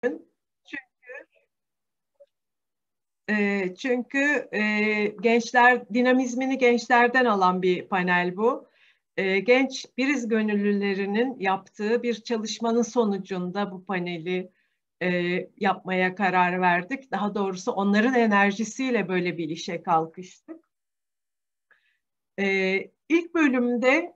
Çünkü gençler dinamizmini gençlerden alan bir panel bu. Genç Biriz gönüllülerinin yaptığı bir çalışmanın sonucunda bu paneli yapmaya karar verdik. Daha doğrusu onların enerjisiyle böyle bir işe kalkıştık. İlk bölümde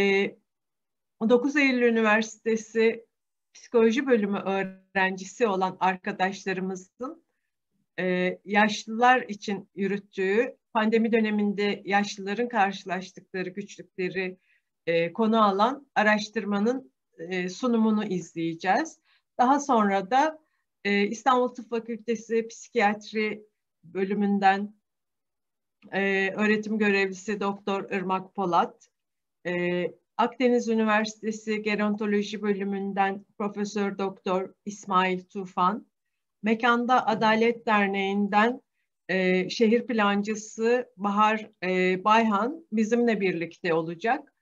9 Eylül Üniversitesi Psikoloji Bölümü öğrencisi olan arkadaşlarımızın yaşlılar için yürüttüğü, pandemi döneminde yaşlıların karşılaştıkları güçlükleri konu alan araştırmanın sunumunu izleyeceğiz. Daha sonra da İstanbul Tıp Fakültesi Psikiyatri Bölümünden öğretim görevlisi Doktor Irmak Polat, Akdeniz Üniversitesi Gerontoloji Bölümünden Profesör Doktor İsmail Tufan, Mekanda Adalet Derneği'nden şehir plancısı Bahar Bayhan bizimle birlikte olacak.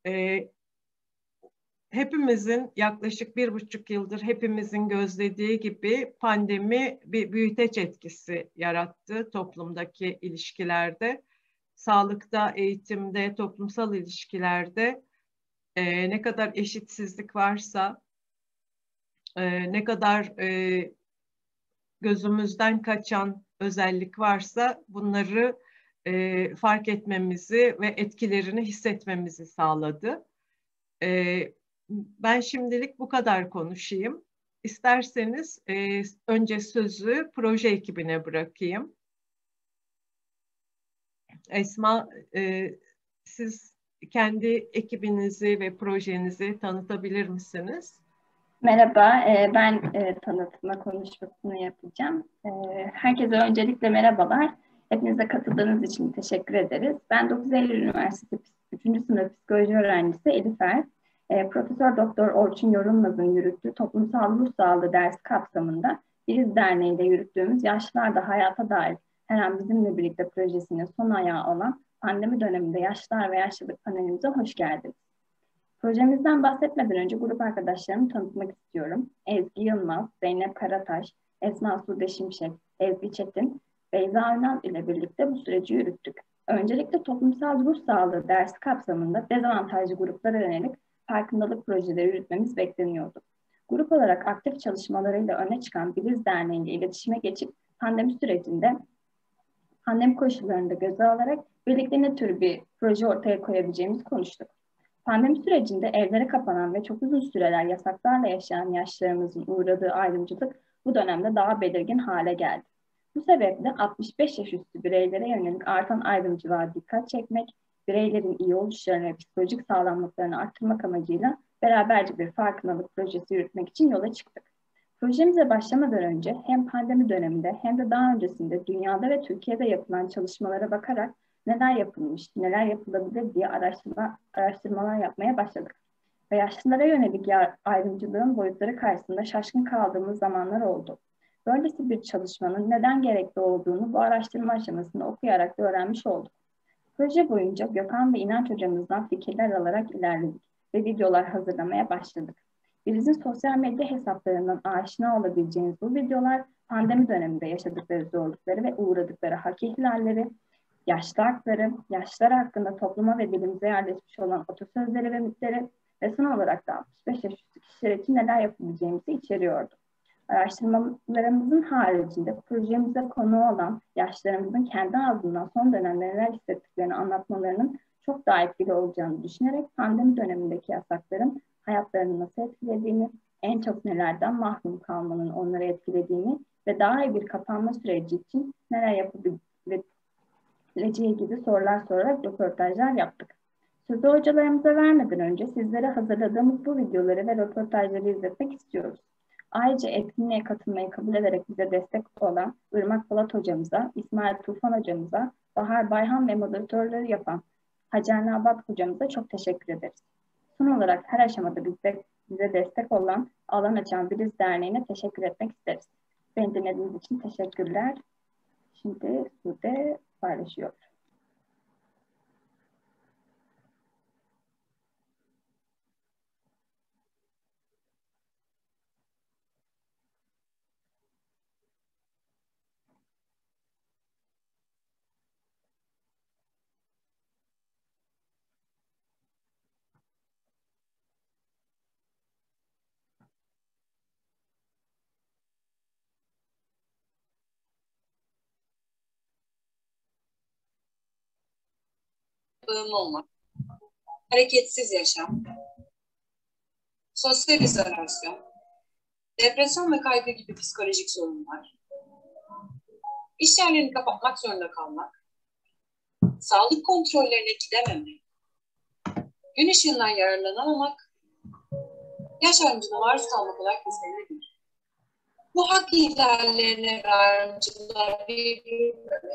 Hepimizin yaklaşık 1,5 yıldır hepimizin gözlediği gibi pandemi bir büyüteç etkisi yarattı toplumdaki ilişkilerde. Sağlıkta, eğitimde, toplumsal ilişkilerde ne kadar eşitsizlik varsa, ne kadar gözümüzden kaçan özellik varsa bunları fark etmemizi ve etkilerini hissetmemizi sağladı. Ben şimdilik bu kadar konuşayım. İsterseniz önce sözü proje ekibine bırakayım. Esma, siz kendi ekibinizi ve projenizi tanıtabilir misiniz? Merhaba, ben tanıtma konuşmasını yapacağım. Herkese öncelikle merhabalar. Hepinize katıldığınız için teşekkür ederiz. Ben 9 Eylül Üniversitesi 3. sınıf psikoloji öğrencisi Elifer. Profesör Doktor Orçun Yorulmaz'ın yürüttüğü toplumsal ruh sağlığı dersi kapsamında Biriz Derneği ile yürüttüğümüz Yaşlılar da Hayata Dair her an bizimle birlikte projesinin son ayağı olan pandemi döneminde yaşlılar ve yaşlılık panelimize hoş geldiniz. Projemizden bahsetmeden önce grup arkadaşlarımı tanıtmak istiyorum. Ezgi Yılmaz, Zeynep Karataş, Esma Sude Şimşek, Ezgi Çetin, Beyza Ünal ile birlikte bu süreci yürüttük. Öncelikle toplumsal ruh sağlığı dersi kapsamında dezavantajlı gruplara yönelik farkındalık projeleri yürütmemiz bekleniyordu. Grup olarak aktif çalışmalarıyla öne çıkan Biliz Derneği ile iletişime geçip pandemi sürecinde pandemi koşullarında göze alarak birlikte ne tür bir proje ortaya koyabileceğimizi konuştuk. Pandemi sürecinde evlere kapanan ve çok uzun süreler yasaklarla yaşayan yaşlılarımızın uğradığı ayrımcılık bu dönemde daha belirgin hale geldi. Bu sebeple 65 yaş üstü bireylere yönelik artan ayrımcılığa dikkat çekmek, bireylerin iyi oluşlarını ve psikolojik sağlamlıklarını arttırmak amacıyla beraberce bir farkındalık projesi yürütmek için yola çıktık. Projemize başlamadan önce hem pandemi döneminde hem de daha öncesinde dünyada ve Türkiye'de yapılan çalışmalara bakarak neler yapılmış, neler yapılabilir diye araştırmalar yapmaya başladık. Ve yaşlılara yönelik ayrımcılığın boyutları karşısında şaşkın kaldığımız zamanlar oldu. Böylesi bir çalışmanın neden gerekli olduğunu bu araştırma aşamasında okuyarak da öğrenmiş olduk. Proje boyunca Gökhan ve İnanç hocamızdan fikirler alarak ilerledik ve videolar hazırlamaya başladık. Birinizin sosyal medya hesaplarından aşina olabileceğiniz bu videolar pandemi döneminde yaşadıkları zorlukları ve uğradıkları hak ihlalleri, yaşlı hakları, yaşlılar hakkında topluma ve dilimize yerleşmiş olan atasözleri ve mitleri ve son olarak da 65 yaş üstü kişiler için neler yapabileceğimizi içeriyordu. Araştırmalarımızın haricinde projemize konu olan yaşlılarımızın kendi ağzından son dönemde neler hissettiklerini anlatmalarının çok daha etkili olacağını düşünerek pandemi dönemindeki yasakların hayatlarını nasıl etkilediğini, en çok nelerden mahrum kalmanın onları etkilediğini ve daha iyi bir kapanma süreci için neler yapabileceği gibi sorular sorarak röportajlar yaptık. Sözü hocalarımıza vermeden önce sizlere hazırladığımız bu videoları ve röportajları izletmek istiyoruz. Ayrıca etkinliğe katılmayı kabul ederek bize destek olan Irmak Polat hocamıza, İsmail Tufan hocamıza, Bahar Bayhan ve moderatörleri yapan Hacer Nabat hocamıza çok teşekkür ederiz. Son olarak her aşamada bize destek olan, alan açan Biliz Derneği'ne teşekkür etmek isteriz. Beni dinlediğiniz için teşekkürler. Şimdi Sude paylaşıyor. bağımlı olmak, hareketsiz yaşam, sosyal izolasyon, depresyon ve kaygı gibi psikolojik sorunlar, iş yerlerini kapatmak zorunda kalmak, sağlık kontrollerine gidememek, gün ışığından yararlanamamak, yaş ayrımcılığına maruz kalmak olarak listelenebilir. Bu hak ihlallerine ve ayrımcılığa bir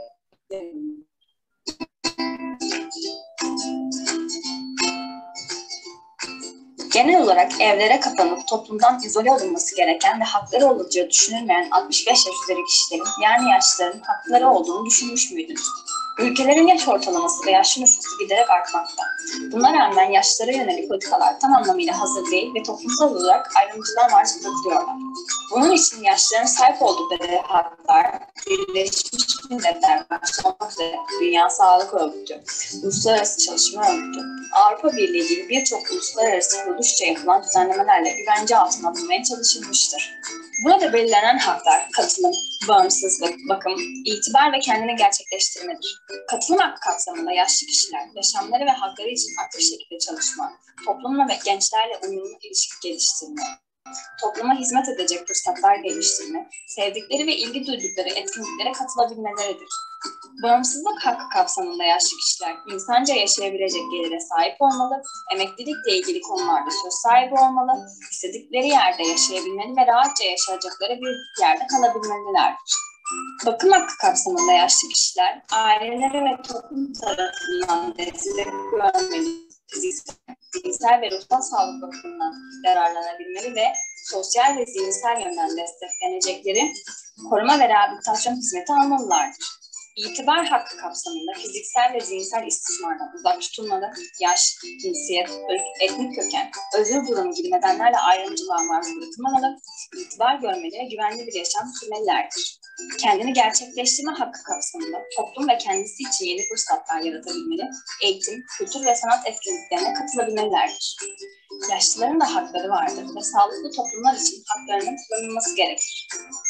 Genel olarak evlere kapanıp toplumdan izole olunması gereken ve hakları olacağı düşünülmeyen 65 yaş üzeri kişilerin, yani yaşlıların hakları olduğunu düşünmüş müydünüz? Ülkelerin yaş ortalaması ve yaşlı nüfusu giderek artmakta. Buna rağmen yaşlılara yönelik politikalar tam anlamıyla hazır değil ve toplumsal olarak ayrımcılığa maruz bırakılıyorlar. Bunun için yaşlıların sahip oldukları haklar, Birleşmiş Milletler başta olmak üzere Dünya Sağlık Örgütü, Uluslararası Çalışma Örgütü, Avrupa Birliği gibi birçok uluslararası kuruluşça yapılan düzenlemelerle güvence altına alınmaya çalışılmıştır. Burada belirlenen haklar katılım, bağımsızlık, bakım, itibar ve kendini gerçekleştirmedir. Katılım hakkı kapsamında yaşlı kişiler yaşamları ve hakları için farklı bir şekilde çalışma, toplumla ve gençlerle uyumlu ilişki geliştirme, topluma hizmet edecek fırsatlar geliştirme, sevdikleri ve ilgi duydukları etkinliklere katılabilmeleridir. Bağımsızlık hakkı kapsamında yaşlı kişiler insanca yaşayabilecek gelire sahip olmalı, emeklilikle ilgili konularda söz sahibi olmalı, istedikleri yerde yaşayabilmeli ve rahatça yaşayacakları bir yerde kalabilmelilerdir. Bakım hakkı kapsamında yaşlı kişiler aileleri ve toplum tarafından destek görmeli, fiziksel ve ruhsal sağlık bakımından yararlanabilmeli ve sosyal ve zihinsel yönden desteklenecekleri koruma ve rehabilitasyon hizmeti almalılardır. İtibar hakkı kapsamında fiziksel ve zihinsel istismardan uzak tutulmalı, yaş, cinsiyet, etnik köken, özür durumu gibi nedenlerle ayrımcılığa maruz bırakılmamalı, itibar görmeli ve güvenli bir yaşam sürmelilerdir. Kendini gerçekleştirme hakkı kapsamında toplum ve kendisi için yeni fırsatlar yaratabilmeli, eğitim, kültür ve sanat etkinliklerine katılabilmelilerdir. Yaşlıların da hakları vardır ve sağlıklı toplumlar için haklarının kullanılması gerekir.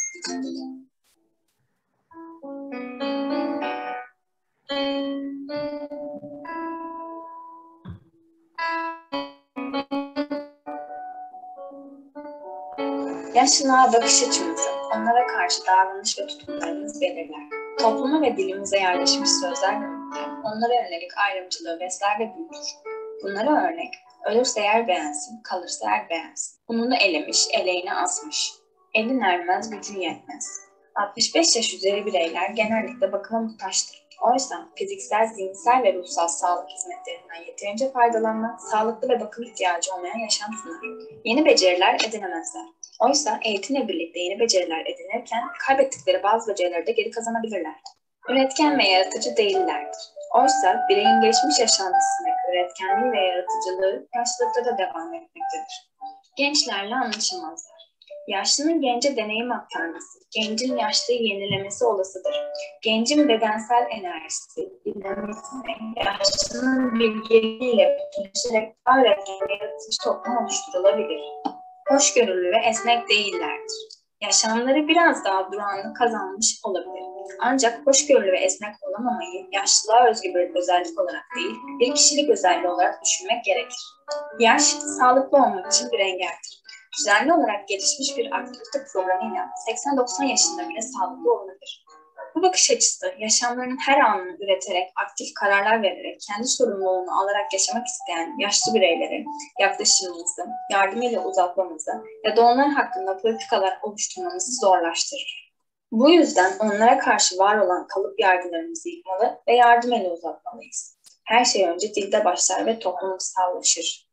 Yaşlılığa bakış açımızı, onlara karşı davranış ve tutumlarımız belirler. Topluma ve dilimize yerleşmiş sözler ve ünlüler, onlara yönelik ayrımcılığı besler ve büyütür. Bunlara örnek, ölürse yer beğensin, kalırsa yer beğensin. Ununu elemiş, eleğini asmış. Elin ermez, gücün yetmez. 65 yaş üzeri bireyler genellikle bakıma muhtaçtır. Oysa fiziksel, zihinsel ve ruhsal sağlık hizmetlerinden yeterince faydalanmak, sağlıklı ve bakım ihtiyacı olmayan yaşam sunar. Yeni beceriler edinemezler. Oysa eğitimle birlikte yeni beceriler edinirken kaybettikleri bazı becerileri de geri kazanabilirler. Üretken ve yaratıcı değillerdir. Oysa bireyin geçmiş yaşantısındaki üretkenliği ve yaratıcılığı yaşlılıkta da devam etmektedir. Gençlerle anlaşılmazlar. Yaşlının gence deneyim aktarması, gencin yaşlıyı yenilemesi olasıdır. Gencin bedensel enerjisi, dinamizmi, yaşlının bilgeliğiyle bütünleşerek daha üretken ve yaratıcı toplum oluşturulabilir. Hoşgörülü ve esnek değillerdir. Yaşamları biraz daha durağanlık kazanmış olabilir. Ancak hoşgörülü ve esnek olamamayı yaşlılığa özgü bir özellik olarak değil, bir kişilik özelliği olarak düşünmek gerekir. Yaş, sağlıklı olmak için bir engeldir. Düzenli olarak gelişmiş bir aktivite programıyla 80-90 yaşında bile sağlıklı olabilir. Bu bakış açısı, yaşamlarının her anını üreterek, aktif kararlar vererek, kendi sorumluluğunu alarak yaşamak isteyen yaşlı bireyleri yaklaşımımızı, yardımıyla uzatmamızı ya da onlar hakkında politikalar oluşturmamızı zorlaştırır. Bu yüzden onlara karşı var olan kalıp yargılarımızı yıkmalı ve yardım eli uzatmalıyız. Her şey önce dilde başlar ve toplumsallaşır.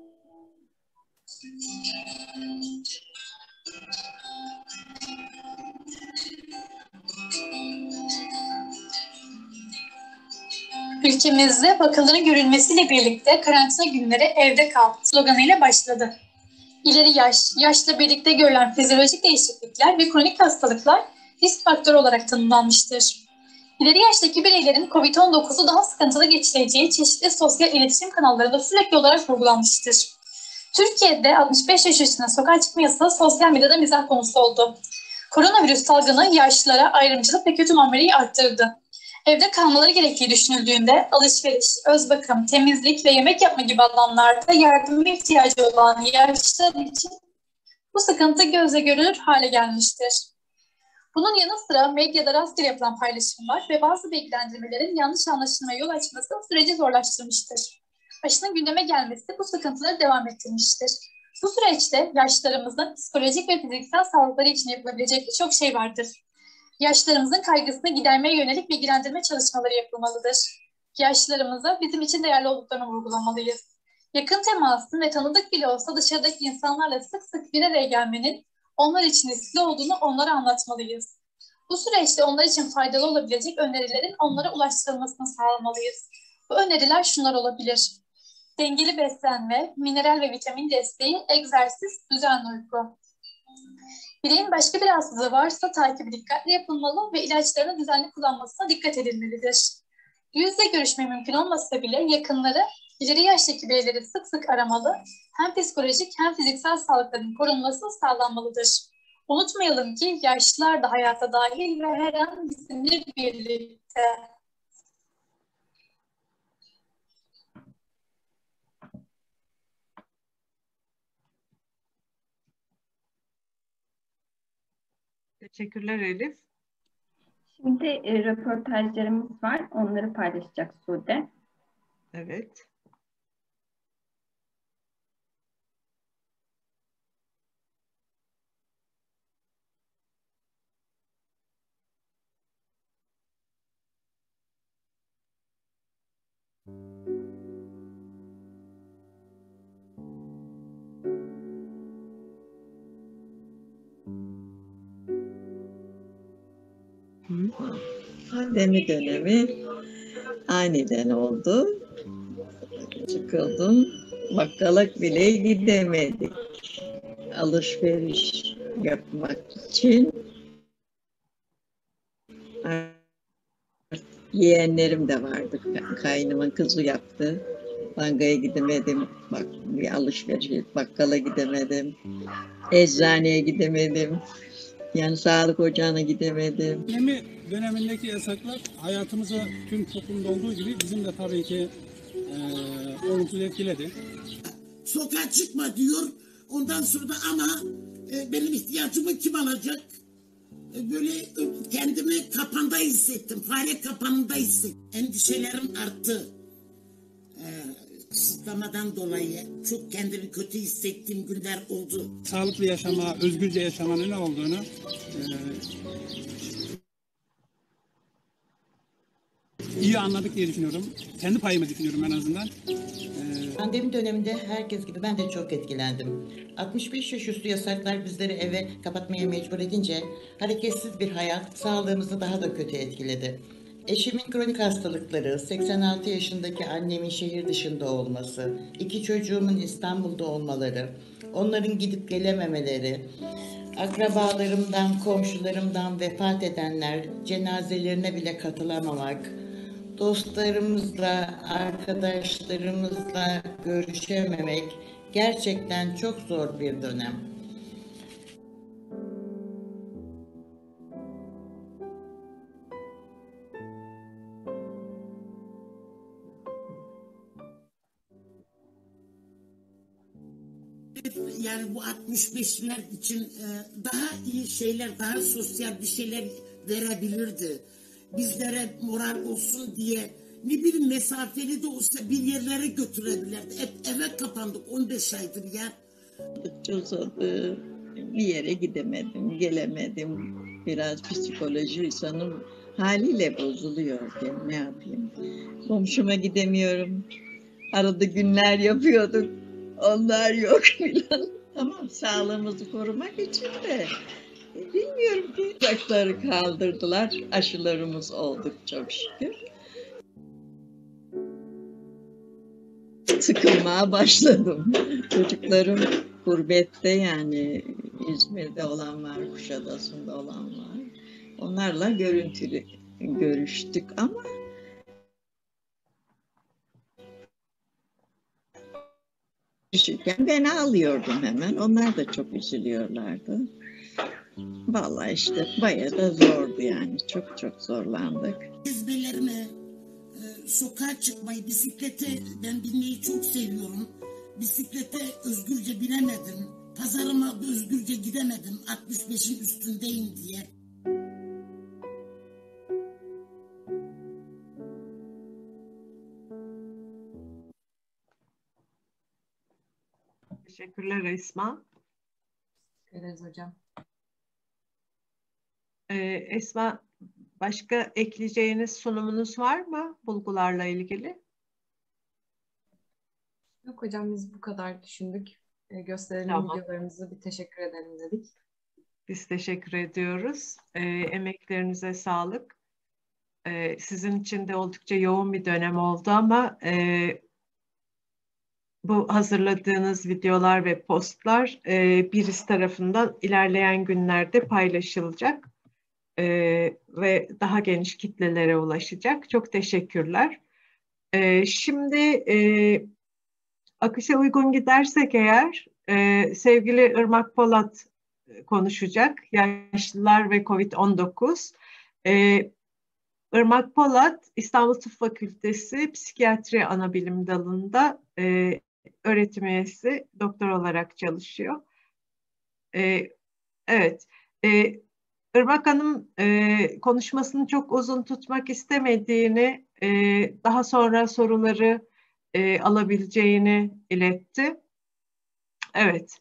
Ülkemizde vakaların görülmesiyle birlikte karantina günleri evde kal sloganıyla başladı. İleri yaş, yaşla birlikte görülen fizyolojik değişiklikler ve kronik hastalıklar risk faktörü olarak tanımlanmıştır. İleri yaştaki bireylerin COVID-19'u daha sıkıntılı geçireceği çeşitli sosyal iletişim kanallarında sürekli olarak vurgulanmıştır. Türkiye'de 65 yaş üstüne sokağa çıkma yasağı sosyal medyada mizah konusu oldu. Koronavirüs salgını yaşlılara ayrımcılık ve kötü muameleyi arttırdı. Evde kalmaları gerektiği düşünüldüğünde alışveriş, öz bakım, temizlik ve yemek yapma gibi alanlarda yardıma ihtiyacı olan yaşlılar için bu sıkıntı gözle görülür hale gelmiştir. Bunun yanı sıra medyada rastgele yapılan paylaşımlar ve bazı bilgilendirmelerin yanlış anlaşılmaya yol açması süreci zorlaştırmıştır. Aşının gündeme gelmesi bu sıkıntıları devam ettirmiştir. Bu süreçte yaşlılarımızın psikolojik ve fiziksel sağlıkları için yapılabilecek birçok şey vardır. Yaşlılarımızın kaygısını gidermeye yönelik bilgilendirme çalışmaları yapılmalıdır. Yaşlılarımıza bizim için değerli olduklarını vurgulamalıyız. Yakın temasın ve tanıdık bile olsa dışarıdaki insanlarla sık sık bir araya gelmenin onlar için riskli olduğunu onlara anlatmalıyız. Bu süreçte onlar için faydalı olabilecek önerilerin onlara ulaştırılmasını sağlamalıyız. Bu öneriler şunlar olabilir: dengeli beslenme, mineral ve vitamin desteği, egzersiz, düzenli uyku. Bireyin başka bir hastalığı varsa takibi dikkatli yapılmalı ve ilaçlarını düzenli kullanmasına dikkat edilmelidir. Yüz yüze görüşme mümkün olmasa bile yakınları ileri yaştaki bireyleri sık sık aramalı, hem psikolojik hem fiziksel sağlıklarının korunması sağlanmalıdır. Unutmayalım ki yaşlılar da hayata dahil ve her an bizimle birlikte. Teşekkürler Elif. Şimdi röportajlarımız var. Onları paylaşacak Sude. Evet. Pandemi dönemi aniden oldu. Çıkıldım. Bakkala bile gidemedik. Alışveriş yapmak için. Yeğenlerim de vardı. Kaynımın kızı yaptı. Bankaya gidemedim. Bak, bir alışveriş, bakkala gidemedim. Eczaneye gidemedim. Yani sağlık ocağına gidemedim. Pandemi dönemindeki yasaklar hayatımıza tüm toplumda olduğu gibi bizim de tabii ki olumsuz etkiledi. Sokağa çıkma diyor. Ondan sonra da ama benim ihtiyacımı kim alacak? Böyle kendimi kapanda hissettim. Fare kapanında hissettim. Endişelerim arttı. Kısıtlamadan dolayı çok kendimi kötü hissettiğim günler oldu. Sağlıklı yaşama, özgürce yaşamanın ne olduğunu iyi anladık diye düşünüyorum. Kendi payımı düşünüyorum en azından. Pandemi döneminde herkes gibi ben de çok etkilendim. 65 yaş üstü yasaklar bizleri eve kapatmaya mecbur edince hareketsiz bir hayat sağlığımızı daha da kötü etkiledi. Eşimin kronik hastalıkları, 86 yaşındaki annemin şehir dışında olması, 2 çocuğumun İstanbul'da olmaları, onların gidip gelememeleri, akrabalarımdan, komşularımdan vefat edenler, cenazelerine bile katılamamak, dostlarımızla, arkadaşlarımızla görüşememek gerçekten çok zor bir dönem. Yani bu 65'ler için daha iyi şeyler, daha sosyal bir şeyler verebilirdi. Bizlere moral olsun diye ne bileyim mesafeli de olsa bir yerlere götürebilirdi. Hep eve kapandık 15 aydır ya. Uzadı. Bir yere gidemedim, gelemedim. Biraz psikoloji insanın haliyle bozuluyor. Ben ne yapayım? Komşuma gidemiyorum. Arada günler yapıyorduk. Onlar yok filan. Tamam, sağlığımızı korumak için de bilmiyorum ki. Yaşları kaldırdılar. Aşılarımız olduk çok şükür. Sıkılmaya başladım. Çocuklarım gurbette, yani İzmir'de olan var, Kuşadası'nda olan var. Onlarla görüntülü görüştük ama ben ağlıyordum hemen. Onlar da çok üzülüyorlardı. Vallahi işte bayağı da zordu yani. Çok çok zorlandık. Gezmelerime, sokağa çıkmayı, bisiklete ben binmeyi çok seviyorum. Bisiklete özgürce binemedim. Pazarıma özgürce gidemedim 65'in üstündeyim diye. Teşekkürler Esma. Evet hocam. Esma, başka ekleyeceğiniz sunumunuz var mı bulgularla ilgili? Yok hocam, biz bu kadar düşündük. Gösterilen Tamam. videolarımızı bir teşekkür edelim dedik. Biz teşekkür ediyoruz. Emeklerinize sağlık. Sizin için de oldukça yoğun bir dönem oldu ama bu hazırladığınız videolar ve postlar BİRİS tarafından ilerleyen günlerde paylaşılacak ve daha geniş kitlelere ulaşacak. Çok teşekkürler. Şimdi akışa uygun gidersek eğer sevgili Irmak Polat konuşacak. Yaşlılar ve COVID-19. Irmak Polat, İstanbul Tıp Fakültesi Psikiyatri Anabilim Dalı'nda öğretim üyesi, doktor olarak çalışıyor. Evet, Irmak Hanım konuşmasını çok uzun tutmak istemediğini, daha sonra soruları alabileceğini iletti. Evet,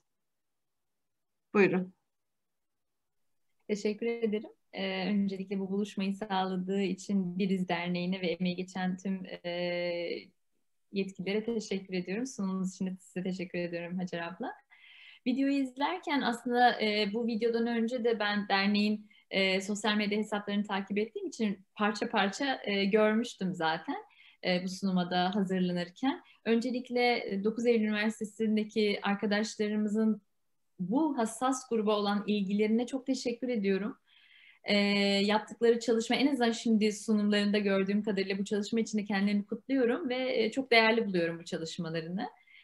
buyurun. Teşekkür ederim. Öncelikle bu buluşmayı sağladığı için BİRİZ Derneği'ne ve emeği geçen tüm yetkililere teşekkür ediyorum. Sunumunuz için de size teşekkür ediyorum Hacer abla. Videoyu izlerken aslında bu videodan önce de ben derneğin sosyal medya hesaplarını takip ettiğim için parça parça görmüştüm zaten bu sunuma da hazırlanırken. Öncelikle 9 Eylül Üniversitesi'ndeki arkadaşlarımızın bu hassas gruba olan ilgilerine çok teşekkür ediyorum. Yaptıkları çalışma, en azından şimdi sunumlarında gördüğüm kadarıyla bu çalışma için de kendilerini kutluyorum ve çok değerli buluyorum bu çalışmalarını.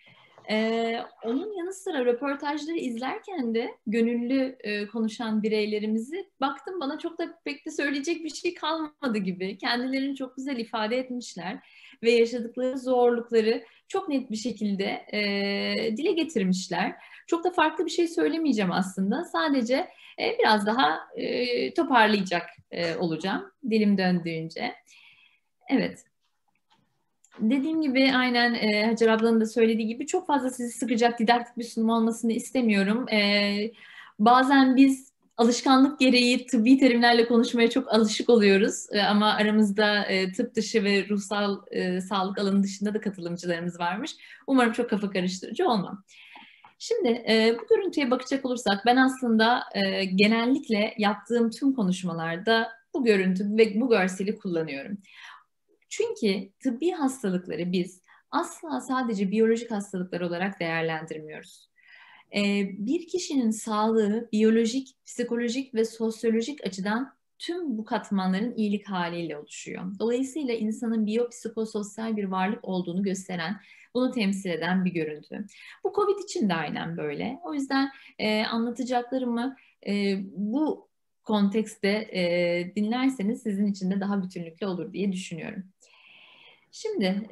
Onun yanı sıra röportajları izlerken de gönüllü konuşan bireylerimizi baktım, bana çok da pek de söyleyecek bir şey kalmadı gibi. Kendilerini çok güzel ifade etmişler ve yaşadıkları zorlukları çok net bir şekilde dile getirmişler. Çok da farklı bir şey söylemeyeceğim aslında. Sadece biraz daha toparlayacak olacağım dilim döndüğünce. Evet. Dediğim gibi aynen Hacer ablanın da söylediği gibi çok fazla sizi sıkacak didaktik bir sunum olmasını istemiyorum. Bazen biz alışkanlık gereği tıbbi terimlerle konuşmaya çok alışık oluyoruz. Ama aramızda tıp dışı ve ruhsal sağlık alanı dışında da katılımcılarımız varmış. Umarım çok kafa karıştırıcı olmam. Şimdi bu görüntüye bakacak olursak ben aslında genellikle yaptığım tüm konuşmalarda bu görüntü ve bu görseli kullanıyorum. Çünkü tıbbi hastalıkları biz asla sadece biyolojik hastalıklar olarak değerlendirmiyoruz. Bir kişinin sağlığı biyolojik, psikolojik ve sosyolojik açıdan tüm bu katmanların iyilik haliyle oluşuyor. Dolayısıyla insanın biyopsikososyal bir varlık olduğunu gösteren, bunu temsil eden bir görüntü. Bu COVID için de aynen böyle. O yüzden anlatacaklarımı bu kontekste dinlerseniz sizin için de daha bütünlüklü olur diye düşünüyorum. Şimdi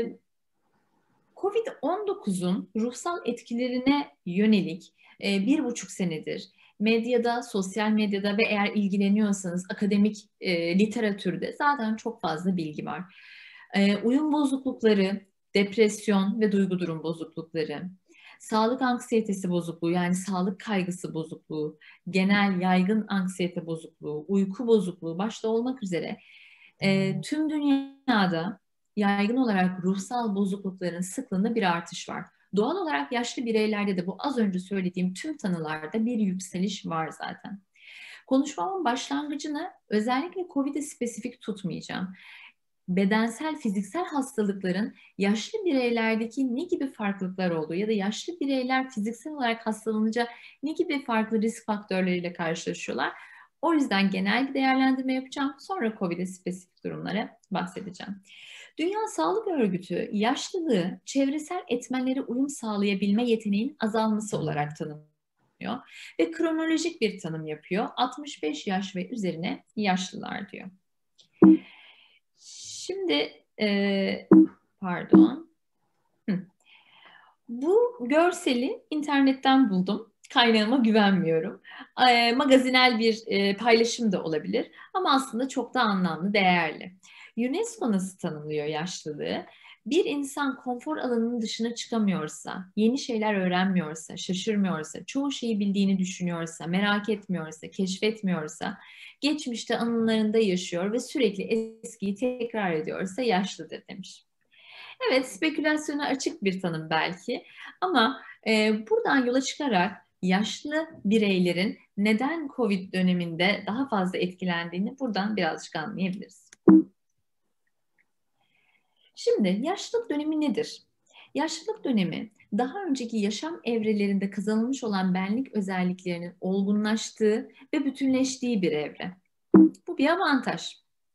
COVID-19'un ruhsal etkilerine yönelik 1,5 senedir medyada, sosyal medyada ve eğer ilgileniyorsanız akademik literatürde zaten çok fazla bilgi var. Uyum bozuklukları, depresyon ve duygu durum bozuklukları, sağlık anksiyetesi bozukluğu yani sağlık kaygısı bozukluğu, genel yaygın anksiyete bozukluğu, uyku bozukluğu başta olmak üzere tüm dünyada yaygın olarak ruhsal bozuklukların sıklığında bir artış var. Doğal olarak yaşlı bireylerde de bu az önce söylediğim tüm tanılarda bir yükseliş var zaten. Konuşmamın başlangıcını özellikle COVID'e spesifik tutmayacağım. Bedensel, fiziksel hastalıkların yaşlı bireylerdeki ne gibi farklılıklar olduğu ya da yaşlı bireyler fiziksel olarak hastalanınca ne gibi farklı risk faktörleriyle karşılaşıyorlar. O yüzden genel bir değerlendirme yapacağım. Sonra COVID'e spesifik durumlara bahsedeceğim. Dünya Sağlık Örgütü yaşlılığı çevresel etmenlere uyum sağlayabilme yeteneğinin azalması olarak tanımlıyor ve kronolojik bir tanım yapıyor. 65 yaş ve üzerine yaşlılar diyor. Şimdi pardon. Bu görseli internetten buldum. Kaynağıma güvenmiyorum. Magazinel bir paylaşım da olabilir ama aslında çok da anlamlı, değerli. UNESCO nasıl tanımlıyor yaşlılığı? Bir insan konfor alanının dışına çıkamıyorsa, yeni şeyler öğrenmiyorsa, şaşırmıyorsa, çoğu şeyi bildiğini düşünüyorsa, merak etmiyorsa, keşfetmiyorsa, geçmişte anılarında yaşıyor ve sürekli eskiyi tekrar ediyorsa yaşlıdır demiş. Evet, spekülasyona açık bir tanım belki ama buradan yola çıkarak yaşlı bireylerin neden COVID döneminde daha fazla etkilendiğini buradan birazcık anlayabiliriz. Şimdi yaşlılık dönemi nedir? Yaşlılık dönemi daha önceki yaşam evrelerinde kazanılmış olan benlik özelliklerinin olgunlaştığı ve bütünleştiği bir evre. Bu bir avantaj.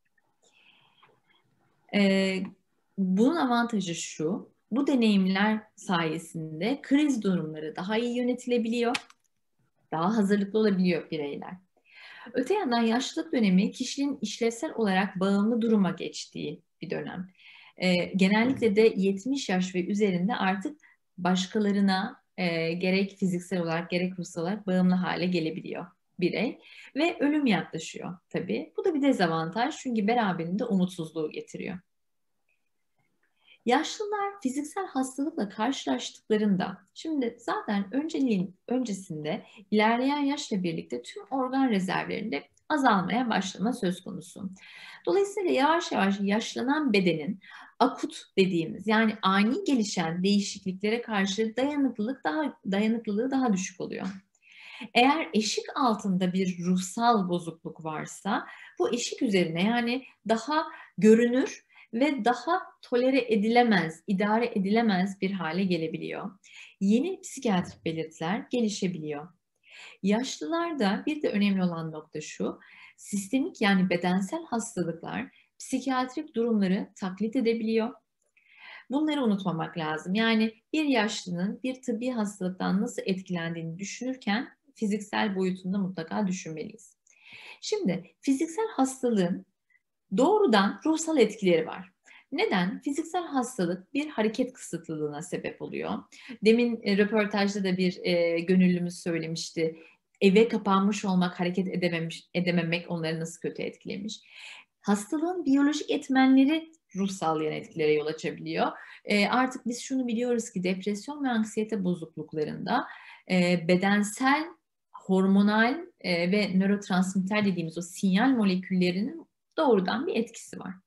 Bunun avantajı şu, bu deneyimler sayesinde kriz durumları daha iyi yönetilebiliyor, daha hazırlıklı olabiliyor bireyler. Öte yandan yaşlılık dönemi kişinin işlevsel olarak bağımlı duruma geçtiği bir dönem. Genellikle de 70 yaş ve üzerinde artık başkalarına gerek fiziksel olarak gerek ruhsal olarak bağımlı hale gelebiliyor birey ve ölüm yaklaşıyor tabii. Bu da bir dezavantaj çünkü beraberinde umutsuzluğu getiriyor. Yaşlılar fiziksel hastalıkla karşılaştıklarında, şimdi zaten öncesinde ilerleyen yaşla birlikte tüm organ rezervlerinde azalmaya başlama söz konusu. Dolayısıyla yavaş yavaş yaşlanan bedenin akut dediğimiz yani ani gelişen değişikliklere karşı dayanıklılığı daha düşük oluyor. Eğer eşik altında bir ruhsal bozukluk varsa bu eşik üzerine yani daha görünür ve daha tolere edilemez, idare edilemez bir hale gelebiliyor. Yeni psikiyatrik belirtiler gelişebiliyor. Yaşlılarda bir de önemli olan nokta şu, sistemik yani bedensel hastalıklar psikiyatrik durumları taklit edebiliyor. Bunları unutmamak lazım. Yani bir yaşlının bir tıbbi hastalıktan nasıl etkilendiğini düşünürken fiziksel boyutunda mutlaka düşünmeliyiz. Şimdi fiziksel hastalığın doğrudan ruhsal etkileri var. Neden? Fiziksel hastalık bir hareket kısıtlılığına sebep oluyor. Demin röportajda da bir gönüllümüz söylemişti. Eve kapanmış olmak, hareket edememek onları nasıl kötü etkilemiş. Hastalığın biyolojik etmenleri ruhsal yan etkilere yol açabiliyor. Artık biz şunu biliyoruz ki depresyon ve anksiyete bozukluklarında bedensel, hormonal ve nörotransmitter dediğimiz o sinyal moleküllerinin doğrudan bir etkisi var.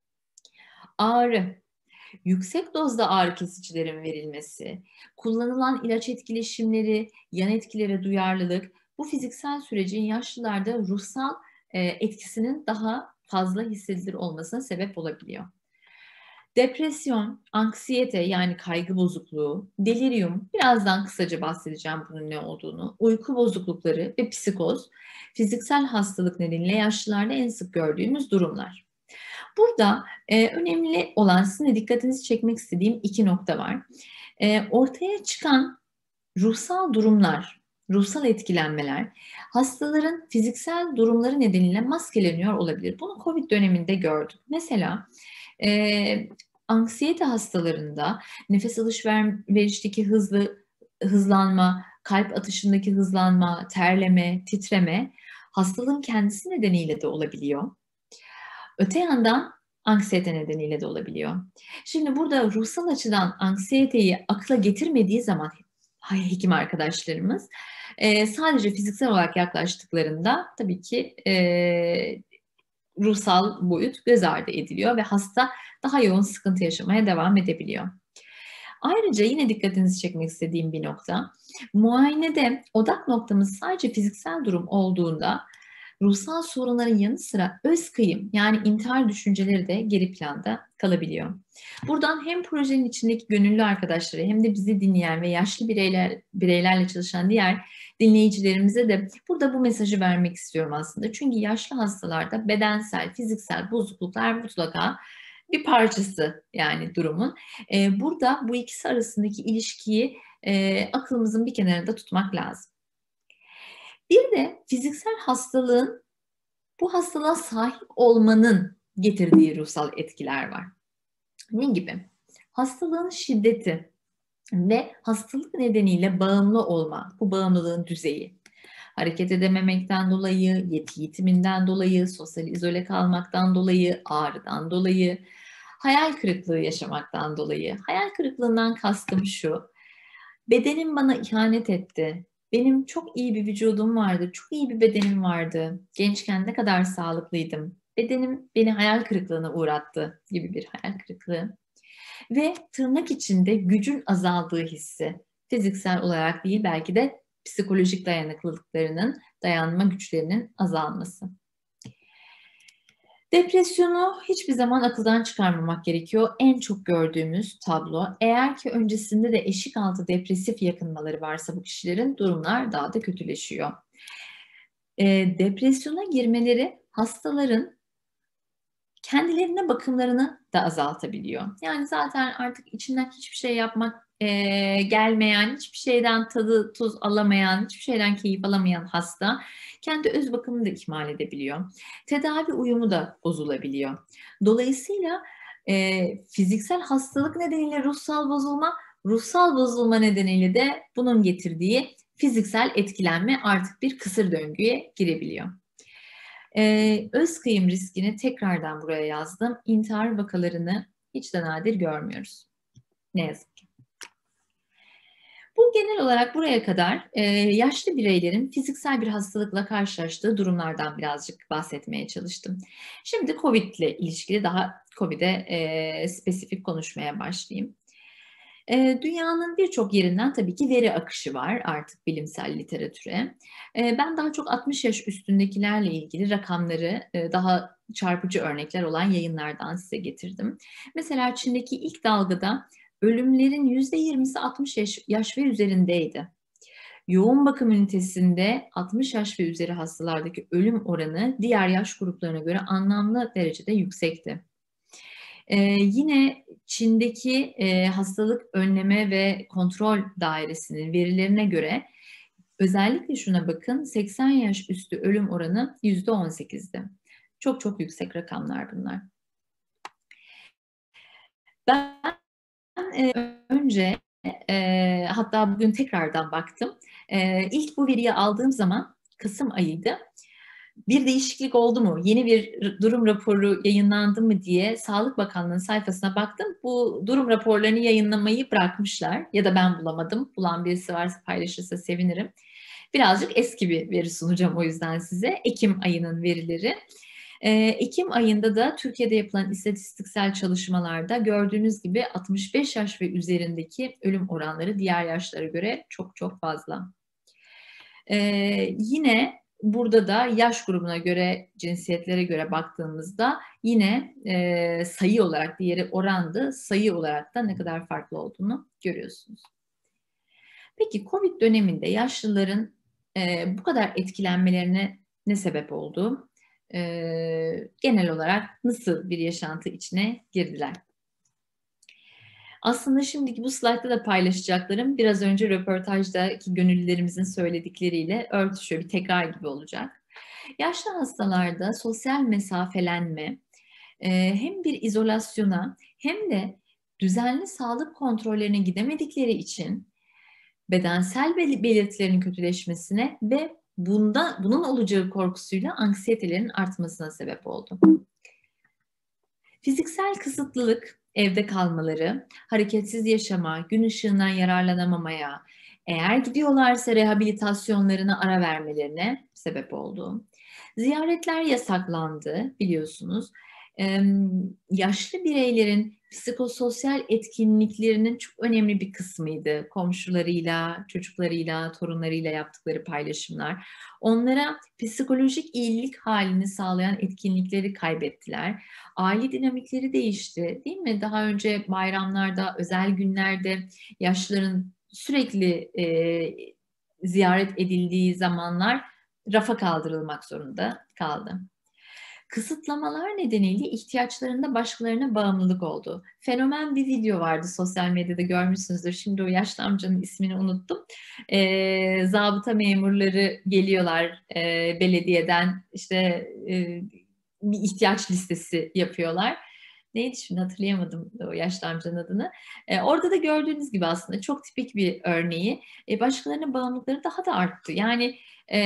Ağrı, yüksek dozda ağrı kesicilerin verilmesi, kullanılan ilaç etkileşimleri, yan etkilere duyarlılık, bu fiziksel sürecin yaşlılarda ruhsal etkisinin daha fazla hissedilir olmasına sebep olabiliyor. Depresyon, anksiyete yani kaygı bozukluğu, delirium, birazdan kısaca bahsedeceğim bunun ne olduğunu, uyku bozuklukları ve psikoz, fiziksel hastalık nedeniyle yaşlılarda en sık gördüğümüz durumlar. Burada önemli olan sizin de dikkatinizi çekmek istediğim iki nokta var. Ortaya çıkan ruhsal durumlar, ruhsal etkilenmeler hastaların fiziksel durumları nedeniyle maskeleniyor olabilir. Bunu COVID döneminde gördük. Mesela anksiyete hastalarında nefes alışverişteki hızlanma, kalp atışındaki hızlanma, terleme, titreme hastalığın kendisi nedeniyle de olabiliyor. Öte yandan anksiyete nedeniyle de olabiliyor. Şimdi burada ruhsal açıdan anksiyeteyi akla getirmediği zaman hekim arkadaşlarımız sadece fiziksel olarak yaklaştıklarında tabii ki ruhsal boyut göz ardı ediliyor ve hasta daha yoğun sıkıntı yaşamaya devam edebiliyor. Ayrıca yine dikkatinizi çekmek istediğim bir nokta, muayenede odak noktamız sadece fiziksel durum olduğunda ruhsal sorunların yanı sıra öz kıyım yani intihar düşünceleri de geri planda kalabiliyor. Buradan hem projenin içindeki gönüllü arkadaşları hem de bizi dinleyen ve yaşlı bireylerle çalışan diğer dinleyicilerimize de burada bu mesajı vermek istiyorum aslında. Çünkü yaşlı hastalarda bedensel, fiziksel bozukluklar mutlaka bir parçası yani durumun. Burada bu ikisi arasındaki ilişkiyi aklımızın bir kenarında tutmak lazım. Bir de fiziksel hastalığın bu hastalığa sahip olmanın getirdiği ruhsal etkiler var. Ne gibi? Hastalığın şiddeti ve hastalık nedeniyle bağımlı olma, bu bağımlılığın düzeyi. Hareket edememekten dolayı, yetki yitiminden dolayı, sosyal izole kalmaktan dolayı, ağrıdan dolayı, hayal kırıklığı yaşamaktan dolayı. Hayal kırıklığından kastım şu: bedenim bana ihanet etti. Benim çok iyi bir vücudum vardı, çok iyi bir bedenim vardı. Gençken ne kadar sağlıklıydım. Bedenim beni hayal kırıklığına uğrattı gibi bir hayal kırıklığı. Ve tırnak içinde gücün azaldığı hissi. Fiziksel olarak değil, belki de psikolojik dayanıklılıklarının, dayanma güçlerinin azalması. Depresyonu hiçbir zaman akıldan çıkarmamak gerekiyor. En çok gördüğümüz tablo, eğer ki öncesinde de eşik altı depresif yakınmaları varsa bu kişilerin, durumlar daha da kötüleşiyor. Depresyona girmeleri hastaların kendilerine bakımlarını da azaltabiliyor. Yani zaten artık içinden hiçbir şey yapmak gelmeyen, hiçbir şeyden tadı tuz alamayan, hiçbir şeyden keyif alamayan hasta kendi öz bakımını da ihmal edebiliyor. Tedavi uyumu da bozulabiliyor. Dolayısıyla fiziksel hastalık nedeniyle ruhsal bozulma nedeniyle de bunun getirdiği fiziksel etkilenme artık bir kısır döngüye girebiliyor. Öz kıyım riskini tekrardan buraya yazdım. İntihar vakalarını hiç de nadir görmüyoruz. Ne yazık ki. Bu genel olarak buraya kadar yaşlı bireylerin fiziksel bir hastalıkla karşılaştığı durumlardan birazcık bahsetmeye çalıştım. Şimdi COVID ile ilişkili daha COVID'e spesifik konuşmaya başlayayım. Dünyanın birçok yerinden tabii ki veri akışı var artık bilimsel literatüre. Ben daha çok 60 yaş üstündekilerle ilgili rakamları daha çarpıcı örnekler olan yayınlardan size getirdim. Mesela Çin'deki ilk dalgada ölümlerin %20'si 60 yaş ve üzerindeydi. Yoğun bakım ünitesinde 60 yaş ve üzeri hastalardaki ölüm oranı diğer yaş gruplarına göre anlamlı derecede yüksekti. Yine Çin'deki hastalık önleme ve kontrol dairesinin verilerine göre özellikle şuna bakın, 80 yaş üstü ölüm oranı %18'di. Çok çok yüksek rakamlar bunlar. Ben önce hatta bugün tekrardan baktım. İlk bu veriyi aldığım zaman Kasım ayıydı. Bir değişiklik oldu mu, yeni bir durum raporu yayınlandı mı diye Sağlık Bakanlığı'nın sayfasına baktım. Bu durum raporlarını yayınlamayı bırakmışlar ya da ben bulamadım. Bulan birisi varsa paylaşırsa sevinirim. Birazcık eski bir veri sunacağım o yüzden size. Ekim ayının verileri. Ekim ayında da Türkiye'de yapılan istatistiksel çalışmalarda gördüğünüz gibi 65 yaş ve üzerindeki ölüm oranları diğer yaşlara göre çok çok fazla. Yine burada da yaş grubuna göre, cinsiyetlere göre baktığımızda yine sayı olarak, diğeri orandı, sayı olarak da ne kadar farklı olduğunu görüyorsunuz. Peki COVID döneminde yaşlıların bu kadar etkilenmelerine ne sebep oldu? Genel olarak nasıl bir yaşantı içine girdiler? Aslında şimdiki bu slaytta da paylaşacaklarım biraz önce röportajdaki gönüllülerimizin söyledikleriyle örtüşüyor, bir tekrar gibi olacak. Yaşlı hastalarda sosyal mesafelenme hem bir izolasyona hem de düzenli sağlık kontrollerine gidemedikleri için bedensel belirtilerin kötüleşmesine ve bunun olacağı korkusuyla anksiyetelerin artmasına sebep oldu. Fiziksel kısıtlılık, evde kalmaları, hareketsiz yaşama, gün ışığından yararlanamamaya, eğer gidiyorlarsa rehabilitasyonlarına ara vermelerine sebep oldu. Ziyaretler yasaklandı biliyorsunuz. Yaşlı bireylerin psikososyal etkinliklerinin çok önemli bir kısmıydı. Komşularıyla, çocuklarıyla, torunlarıyla yaptıkları paylaşımlar. Onlara psikolojik iyilik halini sağlayan etkinlikleri kaybettiler. Aile dinamikleri değişti, değil mi? Daha önce bayramlarda, özel günlerde yaşlıların sürekli ziyaret edildiği zamanlar rafa kaldırılmak zorunda kaldı. Kısıtlamalar nedeniyle ihtiyaçlarında başkalarına bağımlılık oldu. Fenomen bir video vardı, sosyal medyada görmüşsünüzdür. Şimdi o yaşlı amcanın ismini unuttum. Zabıta memurları geliyorlar belediyeden, işte bir ihtiyaç listesi yapıyorlar. Neydi şimdi hatırlayamadım o yaşlı amcanın adını. Orada da gördüğünüz gibi aslında çok tipik bir örneği. Başkalarının bağımlılıkları daha da arttı. Yani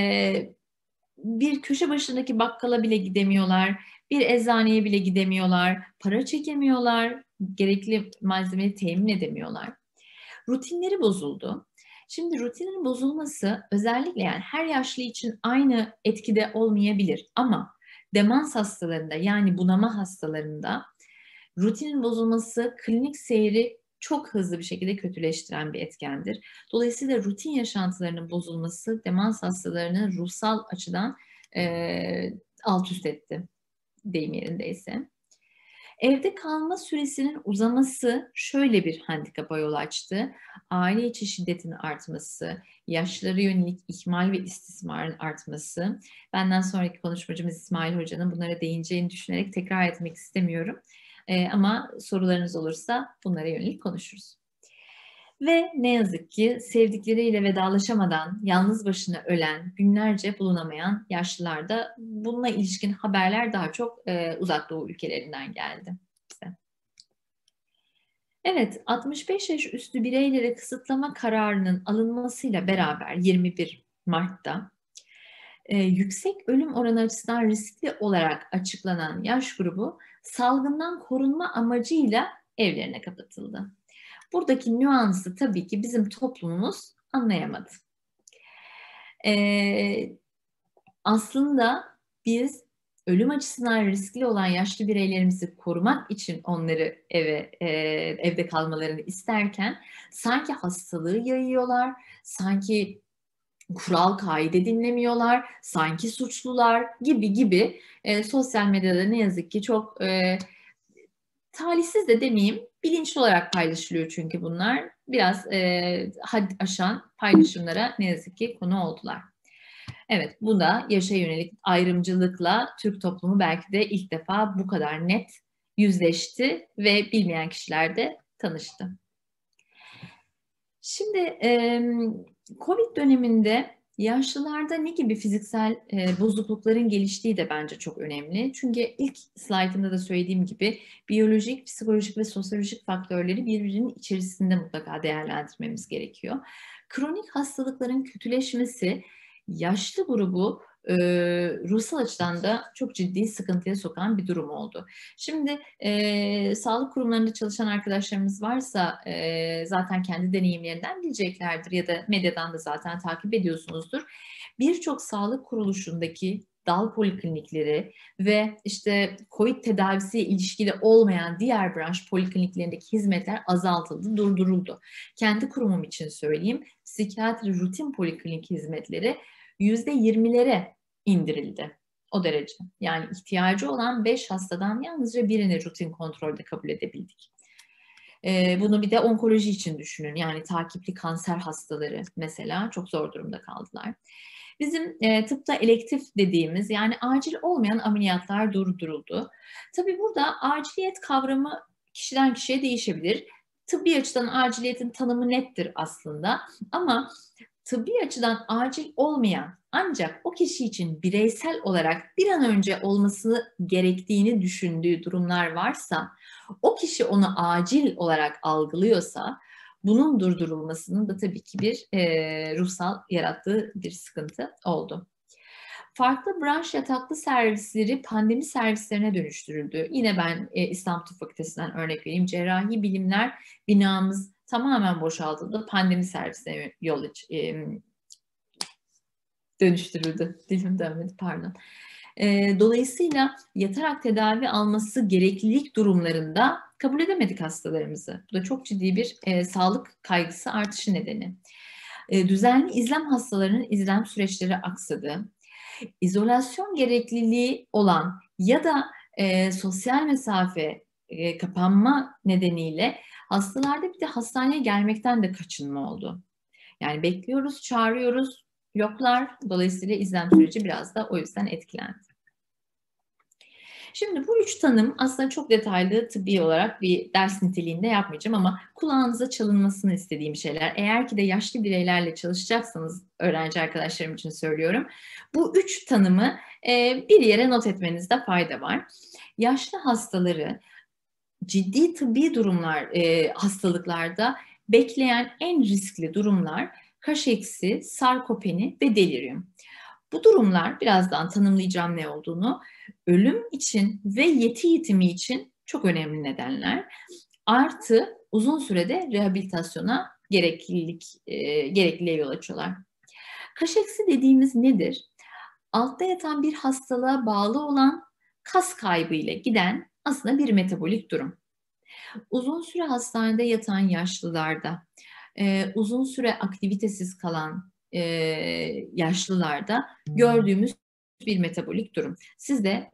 bir köşe başındaki bakkala bile gidemiyorlar, bir eczaneye bile gidemiyorlar, para çekemiyorlar, gerekli malzemeyi temin edemiyorlar. Rutinleri bozuldu. Şimdi rutinin bozulması özellikle yani her yaşlı için aynı etkide olmayabilir ama demans hastalarında yani bunama hastalarında rutinin bozulması klinik seyri çok hızlı bir şekilde kötüleştiren bir etkendir. Dolayısıyla rutin yaşantılarının bozulması demans hastalarını ruhsal açıdan alt üst etti deyim yerindeyse. Evde kalma süresinin uzaması şöyle bir handikapa yol açtı. Aile içi şiddetin artması, yaşlara yönelik ihmal ve istismarın artması. Benden sonraki konuşmacımız İsmail Hoca'nın bunlara değineceğini düşünerek tekrar etmek istemiyorum. Ama sorularınız olursa bunlara yönelik konuşuruz. Ve ne yazık ki sevdikleriyle vedalaşamadan yalnız başına ölen, günlerce bulunamayan yaşlılarda bununla ilişkin haberler daha çok Uzak Doğu ülkelerinden geldi bize. Evet, 65 yaş üstü bireylere kısıtlama kararının alınmasıyla beraber 21 Mart'ta yüksek ölüm oranı açısından riskli olarak açıklanan yaş grubu salgından korunma amacıyla evlerine kapatıldı. Buradaki nüansı tabii ki bizim toplumumuz anlayamadı. Aslında biz ölüm açısından riskli olan yaşlı bireylerimizi korumak için onları evde kalmalarını isterken sanki hastalığı yayıyorlar, sanki kural kaide dinlemiyorlar, sanki suçlular gibi sosyal medyada ne yazık ki çok talihsiz de demeyeyim, bilinçli olarak paylaşılıyor çünkü bunlar biraz had aşan paylaşımlara ne yazık ki konu oldular. Evet, bu da yaşa yönelik ayrımcılıkla Türk toplumu belki de ilk defa bu kadar net yüzleşti ve bilmeyen kişiler de tanıştı. Şimdi Covid döneminde yaşlılarda ne gibi fiziksel bozuklukların geliştiği de bence çok önemli. Çünkü ilk slaytımda da söylediğim gibi biyolojik, psikolojik ve sosyolojik faktörleri birbirinin içerisinde mutlaka değerlendirmemiz gerekiyor. Kronik hastalıkların kötüleşmesi yaşlı grubu ruhsal açıdan da çok ciddi sıkıntıya sokan bir durum oldu. Şimdi sağlık kurumlarında çalışan arkadaşlarımız varsa zaten kendi deneyimlerinden bileceklerdir ya da medyadan da zaten takip ediyorsunuzdur. Birçok sağlık kuruluşundaki dal poliklinikleri ve işte COVID tedavisiyle ilişkili olmayan diğer branş polikliniklerindeki hizmetler azaltıldı, durduruldu. Kendi kurumum için söyleyeyim, psikiyatri rutin poliklinik hizmetleri %20'lere indirildi. O derece. Yani ihtiyacı olan 5 hastadan yalnızca birini rutin kontrolde kabul edebildik. Bunu bir de onkoloji için düşünün. Yani takipli kanser hastaları mesela çok zor durumda kaldılar. Bizim tıpta elektif dediğimiz yani acil olmayan ameliyatlar durduruldu. Tabii burada aciliyet kavramı kişiden kişiye değişebilir. Tıbbi açıdan aciliyetin tanımı nettir aslında ama tıbbi açıdan acil olmayan ancak o kişi için bireysel olarak bir an önce olması gerektiğini düşündüğü durumlar varsa, o kişi onu acil olarak algılıyorsa bunun durdurulmasının da tabii ki bir ruhsal yarattığı bir sıkıntı oldu. Farklı branş yataklı servisleri pandemi servislerine dönüştürüldü. Yine ben İstanbul Tıp Fakültesinden örnek vereyim. Cerrahi bilimler binamız tamamen boşaltıldı. Pandemi servisine dönüştürüldü. Dilim dönmedi, pardon. Dolayısıyla yatarak tedavi alması gereklilik durumlarında kabul edemedik hastalarımızı. Bu da çok ciddi bir sağlık kaygısı artışı nedeni. Düzenli izlem hastalarının izlem süreçleri aksadı. İzolasyon gerekliliği olan ya da sosyal mesafe kapanma nedeniyle hastalarda bir de hastaneye gelmekten de kaçınma oldu. Yani bekliyoruz, çağırıyoruz, yoklar. Dolayısıyla izlem süreci biraz da o yüzden etkilendi. Şimdi bu 3 tanım aslında çok detaylı tıbbi olarak bir ders niteliğinde yapmayacağım ama kulağınıza çalınmasını istediğim şeyler. Eğer ki de yaşlı bireylerle çalışacaksanız öğrenci arkadaşlarım için söylüyorum. Bu 3 tanımı bir yere not etmenizde fayda var. Yaşlı hastaları ciddi tıbbi durumlar, hastalıklarda bekleyen en riskli durumlar kaşeksi, sarkopeni ve delirium. Bu durumlar, birazdan tanımlayacağım ne olduğunu, ölüm için ve yeti yitimi için çok önemli nedenler. Artı uzun sürede rehabilitasyona gerekliliğe yol açıyorlar. Kaşeksi dediğimiz nedir? Altta yatan bir hastalığa bağlı olan kas kaybı ile giden aslında bir metabolik durum. Uzun süre hastanede yatan yaşlılarda, uzun süre aktivitesiz kalan yaşlılarda gördüğümüz bir metabolik durum. Siz de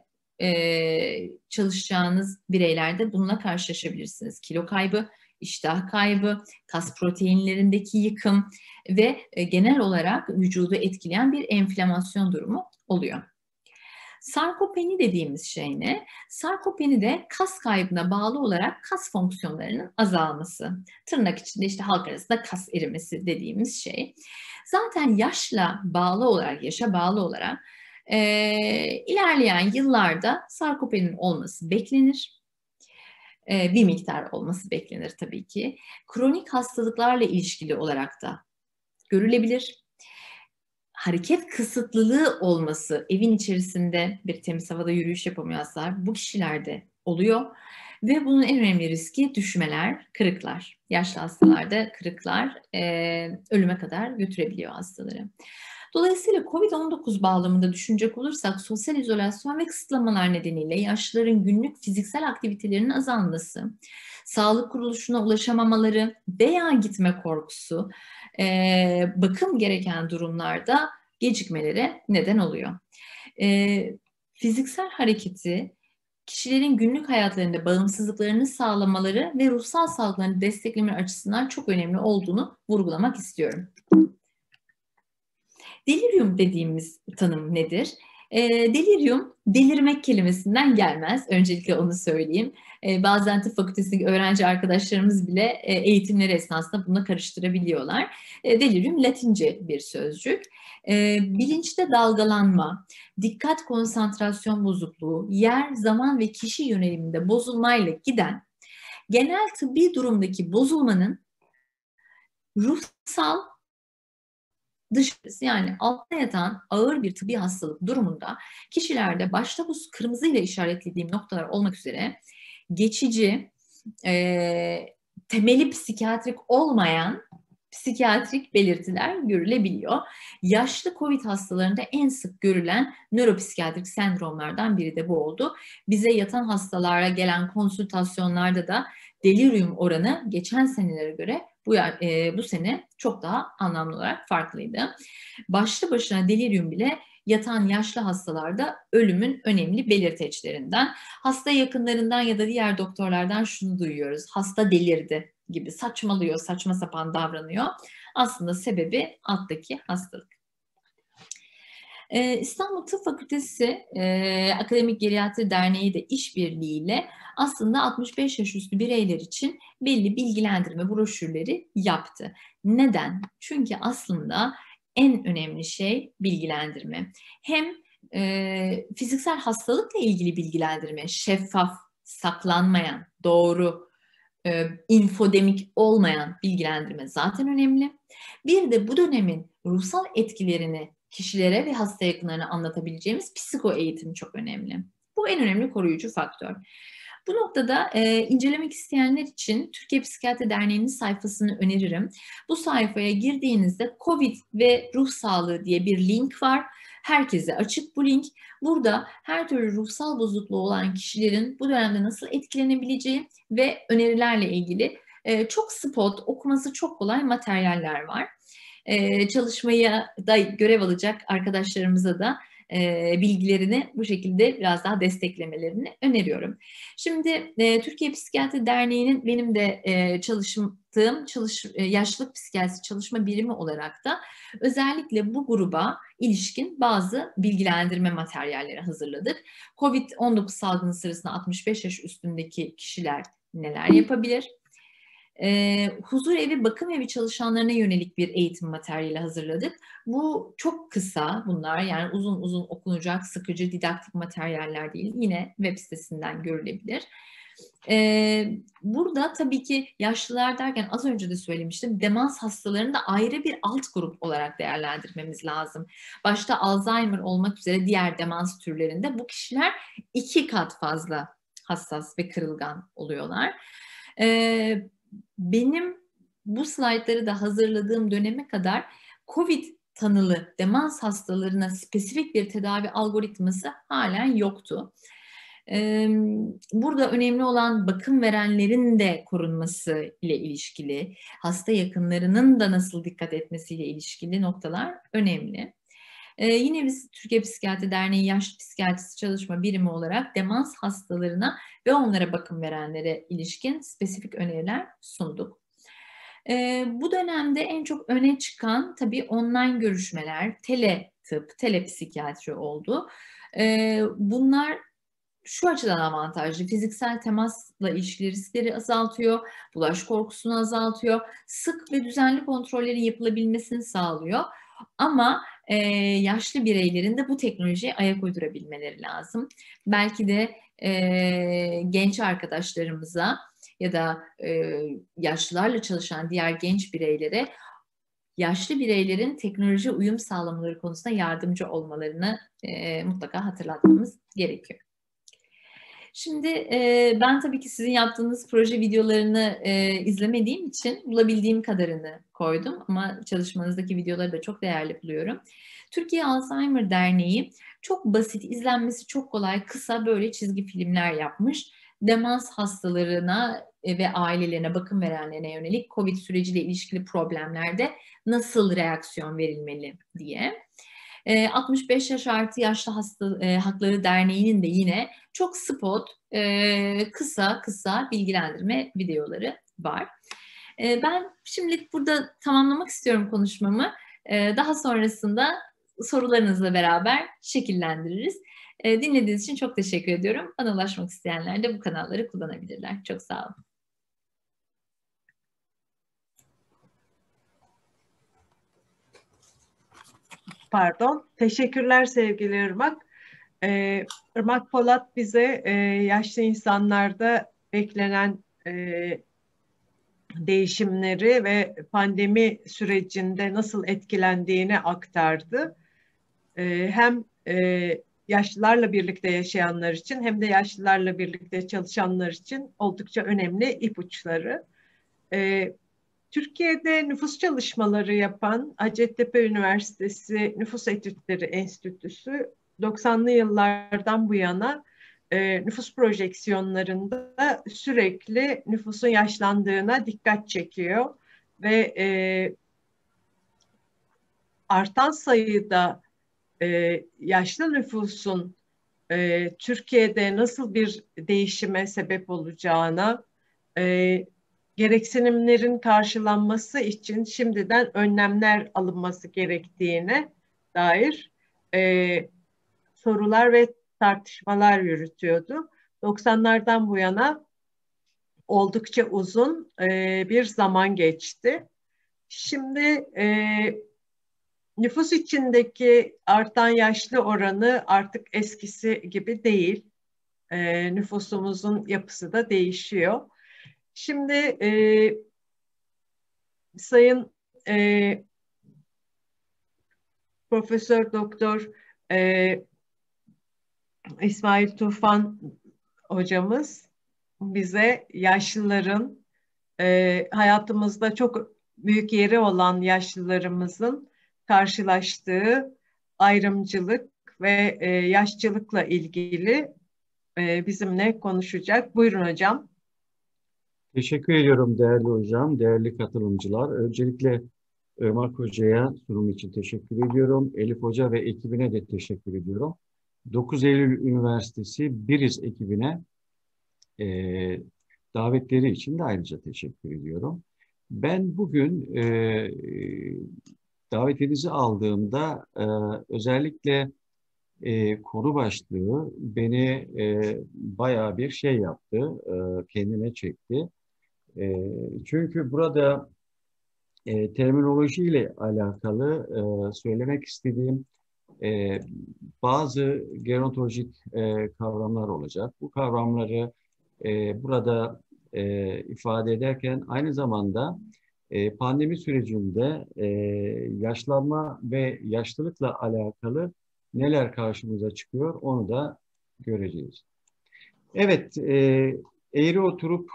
çalışacağınız bireylerde bununla karşılaşabilirsiniz. Kilo kaybı, iştah kaybı, kas proteinlerindeki yıkım ve genel olarak vücudu etkileyen bir enflamasyon durumu oluyor. Sarkopeni dediğimiz şey ne? Sarkopeni de kas kaybına bağlı olarak kas fonksiyonlarının azalması. Tırnak içinde işte halk arasında kas erimesi dediğimiz şey. Zaten yaşa bağlı olarak ilerleyen yıllarda sarkopenin olması beklenir. Bir miktar olması beklenir tabii ki. Kronik hastalıklarla ilişkili olarak da görülebilir. Hareket kısıtlılığı olması, evin içerisinde bir temiz havada yürüyüş yapamıyor hastalar, bu kişilerde oluyor. Ve bunun en önemli riski düşmeler, kırıklar. Yaşlı hastalarda kırıklar ölüme kadar götürebiliyor hastaları. Dolayısıyla COVID-19 bağlamında düşünecek olursak sosyal izolasyon ve kısıtlamalar nedeniyle yaşlıların günlük fiziksel aktivitelerinin azalması, sağlık kuruluşuna ulaşamamaları veya gitme korkusu, bakım gereken durumlarda gecikmelere neden oluyor. Fiziksel hareketi kişilerin günlük hayatlarında bağımsızlıklarını sağlamaları ve ruhsal sağlıklarını destekleme açısından çok önemli olduğunu vurgulamak istiyorum. Delirium dediğimiz tanım nedir? Delirium, delirmek kelimesinden gelmez. Öncelikle onu söyleyeyim. Bazen tıp fakültesindeki öğrenci arkadaşlarımız bile eğitimleri esnasında bununla karıştırabiliyorlar. Delirium Latince bir sözcük. Bilinçte dalgalanma, dikkat konsantrasyon bozukluğu, yer, zaman ve kişi yöneliminde bozulmayla giden genel tıbbi durumdaki bozulmanın ruhsal dışarısı, yani altta yatan ağır bir tıbbi hastalık durumunda kişilerde başta bu kırmızı ile işaretlediğim noktalar olmak üzere geçici, temeli psikiyatrik olmayan psikiyatrik belirtiler görülebiliyor. Yaşlı COVID hastalarında en sık görülen nöropsikiyatrik sendromlardan biri de bu oldu. Bize yatan hastalara gelen konsültasyonlarda da delirium oranı geçen senelere göre bu sene çok daha anlamlı olarak farklıydı. Başlı başına delirium bile yatan yaşlı hastalarda ölümün önemli belirteçlerinden. Hasta yakınlarından ya da diğer doktorlardan şunu duyuyoruz: hasta delirdi gibi saçmalıyor, saçma sapan davranıyor. Aslında sebebi alttaki hastalık. İstanbul Tıp Fakültesi Akademik Geriatri Derneği de işbirliğiyle aslında 65 yaş üstü bireyler için belli bilgilendirme broşürleri yaptı. Neden? Çünkü aslında en önemli şey bilgilendirme. Hem fiziksel hastalıkla ilgili bilgilendirme, şeffaf, saklanmayan, doğru, infodemik olmayan bilgilendirme zaten önemli. Bir de bu dönemin ruhsal etkilerini kişilere ve hasta yakınlarına anlatabileceğimiz psiko eğitim çok önemli. Bu en önemli koruyucu faktör. Bu noktada incelemek isteyenler için Türkiye Psikiyatri Derneği'nin sayfasını öneririm. Bu sayfaya girdiğinizde COVID ve ruh sağlığı diye bir link var. Herkese açık bu link. Burada her türlü ruhsal bozukluğu olan kişilerin bu dönemde nasıl etkilenebileceği ve önerilerle ilgili çok spot, okuması çok kolay materyaller var. Çalışmaya da görev alacak arkadaşlarımıza da bilgilerini bu şekilde biraz daha desteklemelerini öneriyorum. Şimdi Türkiye Psikiyatri Derneği'nin benim de çalıştığım yaşlılık psikiyatrisi çalışma birimi olarak da özellikle bu gruba ilişkin bazı bilgilendirme materyalleri hazırladık. COVID-19 salgını sırasında 65 yaş üstündeki kişiler neler yapabilir? Huzur evi, bakım evi çalışanlarına yönelik bir eğitim materyali hazırladık. Bu çok kısa bunlar, yani uzun uzun okunacak sıkıcı didaktik materyaller değil. Yine web sitesinden görülebilir. Burada tabii ki yaşlılar derken az önce de söylemiştim, demans hastalarını da ayrı bir alt grup olarak değerlendirmemiz lazım. Başta Alzheimer olmak üzere diğer demans türlerinde bu kişiler 2 kat fazla hassas ve kırılgan oluyorlar. Benim bu slaytları da hazırladığım döneme kadar COVID tanılı demans hastalarına spesifik bir tedavi algoritması halen yoktu. Burada önemli olan bakım verenlerin de korunması ile ilişkili, hasta yakınlarının da nasıl dikkat etmesiyle ilişkili noktalar önemli. Yine biz Türkiye Psikiyatri Derneği Yaşlı Psikiyatrisi Çalışma Birimi olarak demans hastalarına ve onlara bakım verenlere ilişkin spesifik öneriler sunduk. Bu dönemde en çok öne çıkan tabii online görüşmeler, teletıp, telepsikiyatri oldu. Bunlar şu açıdan avantajlı: fiziksel temasla ilişkili riskleri azaltıyor, bulaş korkusunu azaltıyor, sık ve düzenli kontrollerin yapılabilmesini sağlıyor. Ama yaşlı bireylerin de bu teknolojiye ayak uydurabilmeleri lazım. Belki de genç arkadaşlarımıza ya da yaşlılarla çalışan diğer genç bireylere yaşlı bireylerin teknoloji uyum sağlamaları konusunda yardımcı olmalarını mutlaka hatırlatmamız gerekiyor. Şimdi ben tabii ki sizin yaptığınız proje videolarını izlemediğim için bulabildiğim kadarını koydum ama çalışmanızdaki videoları da çok değerli buluyorum. Türkiye Alzheimer Derneği çok basit, izlenmesi çok kolay, kısa böyle çizgi filmler yapmış. Demans hastalarına ve ailelerine, bakım verenlerine yönelik COVID süreciyle ilişkili problemlerde nasıl reaksiyon verilmeli diye. 65 yaş artı yaşlı hasta hakları derneğinin de yine çok spot, kısa bilgilendirme videoları var. Ben şimdilik burada tamamlamak istiyorum konuşmamı. Daha sonrasında sorularınızla beraber şekillendiririz. Dinlediğiniz için çok teşekkür ediyorum. Bana ulaşmak isteyenler de bu kanalları kullanabilirler. Çok sağ olun. Pardon. Teşekkürler sevgili Irmak. Irmak Polat bize yaşlı insanlarda beklenen değişimleri ve pandemi sürecinde nasıl etkilendiğini aktardı. Hem yaşlılarla birlikte yaşayanlar için hem de yaşlılarla birlikte çalışanlar için oldukça önemli ipuçları. Türkiye'de nüfus çalışmaları yapan Hacettepe Üniversitesi Nüfus Etütleri Enstitüsü 90'lı yıllardan bu yana nüfus projeksiyonlarında sürekli nüfusun yaşlandığına dikkat çekiyor ve artan sayıda yaşlı nüfusun Türkiye'de nasıl bir değişime sebep olacağına, gereksinimlerin karşılanması için şimdiden önlemler alınması gerektiğine dair sorular ve tartışmalar yürütüyordu. 90'lardan bu yana oldukça uzun bir zaman geçti. Şimdi nüfus içindeki artan yaşlı oranı artık eskisi gibi değil. Nüfusumuzun yapısı da değişiyor. Şimdi Sayın Profesör Doktor İsmail Tufan hocamız bize yaşlıların hayatımızda çok büyük yeri olan yaşlılarımızın karşılaştığı ayrımcılık ve yaşlılıkla ilgili bizimle konuşacak. Buyurun hocam. Teşekkür ediyorum değerli hocam, değerli katılımcılar. Öncelikle Irmak Hoca'ya sunum için teşekkür ediyorum. Elif Hoca ve ekibine de teşekkür ediyorum. 9 Eylül Üniversitesi Biriz ekibine davetleri için de ayrıca teşekkür ediyorum. Ben bugün davetinizi aldığımda özellikle konu başlığı beni bayağı bir şey yaptı, kendine çekti. Çünkü burada terminolojiyle alakalı söylemek istediğim bazı gerontolojik kavramlar olacak. Bu kavramları burada ifade ederken aynı zamanda pandemi sürecinde yaşlanma ve yaşlılıkla alakalı neler karşımıza çıkıyor onu da göreceğiz. Evet, eğri oturup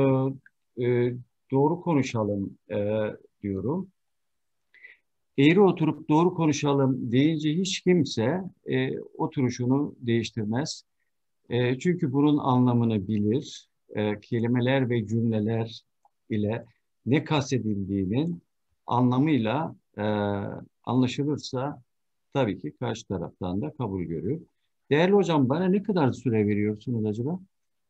doğru konuşalım diyorum. Eğri oturup doğru konuşalım deyince hiç kimse oturuşunu değiştirmez. Çünkü bunun anlamını bilir. Kelimeler ve cümleler ile ne kastedildiğinin anlamıyla anlaşılırsa tabii ki karşı taraftan da kabul görür. Değerli hocam, bana ne kadar süre veriyorsunuz acaba?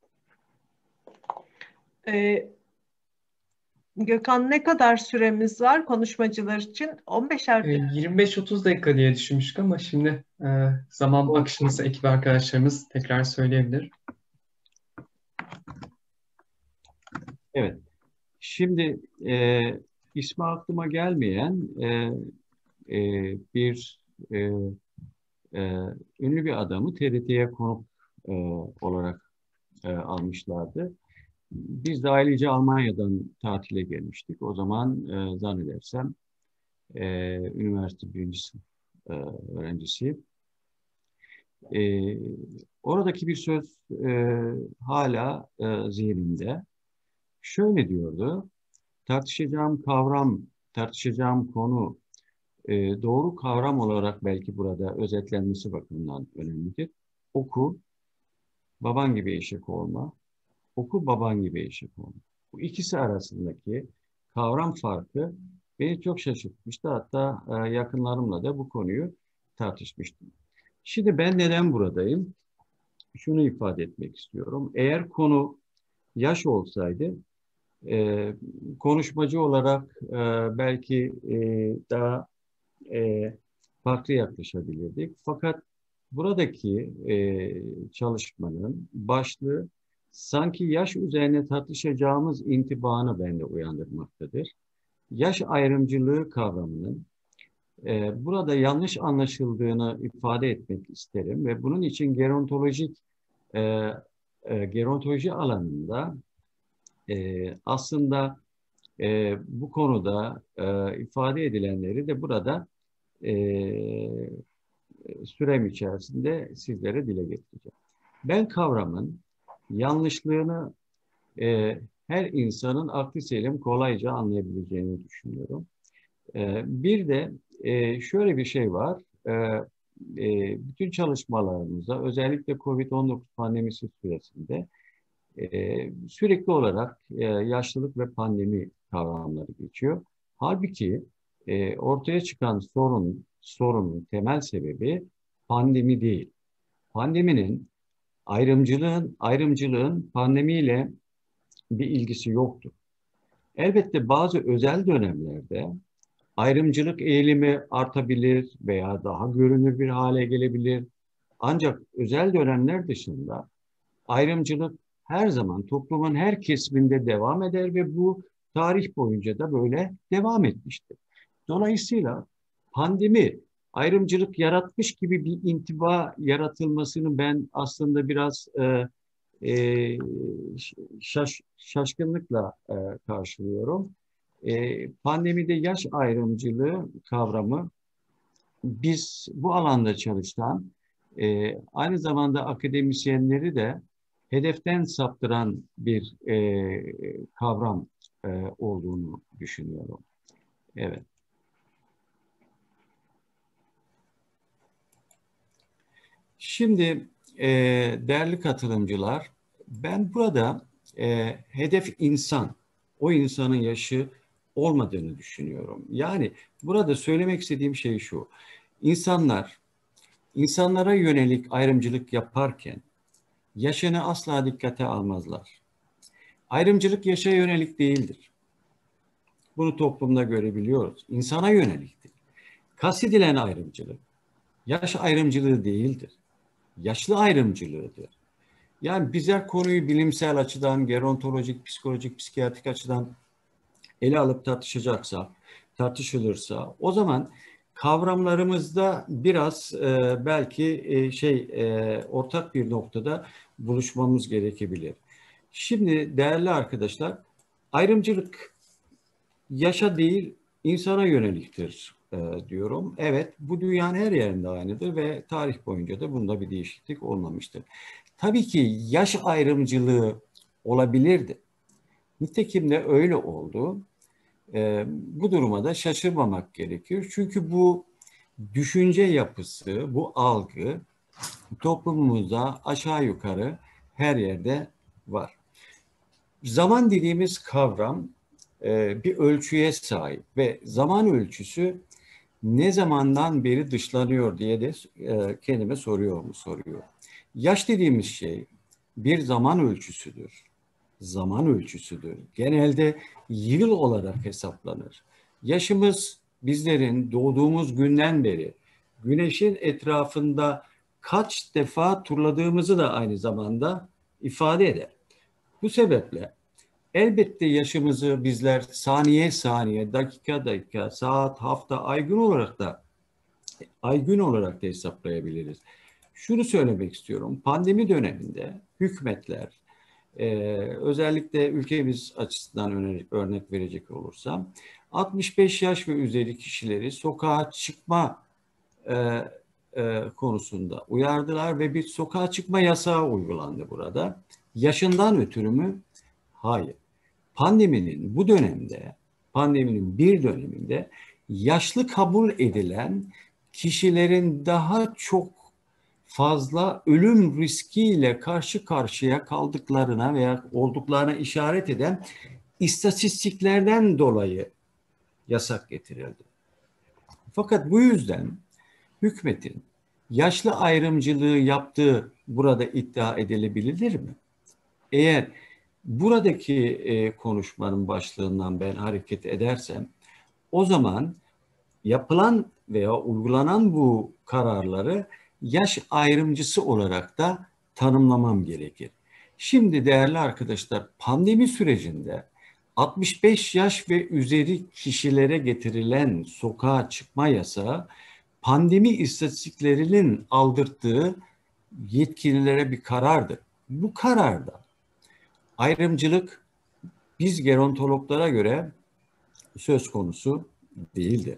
Gökhan, ne kadar süremiz var konuşmacılar için? 15'er 25-30 dakika diye düşünmüştük ama şimdi zaman akışımızı ekip arkadaşlarımız tekrar söyleyebilir. Evet. Şimdi ismi aklıma gelmeyen bir ünlü bir adamı TRT'ye konuk olarak almışlardı. Biz de ailece Almanya'dan tatile gelmiştik. O zaman zannedersem üniversite birinci sınıf öğrencisi. Oradaki bir söz hala zihnimde. Şöyle diyordu: tartışacağım kavram, tartışacağım konu doğru kavram olarak belki burada özetlenmesi bakımından önemlidir. Oku, baban gibi eşek olma. Oku, baban gibi eşek olma. Bu ikisi arasındaki kavram farkı beni çok şaşırtmıştı. Hatta yakınlarımla da bu konuyu tartışmıştım. Şimdi ben neden buradayım? Şunu ifade etmek istiyorum. Eğer konu yaş olsaydı konuşmacı olarak belki daha farklı yaklaşabilirdik. Fakat buradaki çalışmanın başlığı sanki yaş üzerine tartışacağımız intibanı bende uyandırmaktadır. Yaş ayrımcılığı kavramının burada yanlış anlaşıldığını ifade etmek isterim ve bunun için gerontoloji alanında aslında bu konuda ifade edilenleri de burada sürem içerisinde sizlere dile getireceğim. Ben kavramın yanlışlığını her insanın aklı selim kolayca anlayabileceğini düşünüyorum. Bir de şöyle bir şey var. Bütün çalışmalarımızda özellikle COVID-19 pandemisi süresinde sürekli olarak yaşlılık ve pandemi kavramları geçiyor. Halbuki ortaya çıkan sorunun temel sebebi pandemi değil. Pandeminin, ayrımcılığın pandemiyle bir ilgisi yoktur. Elbette bazı özel dönemlerde ayrımcılık eğilimi artabilir veya daha görünür bir hale gelebilir. Ancak özel dönemler dışında ayrımcılık her zaman toplumun her kesiminde devam eder ve bu tarih boyunca da böyle devam etmiştir. Dolayısıyla pandemi ayrımcılık yaratmış gibi bir intiba yaratılmasını ben aslında biraz şaşkınlıkla karşılıyorum. Pandemide yaş ayrımcılığı kavramı biz bu alanda çalışan aynı zamanda akademisyenleri de hedeften saptıran bir kavram olduğunu düşünüyorum. Evet. Şimdi değerli katılımcılar, ben burada hedef insan, o insanın yaşı olmadığını düşünüyorum. Yani burada söylemek istediğim şey şu. İnsanlara yönelik ayrımcılık yaparken yaşını asla dikkate almazlar. Ayrımcılık yaşa yönelik değildir. Bunu toplumda görebiliyoruz. İnsana yöneliktir. Kastedilen ayrımcılık yaş ayrımcılığı değildir. Yaşlı ayrımcılığıdır. Yani bizler konuyu bilimsel açıdan, gerontolojik, psikolojik, psikiyatrik açıdan ele alıp tartışılırsa o zaman kavramlarımızda biraz belki ortak bir noktada buluşmamız gerekebilir. Şimdi değerli arkadaşlar, ayrımcılık yaşa değil insana yöneliktir diyorum. Evet, bu dünyanın her yerinde aynıdır ve tarih boyunca da bunda bir değişiklik olmamıştır. Tabii ki yaş ayrımcılığı olabilirdi. Nitekim de öyle oldu. Bu duruma da şaşırmamak gerekiyor. Çünkü bu düşünce yapısı, bu algı toplumumuzda aşağı yukarı her yerde var. Zaman dediğimiz kavram bir ölçüye sahip ve zaman ölçüsü ne zamandan beri dışlanıyor diye de kendime soruyor. Yaş dediğimiz şey bir zaman ölçüsüdür. Zaman ölçüsüdür. Genelde yıl olarak hesaplanır. Yaşımız bizlerin doğduğumuz günden beri güneşin etrafında kaç defa turladığımızı da aynı zamanda ifade eder. Bu sebeple elbette yaşımızı bizler saniye saniye, dakika dakika, saat, hafta, ay gün olarak da hesaplayabiliriz. Şunu söylemek istiyorum. Pandemi döneminde hükümetler, özellikle ülkemiz açısından örnek verecek olursam 65 yaş ve üzeri kişileri sokağa çıkma konusunda uyardılar ve bir sokağa çıkma yasağı uygulandı burada. Yaşından ötürü mü? Hayır. Pandeminin bir döneminde yaşlı kabul edilen kişilerin daha çok fazla ölüm riskiyle karşı karşıya kaldıklarına veya olduklarına işaret eden istatistiklerden dolayı yasak getirildi. Fakat bu yüzden hükümetin yaşlı ayrımcılığı yaptığı burada iddia edilebilir mi? Eğer buradaki konuşmanın başlığından ben hareket edersem o zaman yapılan veya uygulanan bu kararları yaş ayrımcısı olarak da tanımlamam gerekir. Şimdi değerli arkadaşlar, pandemi sürecinde 65 yaş ve üzeri kişilere getirilen sokağa çıkma yasağı pandemi istatistiklerinin aldırttığı yetkililere bir karardır. Bu kararda ayrımcılık biz gerontologlara göre söz konusu değildir.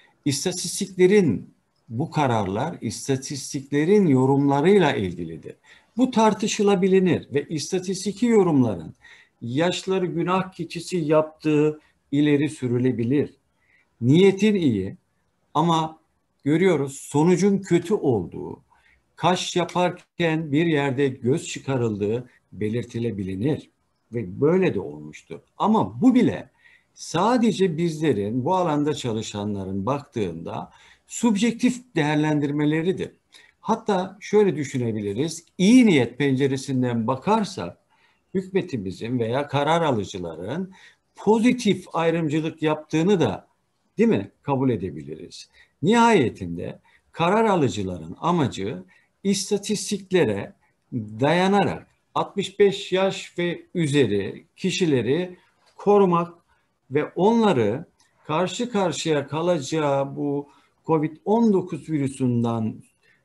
Bu kararlar istatistiklerin yorumlarıyla ilgilidir. Bu tartışılabilir ve istatistiki yorumların yaşları günah keçisi yaptığı ileri sürülebilir. Niyetin iyi ama görüyoruz sonucun kötü olduğu, kaş yaparken bir yerde göz çıkarıldığı belirtilebilir ve böyle de olmuştur. Ama bu bile sadece bizlerin, bu alanda çalışanların baktığında subjektif değerlendirmeleridir. Hatta şöyle düşünebiliriz, iyi niyet penceresinden bakarsak hükümetimizin veya karar alıcıların pozitif ayrımcılık yaptığını da değil mi kabul edebiliriz. Nihayetinde karar alıcıların amacı istatistiklere dayanarak 65 yaş ve üzeri kişileri korumak ve onları karşı karşıya kalacağı bu COVID-19 virüsünden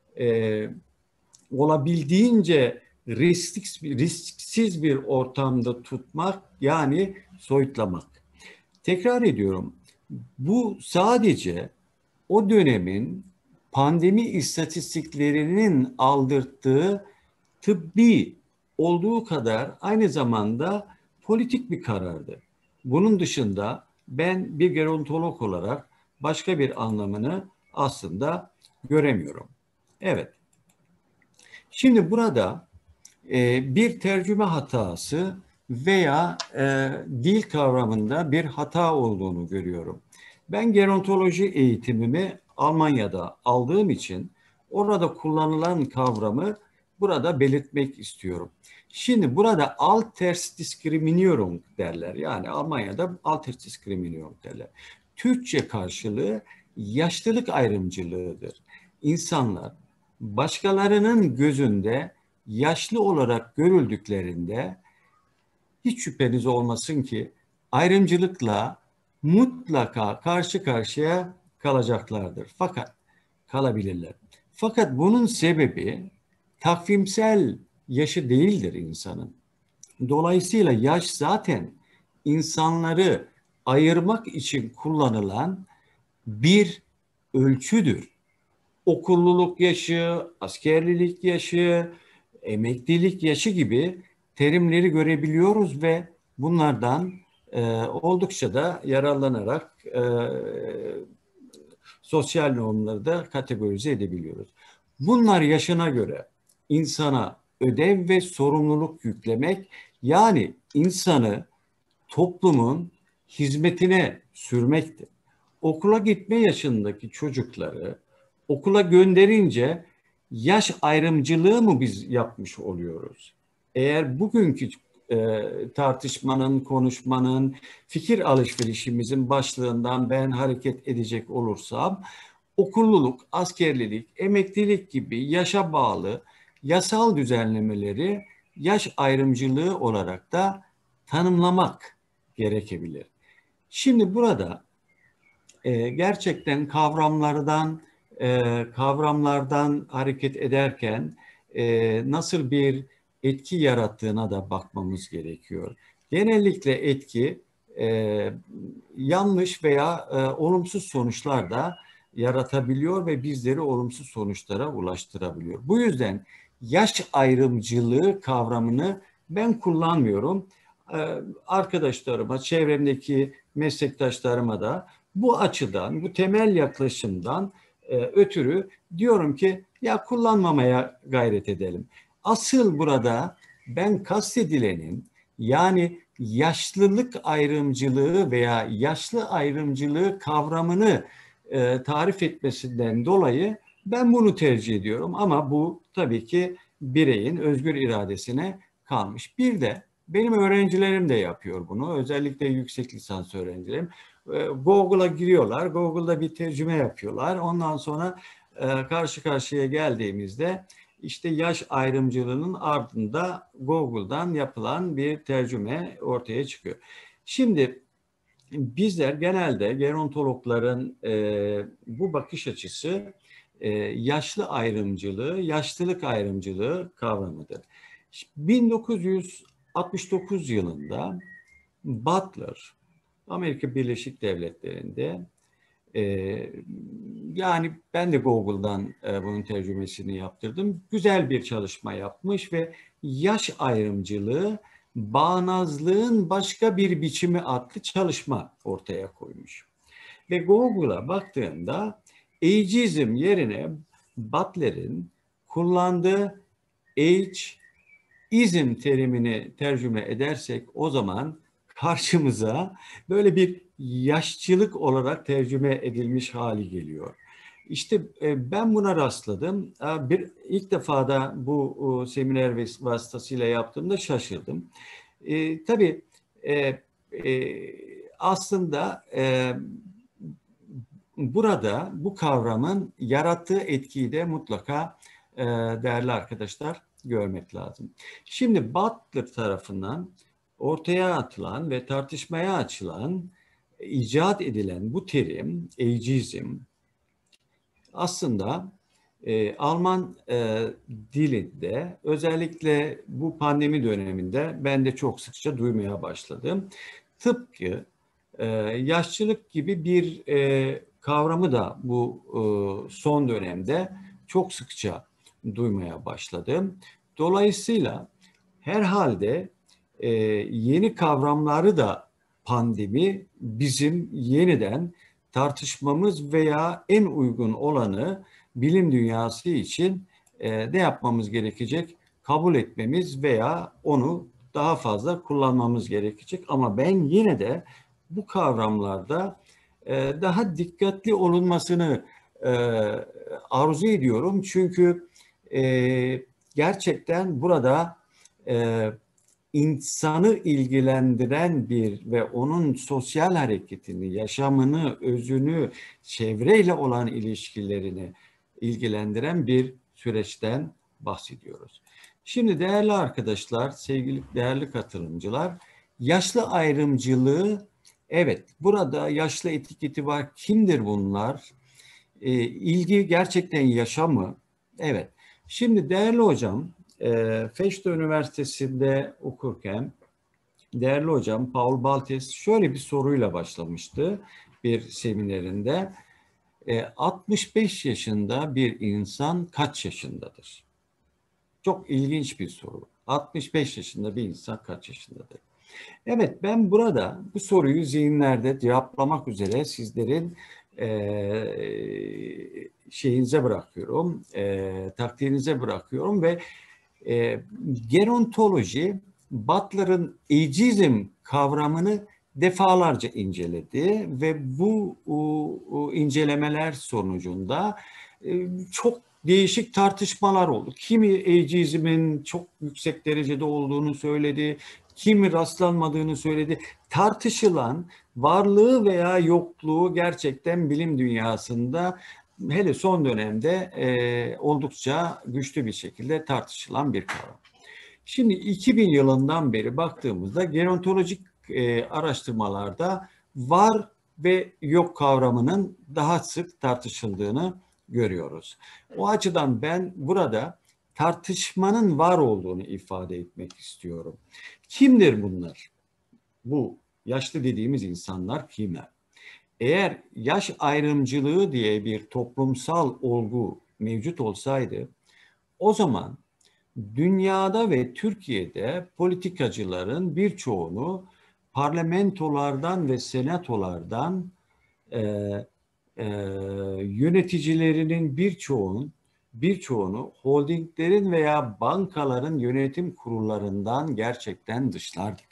olabildiğince risksiz bir ortamda tutmak, yani soyutlamak. Tekrar ediyorum, bu sadece o dönemin pandemi istatistiklerinin aldırttığı tıbbi olduğu kadar aynı zamanda politik bir karardı. Bunun dışında ben bir gerontolog olarak başka bir anlamını aslında göremiyorum. Evet. Şimdi burada bir tercüme hatası veya dil kavramında bir hata olduğunu görüyorum. Ben gerontoloji eğitimimi Almanya'da aldığım için orada kullanılan kavramı burada belirtmek istiyorum. Şimdi burada Altersdiskriminierung derler. Yani Almanya'da Altersdiskriminierung derler. Türkçe karşılığı yaşlılık ayrımcılığıdır. İnsanlar başkalarının gözünde yaşlı olarak görüldüklerinde hiç şüpheniz olmasın ki ayrımcılıkla mutlaka karşı karşıya kalacaklardır. Fakat kalabilirler. Fakat bunun sebebi takvimsel yaşı değildir insanın. Dolayısıyla yaş zaten insanları ayırmak için kullanılan bir ölçüdür. Okulluluk yaşı, askerlilik yaşı, emeklilik yaşı gibi terimleri görebiliyoruz ve bunlardan oldukça da yararlanarak sosyal normları da kategorize edebiliyoruz. Bunlar yaşına göre insana ödev ve sorumluluk yüklemek, yani insanı toplumun hizmetine sürmektir. Okula gitme yaşındaki çocukları okula gönderince yaş ayrımcılığı mı biz yapmış oluyoruz? Eğer bugünkü tartışmanın, konuşmanın, fikir alışverişimizin başlığından ben hareket edecek olursam, okulluluk, askerlilik, emeklilik gibi yaşa bağlı yasal düzenlemeleri yaş ayrımcılığı olarak da tanımlamak gerekebilir. Şimdi burada gerçekten kavramlardan hareket ederken nasıl bir etki yarattığına da bakmamız gerekiyor. Genellikle etki yanlış veya olumsuz sonuçlar da yaratabiliyor ve bizleri olumsuz sonuçlara ulaştırabiliyor. Bu yüzden yaş ayrımcılığı kavramını ben kullanmıyorum. Arkadaşlarıma, çevremdeki meslektaşlarıma da bu açıdan, bu temel yaklaşımdan ötürü diyorum ki ya kullanmamaya gayret edelim. Asıl burada ben kastedilenin, yani yaşlılık ayrımcılığı veya yaşlı ayrımcılığı kavramını tarif etmesinden dolayı ben bunu tercih ediyorum. Ama bu tabii ki bireyin özgür iradesine kalmış. Bir de benim öğrencilerim de yapıyor bunu. Özellikle yüksek lisans öğrencilerim. Google'a giriyorlar. Google'da bir tercüme yapıyorlar. Ondan sonra karşı karşıya geldiğimizde işte yaş ayrımcılığının ardında Google'dan yapılan bir tercüme ortaya çıkıyor. Şimdi bizler genelde gerontologların bu bakış açısı yaşlı ayrımcılığı, yaşlılık ayrımcılığı kavramıdır. 1969 yılında Butler, Amerika Birleşik Devletleri'nde, yani ben de Google'dan bunun tercümesini yaptırdım. Güzel bir çalışma yapmış ve yaş ayrımcılığı, bağnazlığın başka bir biçimi adlı çalışma ortaya koymuş. Ve Google'a baktığımda ageism yerine Butler'in kullandığı ageism terimini tercüme edersek o zaman karşımıza böyle bir yaşçılık olarak tercüme edilmiş hali geliyor. İşte ben buna rastladım. İlk defa da bu seminer vasıtasıyla yaptığımda şaşırdım. Tabii aslında burada bu kavramın yarattığı etkiyi de mutlaka değerli arkadaşlar görmek lazım. Şimdi Butler tarafından ortaya atılan ve tartışmaya açılan, icat edilen bu terim, ageism, aslında Alman dilinde özellikle bu pandemi döneminde ben de çok sıkça duymaya başladım. Tıpkı yaşlılık gibi bir kavramı da bu son dönemde çok sıkça duymaya başladım. Dolayısıyla herhalde yeni kavramları da pandemi bizim yeniden tartışmamız veya en uygun olanı bilim dünyası için ne yapmamız gerekecek? Kabul etmemiz veya onu daha fazla kullanmamız gerekecek. Ama ben yine de bu kavramlarda daha dikkatli olunmasını arzu ediyorum. Çünkü gerçekten burada insanı ilgilendiren bir ve onun sosyal hareketini, yaşamını, özünü, çevreyle olan ilişkilerini ilgilendiren bir süreçten bahsediyoruz. Şimdi değerli arkadaşlar, sevgili değerli katılımcılar, yaşlı ayrımcılığı, evet, burada yaşlı etiketi var. Kimdir bunlar? İlgi gerçekten yaşa mı? Evet. Şimdi değerli hocam, Feşte Üniversitesi'nde okurken değerli hocam Paul Baltes şöyle bir soruyla başlamıştı bir seminerinde. 65 yaşında bir insan kaç yaşındadır? Çok ilginç bir soru. 65 yaşında bir insan kaç yaşındadır? Evet, ben burada bu soruyu zihinlerde cevaplamak üzere sizlerin şeyinize bırakıyorum, takdirinize bırakıyorum ve gerontoloji Butler'ın ageizm kavramını defalarca inceledi ve bu incelemeler sonucunda çok değişik tartışmalar oldu. Kimi ageizmin çok yüksek derecede olduğunu söyledi, kimi rastlanmadığını söyledi. Tartışılan, varlığı veya yokluğu gerçekten bilim dünyasında hele son dönemde oldukça güçlü bir şekilde tartışılan bir kavram. Şimdi 2000 yılından beri baktığımızda gerontolojik araştırmalarda var ve yok kavramının daha sık tartışıldığını görüyoruz. O açıdan ben burada tartışmanın var olduğunu ifade etmek istiyorum. Kimdir bunlar? Bu yaşlı dediğimiz insanlar kimler? Eğer yaş ayrımcılığı diye bir toplumsal olgu mevcut olsaydı, o zaman dünyada ve Türkiye'de politikacıların birçoğunu parlamentolardan ve senatolardan yöneticilerinin birçoğunu holdinglerin veya bankaların yönetim kurullarından gerçekten dışlardık.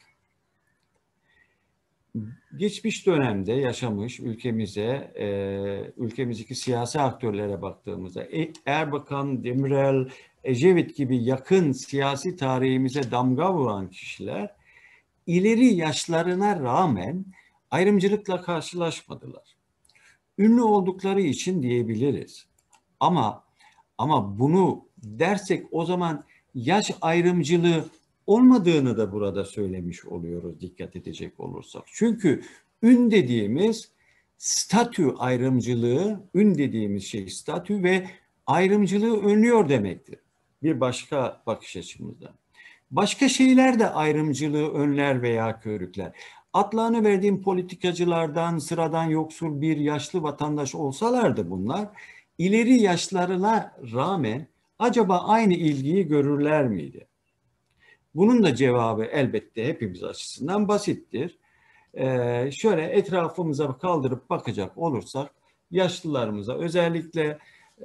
Geçmiş dönemde yaşamış ülkemizdeki siyasi aktörlere baktığımızda Erbakan, Demirel, Ecevit gibi yakın siyasi tarihimize damga vuran kişiler ileri yaşlarına rağmen ayrımcılıkla karşılaşmadılar. Ünlü oldukları için diyebiliriz. Ama bunu dersek o zaman yaş ayrımcılığı olmadığını da burada söylemiş oluyoruz dikkat edecek olursak. Çünkü ün dediğimiz statü ayrımcılığı, ün dediğimiz şey statü ve ayrımcılığı önlüyor demektir. Bir başka bakış açımızda. Başka şeyler de ayrımcılığı önler veya körükler. Adlarını verdiğim politikacılardan sıradan yoksul bir yaşlı vatandaş olsalardı bunlar, ileri yaşlarına rağmen acaba aynı ilgiyi görürler miydi? Bunun da cevabı elbette hepimiz açısından basittir. Şöyle etrafımıza kaldırıp bakacak olursak yaşlılarımıza özellikle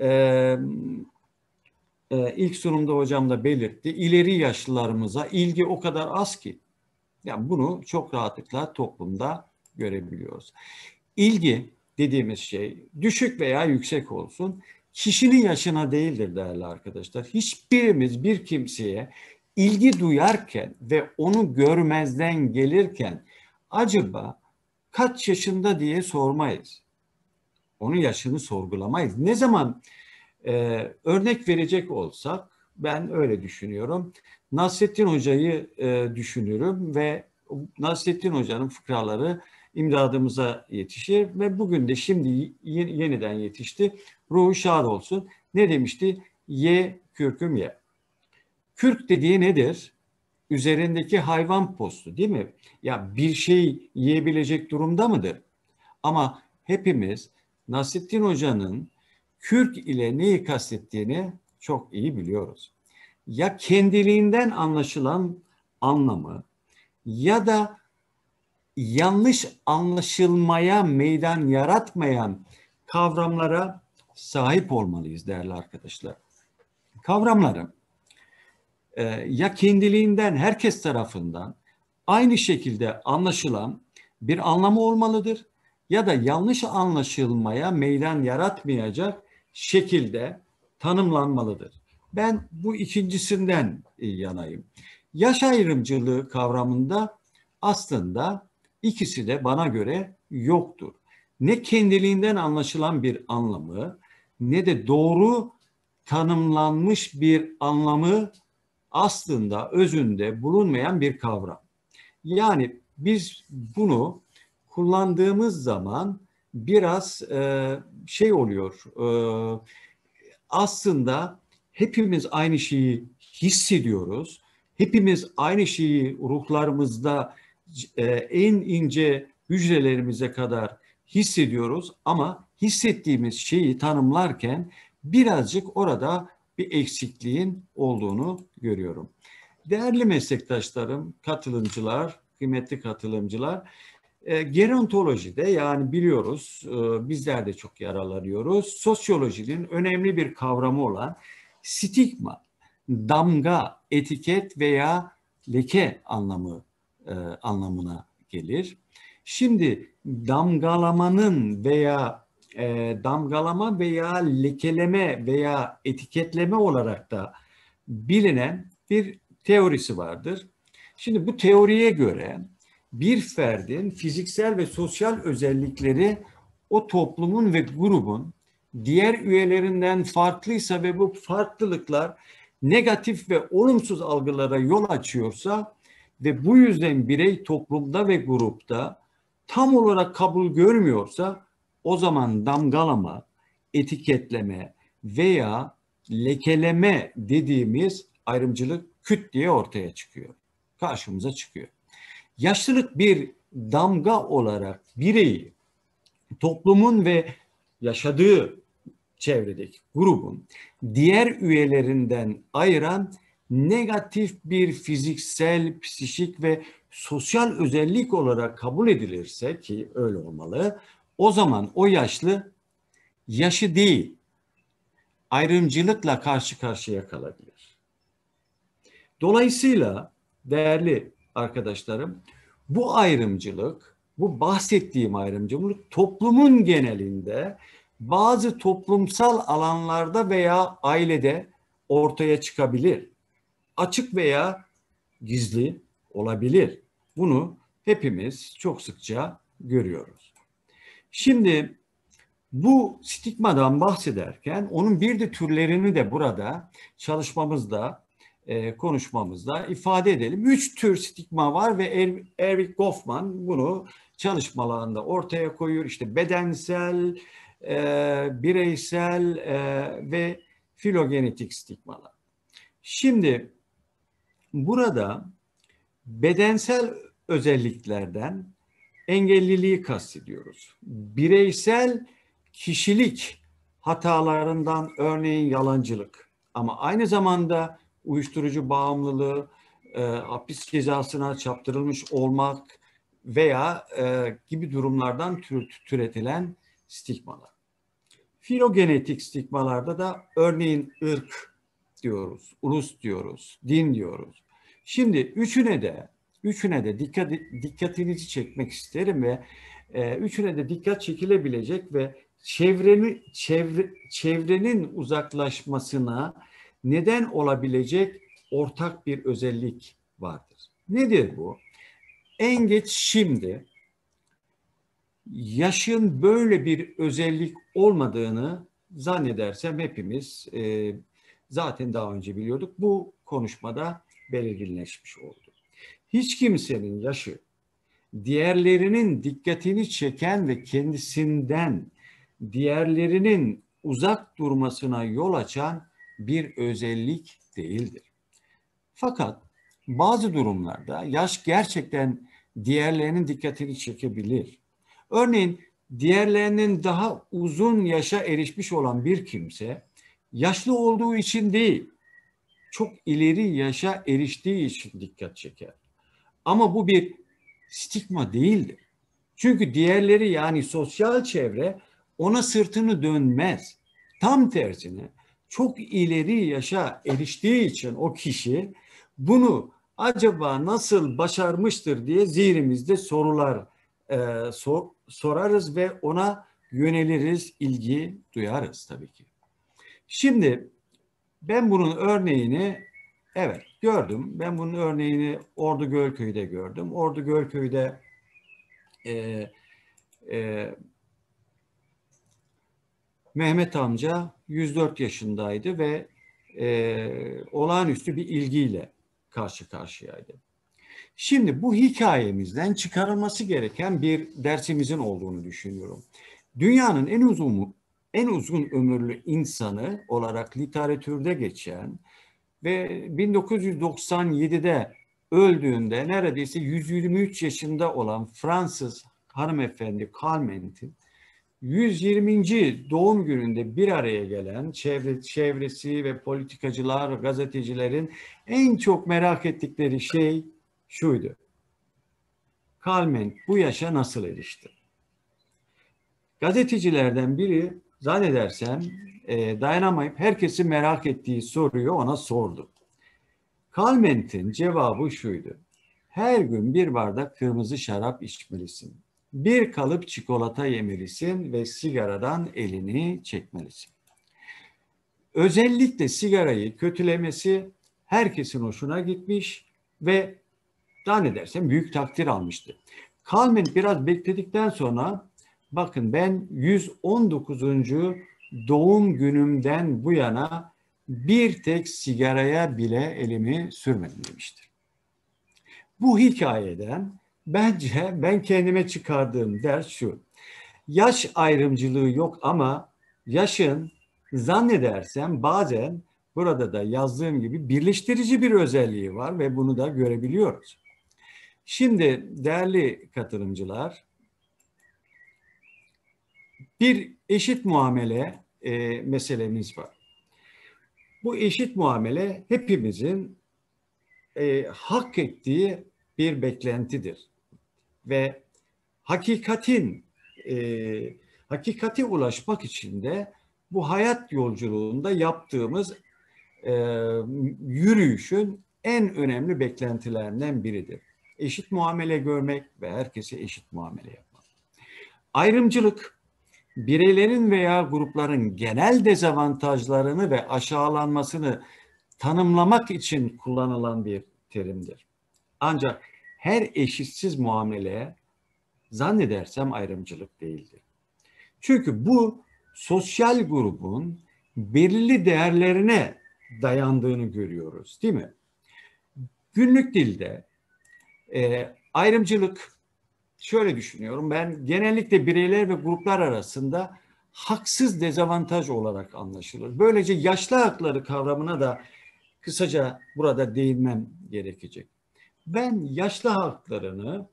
ilk sunumda hocam da belirtti, ileri yaşlılarımıza ilgi o kadar az ki. Yani bunu çok rahatlıkla toplumda görebiliyoruz. İlgi dediğimiz şey düşük veya yüksek olsun kişinin yaşına değildir değerli arkadaşlar. Hiçbirimiz bir kimseye ilgi duyarken ve onu görmezden gelirken acaba kaç yaşında diye sormayız. Onun yaşını sorgulamayız. Ne zaman örnek verecek olsak ben öyle düşünüyorum. Nasrettin Hoca'yı düşünürüm ve Nasrettin Hoca'nın fıkraları imdadımıza yetişir ve bugün de şimdi yeniden yetişti. Ruhu şad olsun. Ne demişti? Ye kürküm ye. Kürk dediği nedir? Üzerindeki hayvan postu değil mi? Ya bir şey yiyebilecek durumda mıdır? Ama hepimiz Nasrettin Hoca'nın kürk ile neyi kastettiğini çok iyi biliyoruz. Ya kendiliğinden anlaşılan anlamı ya da yanlış anlaşılmaya meydan yaratmayan kavramlara sahip olmalıyız değerli arkadaşlar. Kavramları ya kendiliğinden herkes tarafından aynı şekilde anlaşılan bir anlamı olmalıdır ya da yanlış anlaşılmaya meydan yaratmayacak şekilde tanımlanmalıdır. Ben bu ikincisinden yanayım. Yaş ayrımcılığı kavramında aslında ikisi de bana göre yoktur. Ne kendiliğinden anlaşılan bir anlamı ne de doğru tanımlanmış bir anlamı aslında özünde bulunmayan bir kavram. Yani biz bunu kullandığımız zaman biraz şey oluyor. Aslında hepimiz aynı şeyi hissediyoruz. Hepimiz aynı şeyi ruhlarımızda en ince hücrelerimize kadar hissediyoruz ama hissettiğimiz şeyi tanımlarken birazcık orada bir eksikliğin olduğunu görüyorum. Değerli meslektaşlarım, katılımcılar, kıymetli katılımcılar, gerontolojide yani biliyoruz, bizler de çok yaralanıyoruz. Sosyolojinin önemli bir kavramı olan stigma, damga, etiket veya leke anlamına gelir. Şimdi damgalamanın veya damgalama veya lekeleme veya etiketleme olarak da bilinen bir teorisi vardır. Şimdi bu teoriye göre bir ferdin fiziksel ve sosyal özellikleri o toplumun ve grubun diğer üyelerinden farklıysa ve bu farklılıklar negatif ve olumsuz algılara yol açıyorsa ve bu yüzden birey toplumda ve grupta tam olarak kabul görmüyorsa o zaman damgalama, etiketleme veya lekeleme dediğimiz ayrımcılık küt diye ortaya çıkıyor. Karşımıza çıkıyor. Yaşlılık bir damga olarak bireyi toplumun ve yaşadığı çevredeki grubun diğer üyelerinden ayıran negatif bir fiziksel, psikik ve sosyal özellik olarak kabul edilirse ki öyle olmalı, o zaman o yaşlı yaşı değil, ayrımcılıkla karşı karşıya kalabilir. Dolayısıyla değerli arkadaşlarım, bu ayrımcılık, bu bahsettiğim ayrımcılık toplumun genelinde bazı toplumsal alanlarda veya ailede ortaya çıkabilir. Açık veya gizli olabilir. Bunu hepimiz çok sıkça görüyoruz. Şimdi bu stigmadan bahsederken onun bir de türlerini de burada çalışmamızda, konuşmamızda ifade edelim. 3 tür stigma var ve Erich Goffman bunu çalışmalarında ortaya koyuyor. İşte bedensel, bireysel ve filogenetik stigmalar. Şimdi burada bedensel özelliklerden engelliliği kastediyoruz. Bireysel kişilik hatalarından örneğin yalancılık ama aynı zamanda uyuşturucu bağımlılığı, hapis cezasına çarptırılmış olmak veya gibi durumlardan türetilen stigmalar. Filogenetik stigmalarda da örneğin ırk diyoruz, ulus diyoruz, din diyoruz. Şimdi üçüne de dikkatinizi çekmek isterim ve üçüne de dikkat çekilebilecek ve çevrenin uzaklaşmasına neden olabilecek ortak bir özellik vardır. Nedir bu? En geç şimdi yaşın böyle bir özellik olmadığını zannedersem hepimiz zaten daha önce biliyorduk. Bu konuşmada belirginleşmiş oldu. Hiç kimsenin yaşı diğerlerinin dikkatini çeken ve kendisinden diğerlerinin uzak durmasına yol açan bir özellik değildir. Fakat bazı durumlarda yaş gerçekten diğerlerinin dikkatini çekebilir. Örneğin diğerlerinin daha uzun yaşa erişmiş olan bir kimse yaşlı olduğu için değil, çok ileri yaşa eriştiği için dikkat çeker. Ama bu bir stigma değildir. Çünkü diğerleri yani sosyal çevre ona sırtını dönmez. Tam tersine çok ileri yaşa eriştiği için o kişi bunu acaba nasıl başarmıştır diye zihnimizde sorular sorarız ve ona yöneliriz, ilgi duyarız tabii ki. Şimdi ben bunun örneğini evet gördüm. Ben bunun örneğini Ordu Gölköy'de gördüm. Ordu Gölköy'de Mehmet amca 104 yaşındaydı ve olağanüstü bir ilgiyle karşı karşıyaydı. Şimdi bu hikayemizden çıkarılması gereken bir dersimizin olduğunu düşünüyorum. Dünyanın en uzun ömürlü insanı olarak literatürde geçen ve 1997'de öldüğünde neredeyse 123 yaşında olan Fransız hanımefendi Calment'in 120. doğum gününde bir araya gelen çevresi ve politikacılar, gazetecilerin en çok merak ettikleri şey şuydu: Calment bu yaşa nasıl erişti? Gazetecilerden biri zannedersem dayanamayıp herkesin merak ettiği soruyu ona sordu. Calment'in cevabı şuydu: her gün bir bardak kırmızı şarap içmelisin. Bir kalıp çikolata yemelisin ve sigaradan elini çekmelisin. Özellikle sigarayı kötülemesi herkesin hoşuna gitmiş ve zannedersem büyük takdir almıştı. Calment biraz bekledikten sonra bakın ben 119. doğum günümden bu yana bir tek sigaraya bile elimi sürmedim demiştir. Bu hikayeden bence ben kendime çıkardığım ders şu: yaş ayrımcılığı yok ama yaşın zannedersem bazen burada da yazdığım gibi birleştirici bir özelliği var ve bunu da görebiliyoruz. Şimdi değerli katılımcılar, bir eşit muamele meselemiz var. Bu eşit muamele hepimizin hak ettiği bir beklentidir. Ve hakikate ulaşmak için de bu hayat yolculuğunda yaptığımız yürüyüşün en önemli beklentilerinden biridir. Eşit muamele görmek ve herkese eşit muamele yapmak. Ayrımcılık, bireylerin veya grupların genel dezavantajlarını ve aşağılanmasını tanımlamak için kullanılan bir terimdir. Ancak her eşitsiz muamele zannedersem ayrımcılık değildir. Çünkü bu sosyal grubun belirli değerlerine dayandığını görüyoruz, değil mi? Günlük dilde ayrımcılık, şöyle düşünüyorum ben, genellikle bireyler ve gruplar arasında haksız dezavantaj olarak anlaşılır. Böylece yaşlı hakları kavramına da kısaca burada değinmem gerekecek. Ben yaşlı haklarını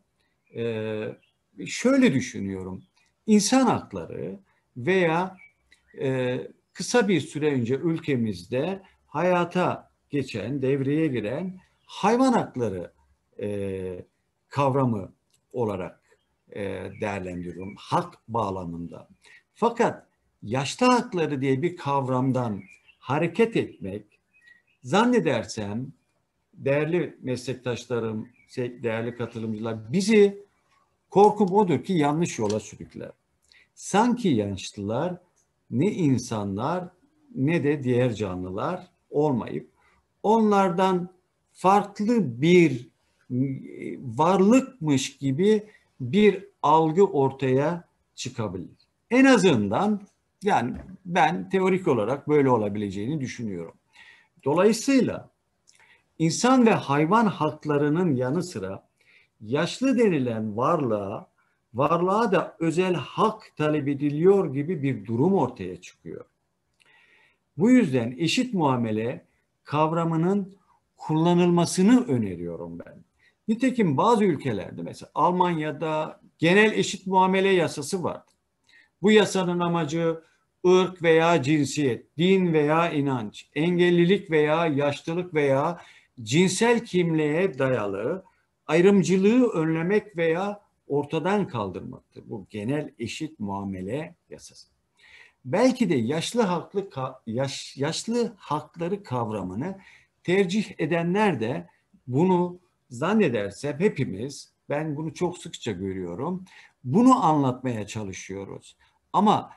şöyle düşünüyorum: İnsan hakları veya kısa bir süre önce ülkemizde hayata geçen, devreye giren hayvan hakları kavramı olarak değerlendiriyorum hak bağlamında. Fakat yaşlı hakları diye bir kavramdan hareket etmek zannedersem değerli meslektaşlarım, değerli katılımcılar, bizi korkum odur ki yanlış yola sürükler. Sanki yaşlılar ne insanlar ne de diğer canlılar olmayıp onlardan farklı bir varlıkmış gibi bir algı ortaya çıkabilir. En azından yani ben teorik olarak böyle olabileceğini düşünüyorum. Dolayısıyla insan ve hayvan haklarının yanı sıra yaşlı denilen varlığa da özel hak talep ediliyor gibi bir durum ortaya çıkıyor. Bu yüzden eşit muamele kavramının kullanılmasını öneriyorum ben. Nitekim bazı ülkelerde, mesela Almanya'da genel eşit muamele yasası var. Bu yasanın amacı ırk veya cinsiyet, din veya inanç, engellilik veya yaşlılık veya cinsel kimliğe dayalı ayrımcılığı önlemek veya ortadan kaldırmaktır. Bu genel eşit muamele yasası. Belki de yaşlı hakları kavramını tercih edenler de bunu zannedersem hepimiz, ben bunu çok sıkça görüyorum, bunu anlatmaya çalışıyoruz. Ama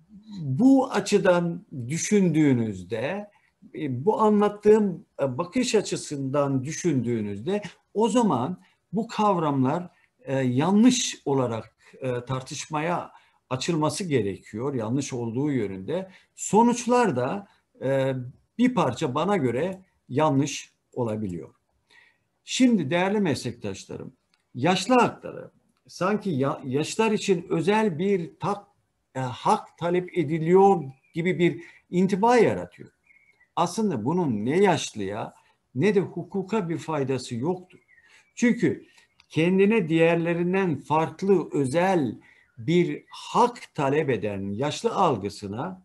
bu açıdan düşündüğünüzde, bu anlattığım bakış açısından düşündüğünüzde o zaman bu kavramlar yanlış olarak tartışmaya açılması gerekiyor, yanlış olduğu yönünde. Sonuçlar da bir parça bana göre yanlış olabiliyor. Şimdi değerli meslektaşlarım, yaşlı hakları sanki yaşlar için özel bir hak talep ediliyor gibi bir intiba yaratıyor. Aslında bunun ne yaşlıya ne de hukuka bir faydası yoktur. Çünkü kendine diğerlerinden farklı özel bir hak talep eden yaşlı algısına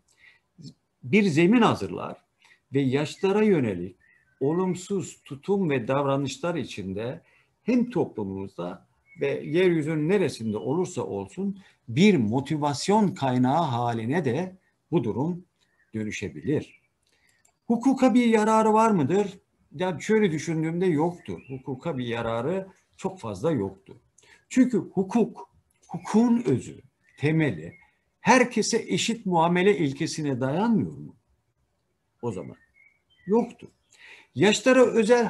bir zemin hazırlar ve yaşlara yönelik olumsuz tutum ve davranışlar içinde hem toplumumuzda ve yeryüzünün neresinde olursa olsun bir motivasyon kaynağı haline de bu durum dönüşebilir. Hukuka bir yararı var mıdır? Ya şöyle düşündüğümde yoktur. Hukuka bir yararı çok fazla yoktur. Çünkü hukukun özü, temeli herkese eşit muamele ilkesine dayanmıyor mu? O zaman yoktur. Yaşlara özel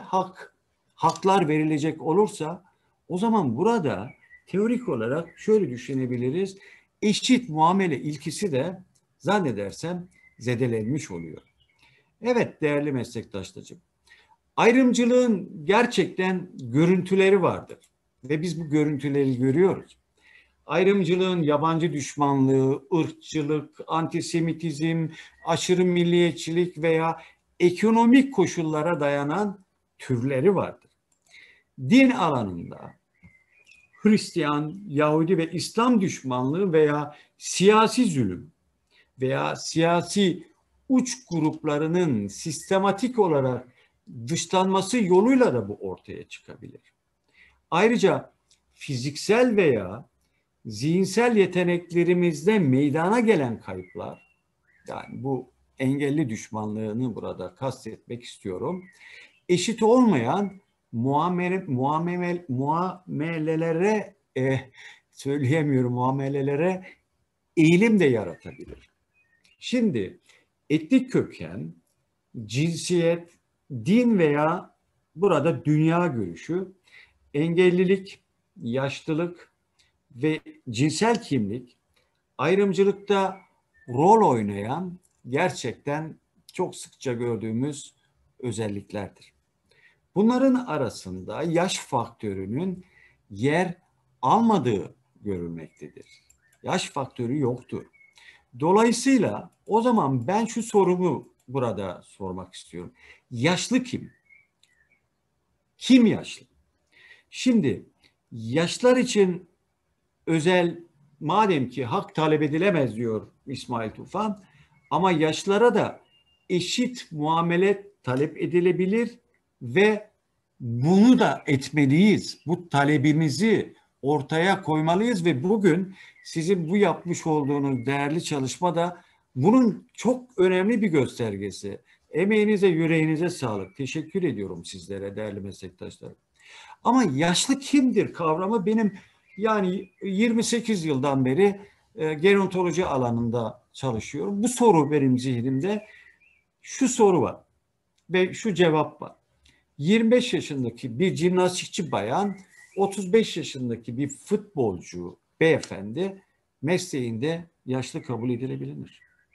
haklar verilecek olursa o zaman burada teorik olarak şöyle düşünebiliriz. Eşit muamele ilkesi de zannedersem zedelenmiş oluyor. Evet değerli meslektaşlarım, ayrımcılığın gerçekten görüntüleri vardır ve biz bu görüntüleri görüyoruz. Ayrımcılığın yabancı düşmanlığı, ırkçılık, antisemitizm, aşırı milliyetçilik veya ekonomik koşullara dayanan türleri vardır. Din alanında Hristiyan, Yahudi ve İslam düşmanlığı veya siyasi zulüm veya siyasi uç gruplarının sistematik olarak dışlanması yoluyla da bu ortaya çıkabilir. Ayrıca fiziksel veya zihinsel yeteneklerimizde meydana gelen kayıplar, yani bu engelli düşmanlığını burada kastetmek istiyorum, eşit olmayan muamelelere eğilim de yaratabilir. Şimdi etnik köken, cinsiyet, din veya burada dünya görüşü, engellilik, yaşlılık ve cinsel kimlik ayrımcılıkta rol oynayan gerçekten çok sıkça gördüğümüz özelliklerdir. Bunların arasında yaş faktörünün yer almadığı görülmektedir. Yaş faktörü yoktur. Dolayısıyla o zaman ben şu sorumu burada sormak istiyorum. Yaşlı kim? Kim yaşlı? Şimdi yaşlar için özel, madem ki hak talep edilemez diyor İsmail Tufan, ama yaşlara da eşit muamele talep edilebilir ve bunu da etmeliyiz. Bu talebimizi ortaya koymalıyız ve bugün sizin bu yapmış olduğunuz değerli çalışma da bunun çok önemli bir göstergesi. Emeğinize, yüreğinize sağlık. Teşekkür ediyorum sizlere değerli meslektaşlarım. Ama yaşlı kimdir kavramı benim yani 28 yıldan beri gerontoloji alanında çalışıyorum. Bu soru benim zihnimde, şu soru var ve şu cevap var. 25 yaşındaki bir jimnastikçi bayan, 35 yaşındaki bir futbolcu beyefendi mesleğinde yaşlı kabul edilebilir mi?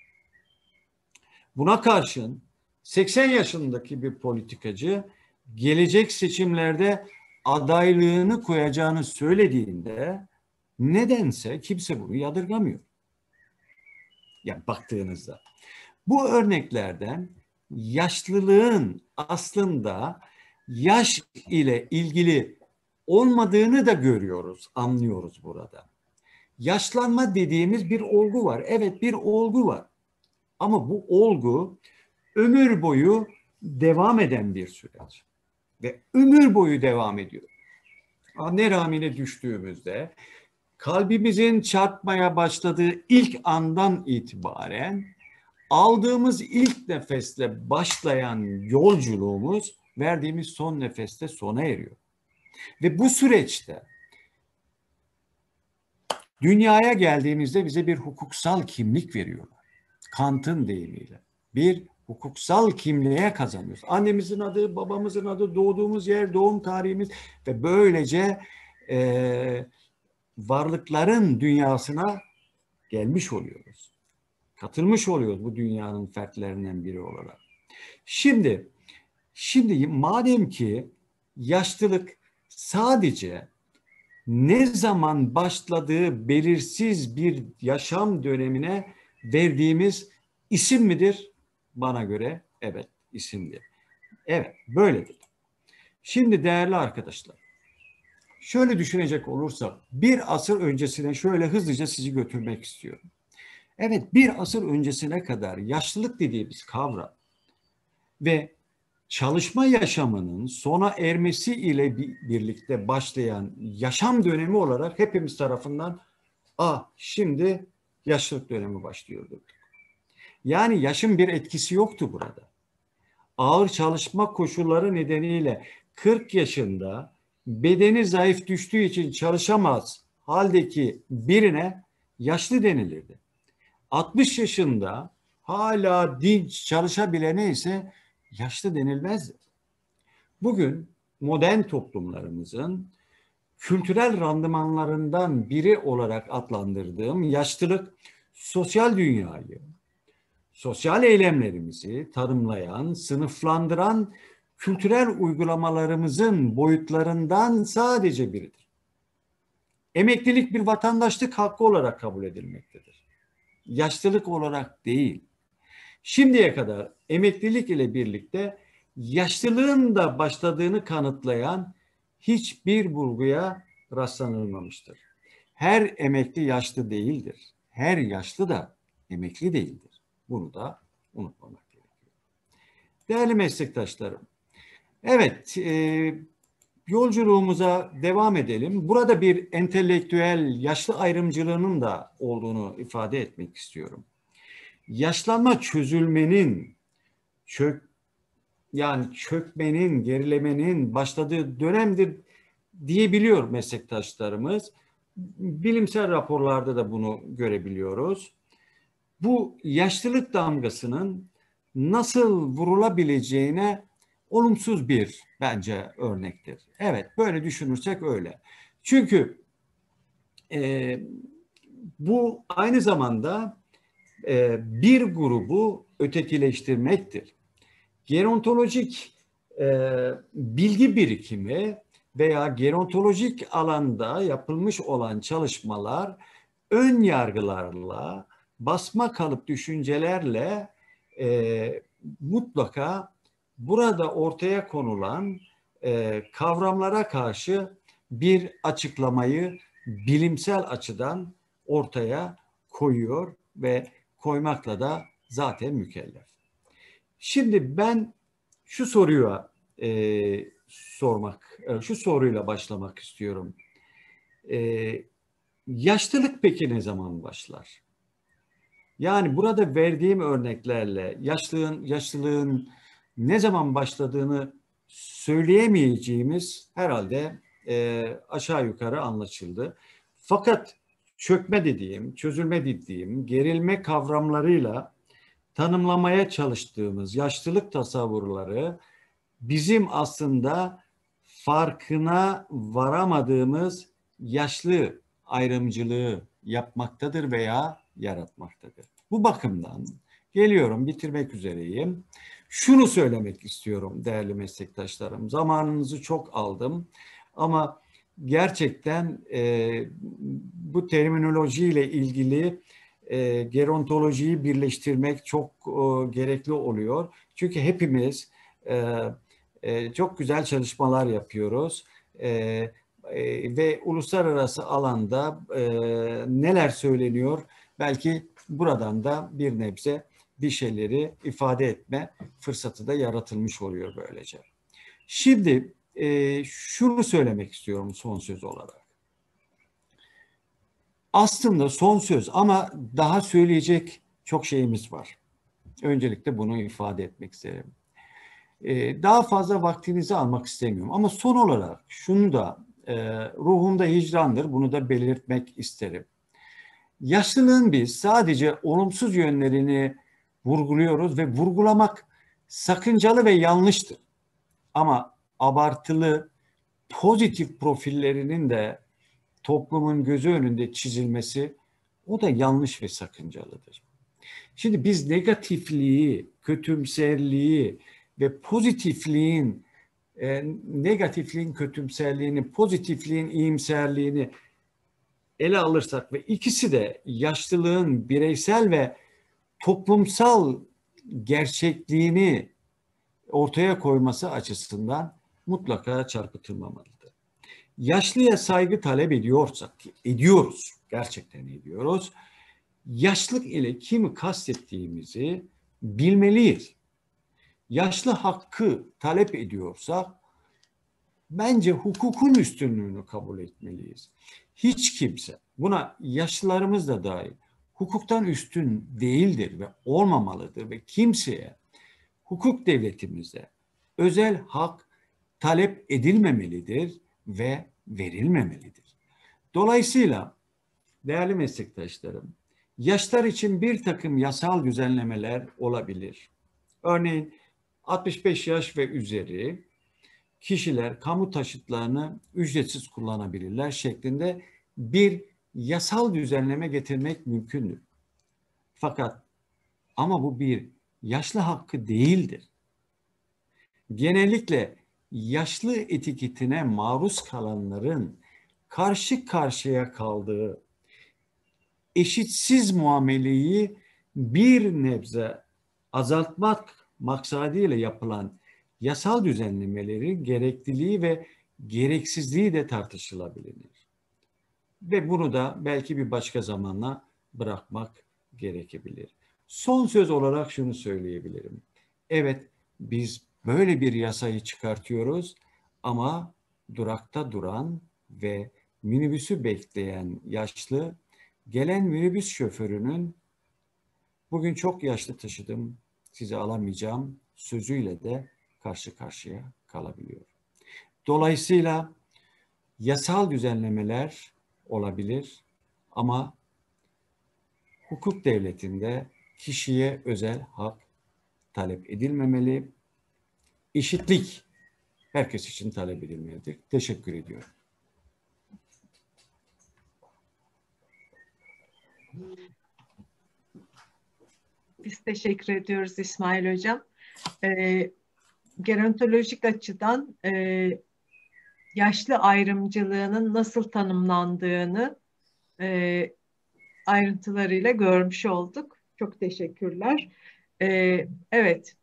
Buna karşın 80 yaşındaki bir politikacı gelecek seçimlerde adaylığını koyacağını söylediğinde nedense kimse bunu yadırgamıyor. Yani baktığınızda. Bu örneklerden yaşlılığın aslında yaş ile ilgili olmadığını da görüyoruz, anlıyoruz burada. Yaşlanma dediğimiz bir olgu var. Evet, bir olgu var. Ama bu olgu ömür boyu devam eden bir süreç. Ve ömür boyu devam ediyor. Anne rahmine düştüğümüzde kalbimizin çarpmaya başladığı ilk andan itibaren aldığımız ilk nefesle başlayan yolculuğumuz verdiğimiz son nefeste sona eriyor. Ve bu süreçte dünyaya geldiğimizde bize bir hukuksal kimlik veriyorlar. Kant'ın deyimiyle. Bir hukuksal kimliğe kazanıyoruz. Annemizin adı, babamızın adı, doğduğumuz yer, doğum tarihimiz ve böylece varlıkların dünyasına gelmiş oluyoruz. Katılmış oluyoruz bu dünyanın fertlerinden biri olarak. Şimdi madem ki yaşlılık sadece ne zaman başladığı belirsiz bir yaşam dönemine verdiğimiz isim midir? Bana göre evet, isimdir. Evet, böyledir. Şimdi değerli arkadaşlar, şöyle düşünecek olursak bir asır öncesine şöyle hızlıca sizi götürmek istiyorum. Evet, bir asır öncesine kadar yaşlılık dediğimiz kavram ve çalışma yaşamının sona ermesi ile birlikte başlayan yaşam dönemi olarak hepimiz tarafından şimdi yaşlılık dönemi başlıyordu. Yani yaşın bir etkisi yoktu burada. Ağır çalışma koşulları nedeniyle 40 yaşında bedeni zayıf düştüğü için çalışamaz haldeki birine yaşlı denilirdi. 60 yaşında hala dinç çalışabilene ise yaşlı denilmezdi. Bugün modern toplumlarımızın kültürel randımanlarından biri olarak adlandırdığım yaşlılık, sosyal dünyayı, sosyal eylemlerimizi tanımlayan, sınıflandıran kültürel uygulamalarımızın boyutlarından sadece biridir. Emeklilik bir vatandaşlık hakkı olarak kabul edilmektedir. Yaşlılık olarak değil. Şimdiye kadar emeklilik ile birlikte yaşlılığın da başladığını kanıtlayan hiçbir bulguya rastlanılmamıştır. Her emekli yaşlı değildir. Her yaşlı da emekli değildir. Bunu da unutmamak gerekiyor. Değerli meslektaşlarım, evet, yolculuğumuza devam edelim. Burada bir entelektüel yaşlı ayrımcılığının da olduğunu ifade etmek istiyorum. Yaşlanma çözülmenin, çökmenin, gerilemenin başladığı dönemdir diyebiliyor meslektaşlarımız. Bilimsel raporlarda da bunu görebiliyoruz. Bu yaşlılık damgasının nasıl vurulabileceğine olumsuz bir bence örnektir. Evet, böyle düşünürsek öyle. Çünkü bu aynı zamanda bir grubu ötekileştirmektir. Gerontolojik bilgi birikimi veya gerontolojik alanda yapılmış olan çalışmalar ön yargılarla, basma kalıp düşüncelerle mutlaka burada ortaya konulan kavramlara karşı bir açıklamayı bilimsel açıdan ortaya koyuyor ve koymakla da zaten mükellef. Şimdi ben şu soruyla başlamak istiyorum. Yaşlılık peki ne zaman başlar? Yani burada verdiğim örneklerle yaşlılığın ne zaman başladığını söyleyemeyeceğimiz herhalde aşağı yukarı anlaşıldı. Fakat çökme dediğim, çözülme dediğim, gerilme kavramlarıyla tanımlamaya çalıştığımız yaşlılık tasavvurları bizim aslında farkına varamadığımız yaşlı ayrımcılığı yapmaktadır veya yaratmaktadır. Bu bakımdan geliyorum, bitirmek üzereyim. Şunu söylemek istiyorum değerli meslektaşlarım. Zamanınızı çok aldım ama gerçekten bu terminolojiyle ilgili gerontolojiyi birleştirmek çok gerekli oluyor. Çünkü hepimiz çok güzel çalışmalar yapıyoruz ve uluslararası alanda neler söyleniyor belki buradan da bir nebze bir şeyleri ifade etme fırsatı da yaratılmış oluyor böylece. Şimdi şunu söylemek istiyorum son söz olarak. Aslında son söz ama daha söyleyecek çok şeyimiz var. Öncelikle bunu ifade etmek isterim. Daha fazla vaktinizi almak istemiyorum. Ama son olarak şunu da ruhumda hicrandır. Bunu da belirtmek isterim. Yaşlılığın biz sadece olumsuz yönlerini vurguluyoruz ve vurgulamak sakıncalı ve yanlıştır. Ama abartılı pozitif profillerinin de toplumun gözü önünde çizilmesi o da yanlış ve sakıncalıdır. Şimdi biz negatifliği, kötümserliği ve pozitifliğin, negatifliğin kötümserliğini, pozitifliğin iyimserliğini ele alırsak ve ikisi de yaşlılığın bireysel ve toplumsal gerçekliğini ortaya koyması açısından mutlaka çarpıtılmamalıdır. Yaşlıya saygı talep ediyorsak, ediyoruz, gerçekten ediyoruz. Yaşlılık ile kimi kastettiğimizi bilmeliyiz. Yaşlı hakkı talep ediyorsak, bence hukukun üstünlüğünü kabul etmeliyiz. Hiç kimse, buna yaşlılarımız da dahil, hukuktan üstün değildir ve olmamalıdır ve kimseye hukuk devletimizde özel hak talep edilmemelidir ve verilmemelidir. Dolayısıyla değerli meslektaşlarım, yaşlar için bir takım yasal düzenlemeler olabilir. Örneğin 65 yaş ve üzeri kişiler kamu taşıtlarını ücretsiz kullanabilirler şeklinde bir yasal düzenleme getirmek mümkündür. Fakat ama bu bir yaşlı hakkı değildir. Genellikle yaşlı etiketine maruz kalanların karşı karşıya kaldığı eşitsiz muameleyi bir nebze azaltmak maksadıyla yapılan yasal düzenlemelerin gerekliliği ve gereksizliği de tartışılabilir. Ve bunu da belki bir başka zamanla bırakmak gerekebilir. Son söz olarak şunu söyleyebilirim. Evet, biz böyle bir yasayı çıkartıyoruz ama durakta duran ve minibüsü bekleyen yaşlı, gelen minibüs şoförünün bugün çok yaşlı taşıdım, sizi alamayacağım sözüyle de karşı karşıya kalabiliyor. Dolayısıyla yasal düzenlemeler olabilir ama hukuk devletinde kişiye özel hak talep edilmemeli. Eşitlik herkes için talep edilmelidir. Teşekkür ediyorum. Biz teşekkür ediyoruz İsmail Hocam. Gerontolojik açıdan yaşlı ayrımcılığının nasıl tanımlandığını ayrıntılarıyla görmüş olduk. Çok teşekkürler. Evet.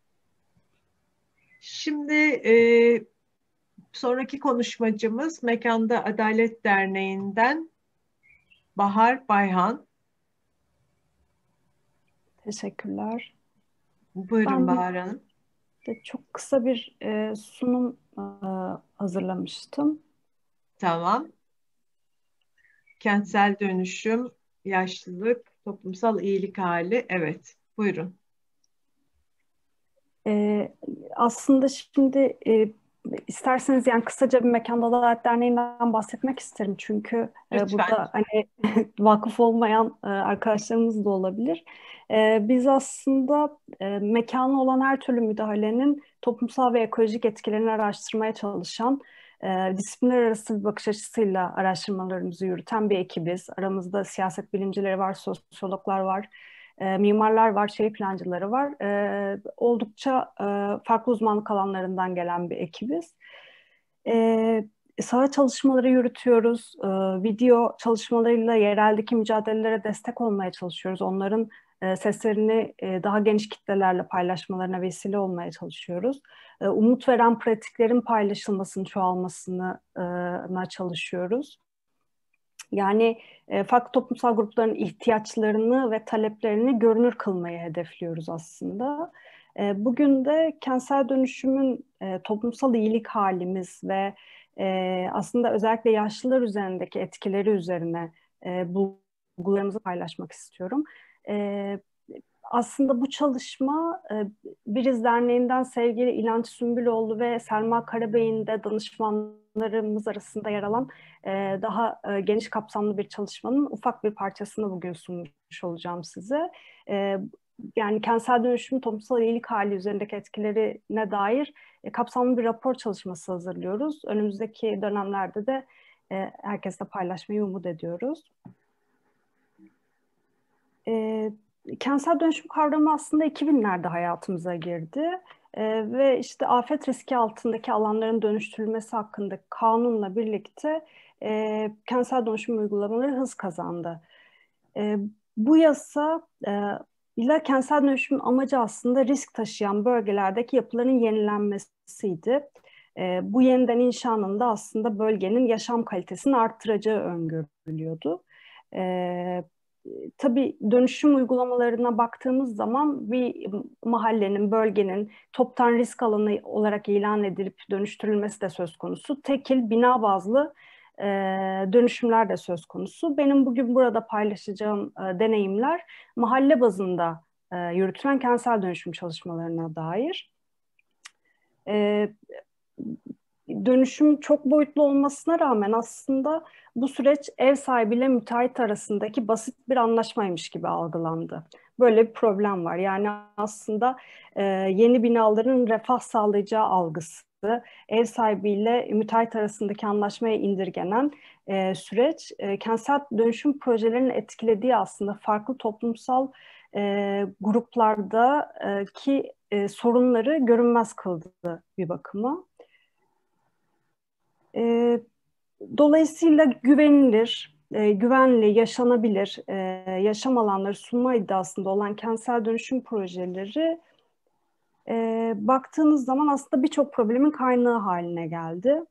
Şimdi sonraki konuşmacımız Mekanda Adalet Derneği'nden Bahar Bayhan. Teşekkürler. Buyurun Bahar Hanım. Çok kısa bir sunum hazırlamıştım. Tamam. Kentsel dönüşüm, yaşlılık, toplumsal iyilik hali. Evet, buyurun. Aslında şimdi isterseniz yani kısaca bir Mekanda Adalet Derneği'nden bahsetmek isterim. Çünkü burada hani vakıf olmayan arkadaşlarımız da olabilir. Biz aslında mekana olan her türlü müdahalenin toplumsal ve ekolojik etkilerini araştırmaya çalışan, disiplinler arası bir bakış açısıyla araştırmalarımızı yürüten bir ekibiz. Aramızda siyaset bilimcileri var, sosyologlar var, mimarlar var, şehir plancıları var. Oldukça farklı uzmanlık alanlarından gelen bir ekibiz. Saha çalışmaları yürütüyoruz. Video çalışmalarıyla yereldeki mücadelelere destek olmaya çalışıyoruz. Onların seslerini daha geniş kitlelerle paylaşmalarına vesile olmaya çalışıyoruz. Umut veren pratiklerin paylaşılmasını, çoğalmasına çalışıyoruz. Yani farklı toplumsal grupların ihtiyaçlarını ve taleplerini görünür kılmayı hedefliyoruz aslında. Bugün de kentsel dönüşümün toplumsal iyilik halimiz ve aslında özellikle yaşlılar üzerindeki etkileri üzerine bulgularımızı paylaşmak istiyorum. aslında bu çalışma Biriz Derneği'nden sevgili İlhanç Sümbüloğlu ve Selma Karabey'in de danışmanlarımız arasında yer alan daha geniş kapsamlı bir çalışmanın ufak bir parçasını bugün sunmuş olacağım size. Yani kentsel dönüşüm toplumsal iyilik hali üzerindeki etkilerine dair kapsamlı bir rapor çalışması hazırlıyoruz. Önümüzdeki dönemlerde de herkesle paylaşmayı umut ediyoruz. Kentsel dönüşüm kavramı aslında 2000'lerde hayatımıza girdi. Ve işte afet riski altındaki alanların dönüştürülmesi hakkındaki kanunla birlikte kentsel dönüşüm uygulamaları hız kazandı. Bu yasa ile kentsel dönüşümün amacı aslında risk taşıyan bölgelerdeki yapıların yenilenmesiydi. Bu yeniden inşanın da aslında bölgenin yaşam kalitesini arttıracağı öngörülüyordu. Tabii dönüşüm uygulamalarına baktığımız zaman bir mahallenin, bölgenin toptan risk alanı olarak ilan edilip dönüştürülmesi de söz konusu. Tekil, bina bazlı dönüşümler de söz konusu. Benim bugün burada paylaşacağım deneyimler mahalle bazında yürütülen kentsel dönüşüm çalışmalarına dair. Dönüşüm çok boyutlu olmasına rağmen aslında bu süreç ev sahibiyle müteahhit arasındaki basit bir anlaşmaymış gibi algılandı. Böyle bir problem var. Yani aslında yeni binaların refah sağlayacağı algısı, ev sahibiyle müteahhit arasındaki anlaşmaya indirgenen süreç, kentsel dönüşüm projelerinin etkilediği aslında farklı toplumsal gruplardaki sorunları görünmez kıldı bir bakıma. Dolayısıyla güvenilir, güvenli, yaşanabilir yaşam alanları sunma iddiasında olan kentsel dönüşüm projeleri baktığınız zaman aslında birçok problemin kaynağı haline geldi.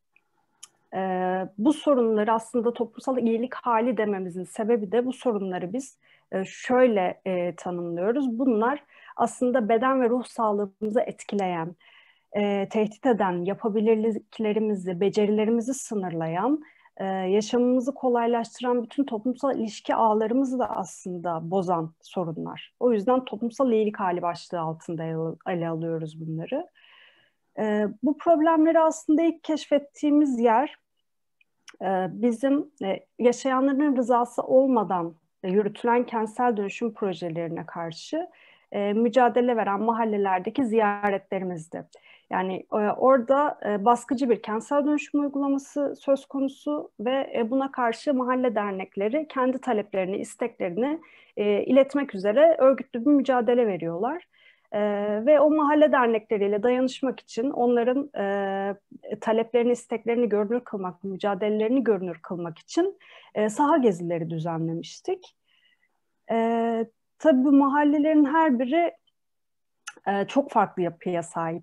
Bu sorunları aslında toplumsal iyilik hali dememizin sebebi de bu sorunları biz şöyle tanımlıyoruz. Bunlar aslında beden ve ruh sağlığımızı etkileyen, tehdit eden, yapabilirliklerimizi, becerilerimizi sınırlayan, yaşamımızı kolaylaştıran bütün toplumsal ilişki ağlarımızı da aslında bozan sorunlar. O yüzden toplumsal iyilik hali başlığı altında ele alıyoruz bunları. Bu problemleri aslında ilk keşfettiğimiz yer bizim yaşayanların rızası olmadan yürütülen kentsel dönüşüm projelerine karşı mücadele veren mahallelerdeki ziyaretlerimizdi. Yani orada baskıcı bir kentsel dönüşüm uygulaması söz konusu ve buna karşı mahalle dernekleri kendi taleplerini, isteklerini iletmek üzere örgütlü bir mücadele veriyorlar. Ve o mahalle dernekleriyle dayanışmak için onların taleplerini, isteklerini görünür kılmak, mücadelelerini görünür kılmak için saha gezileri düzenlemiştik. Tabii bu mahallelerin her biri çok farklı yapıya sahip.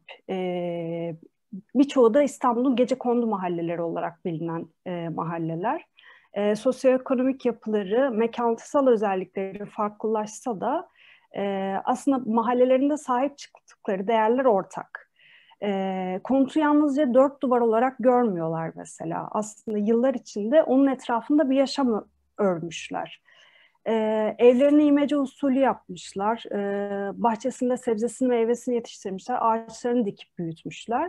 Birçoğu da İstanbul'un gecekondu mahalleleri olarak bilinen mahalleler. Sosyoekonomik yapıları, mekansal özellikleri farklılaşsa da aslında mahallelerinde sahip çıktıkları değerler ortak. Konutu yalnızca dört duvar olarak görmüyorlar mesela. Aslında yıllar içinde onun etrafında bir yaşam örmüşler. Evlerini imece usulü yapmışlar. Bahçesinde sebzesini, meyvesini yetiştirmişler. Ağaçlarını dikip büyütmüşler.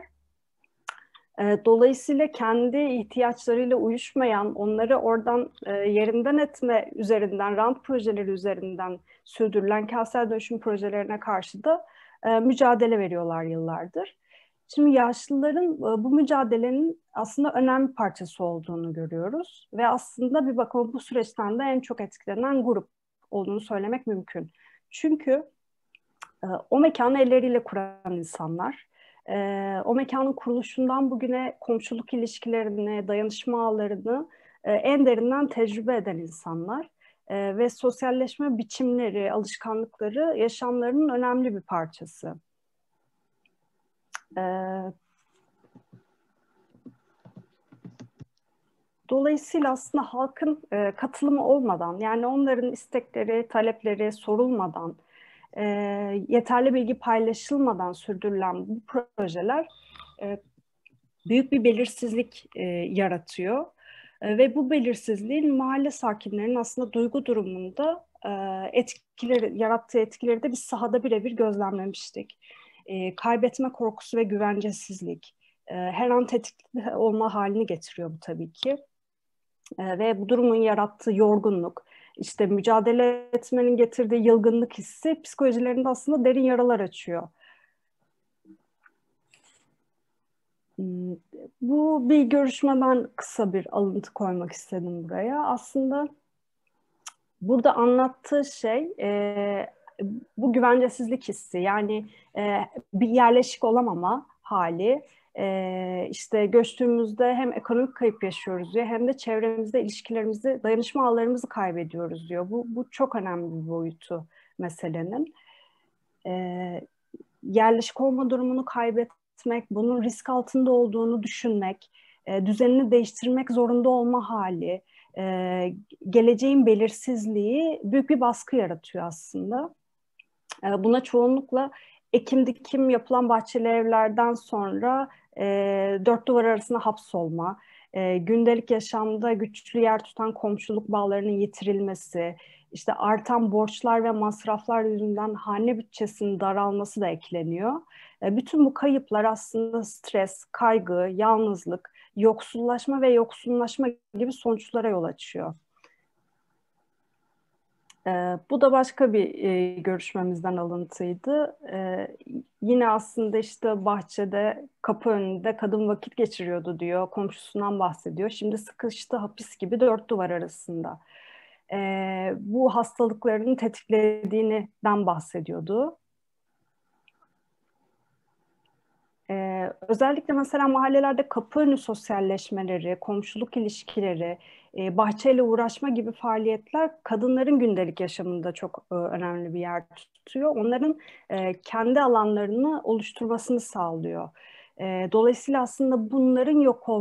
Dolayısıyla kendi ihtiyaçlarıyla uyuşmayan, onları oradan yerinden etme üzerinden, rant projeleri üzerinden sürdürülen kentsel dönüşüm projelerine karşı da mücadele veriyorlar yıllardır. Şimdi yaşlıların bu mücadelenin aslında önemli parçası olduğunu görüyoruz ve aslında bir bakıma bu süreçten de en çok etkilenen grup olduğunu söylemek mümkün. Çünkü o mekanı elleriyle kuran insanlar, o mekanın kuruluşundan bugüne komşuluk ilişkilerini, dayanışma ağlarını en derinden tecrübe eden insanlar ve sosyalleşme biçimleri, alışkanlıkları yaşamlarının önemli bir parçası. Dolayısıyla aslında halkın katılımı olmadan, yani onların istekleri, talepleri sorulmadan, yeterli bilgi paylaşılmadan sürdürülen bu projeler büyük bir belirsizlik yaratıyor. Ve bu belirsizliğin mahalle sakinlerinin aslında duygu durumunda yarattığı etkileri de biz sahada birebir gözlemlemiştik. Kaybetme korkusu ve güvencesizlik, her an tetikte olma halini getiriyor bu tabii ki. Ve bu durumun yarattığı yorgunluk, işte mücadele etmenin getirdiği yılgınlık hissi psikolojilerinde aslında derin yaralar açıyor. Bu bir görüşmeden kısa bir alıntı koymak istedim buraya. Aslında burada anlattığı şey bu güvencesizlik hissi, yani bir yerleşik olamama hali. İşte göçtüğümüzde hem ekonomik kayıp yaşıyoruz diyor, hem de çevremizde ilişkilerimizi, dayanışma ağlarımızı kaybediyoruz diyor. Bu çok önemli bir boyutu meselenin. Yerleşik olma durumunu kaybetmek, bunun risk altında olduğunu düşünmek, düzenini değiştirmek zorunda olma hali, geleceğin belirsizliği büyük bir baskı yaratıyor aslında. Buna çoğunlukla ekim dikim yapılan bahçeli evlerden sonra dört duvar arasında hapsolma, gündelik yaşamda güçlü yer tutan komşuluk bağlarının yitirilmesi, işte artan borçlar ve masraflar yüzünden hane bütçesinin daralması da ekleniyor. Bütün bu kayıplar aslında stres, kaygı, yalnızlık, yoksullaşma ve yoksunlaşma gibi sonuçlara yol açıyor. Bu da başka bir görüşmemizden alıntıydı. Yine aslında işte bahçede, kapı önünde kadın vakit geçiriyordu diyor, komşusundan bahsediyor. Şimdi sıkıştı hapis gibi dört duvar arasında. Bu hastalıklarının tetiklediğinden bahsediyordu. Özellikle mesela mahallelerde kapı önü sosyalleşmeleri, komşuluk ilişkileri, bahçeyle uğraşma gibi faaliyetler kadınların gündelik yaşamında çok önemli bir yer tutuyor. Onların kendi alanlarını oluşturmasını sağlıyor. Dolayısıyla aslında bunların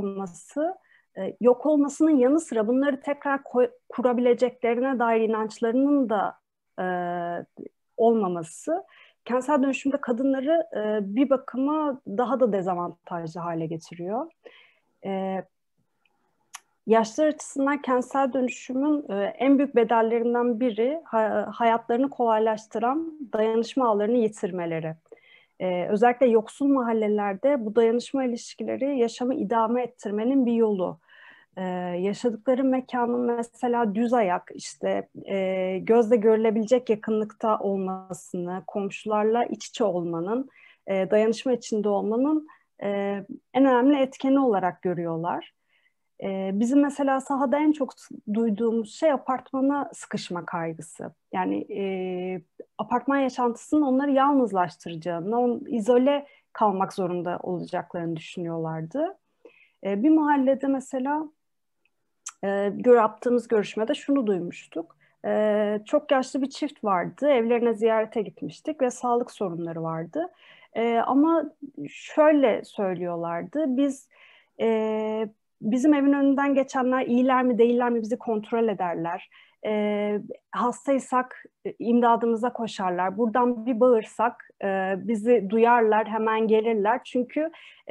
yok olmasının yanı sıra bunları tekrar kurabileceklerine dair inançlarının da olmaması, kentsel dönüşümde kadınları bir bakıma daha da dezavantajlı hale getiriyor. Yaşlar açısından kentsel dönüşümün en büyük bedellerinden biri hayatlarını kolaylaştıran dayanışma ağlarını yitirmeleri. Özellikle yoksul mahallelerde bu dayanışma ilişkileri yaşamı idame ettirmenin bir yolu. Yaşadıkları mekanın mesela düz ayak, işte gözle görülebilecek yakınlıkta olmasını, komşularla iç içe olmanın, dayanışma içinde olmanın en önemli etkeni olarak görüyorlar. Bizim mesela sahada en çok duyduğumuz şey apartmana sıkışma kaygısı. Yani apartman yaşantısının onları yalnızlaştıracağını, izole kalmak zorunda olacaklarını düşünüyorlardı. Bir mahallede mesela yaptığımız görüşmede şunu duymuştuk. Çok yaşlı bir çift vardı. Evlerine ziyarete gitmiştik ve sağlık sorunları vardı. Ama şöyle söylüyorlardı. Bizim evin önünden geçenler iyiler mi değiller mi bizi kontrol ederler. Hastaysak imdadımıza koşarlar. Buradan bir bağırsak bizi duyarlar, hemen gelirler. Çünkü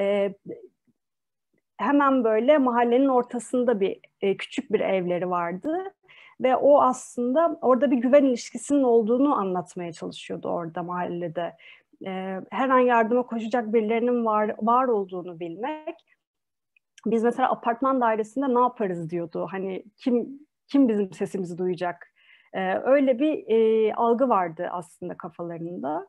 hemen böyle mahallenin ortasında küçük bir evleri vardı ve o aslında orada bir güven ilişkisinin olduğunu anlatmaya çalışıyordu orada mahallede. Her an yardıma koşacak birilerinin var olduğunu bilmek. Biz mesela apartman dairesinde ne yaparız diyordu. Hani kim bizim sesimizi duyacak? Öyle bir algı vardı aslında kafalarında.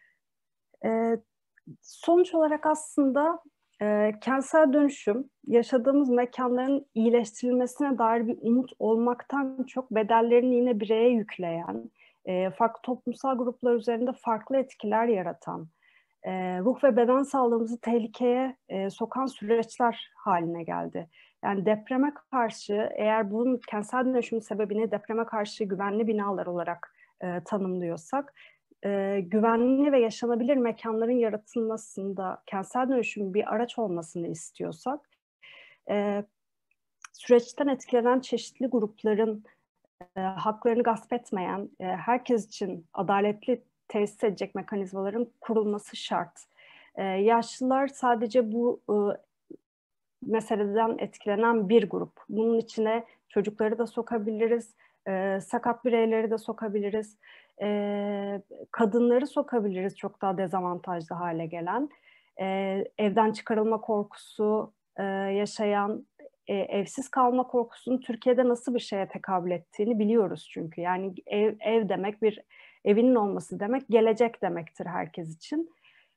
Sonuç olarak aslında kentsel dönüşüm yaşadığımız mekanların iyileştirilmesine dair bir umut olmaktan çok bedellerini yine bireye yükleyen, farklı toplumsal gruplar üzerinde farklı etkiler yaratan, ruh ve beden sağlığımızı tehlikeye sokan süreçler haline geldi. Yani depreme karşı, eğer bunun kentsel dönüşümün sebebini depreme karşı güvenli binalar olarak tanımlıyorsak, güvenli ve yaşanabilir mekanların yaratılmasında kentsel dönüşümün bir araç olmasını istiyorsak, süreçten etkilenen çeşitli grupların haklarını gasp etmeyen, herkes için adaletli tesis edecek mekanizmaların kurulması şart. Yaşlılar sadece bu meseleden etkilenen bir grup. Bunun içine çocukları da sokabiliriz, Sakat bireyleri de sokabiliriz. Kadınları sokabiliriz çok daha dezavantajlı hale gelen. Evden çıkarılma korkusu yaşayan, evsiz kalma korkusunun Türkiye'de nasıl bir şeye tekabül ettiğini biliyoruz çünkü. Yani ev demek, bir evinin olması demek, gelecek demektir herkes için.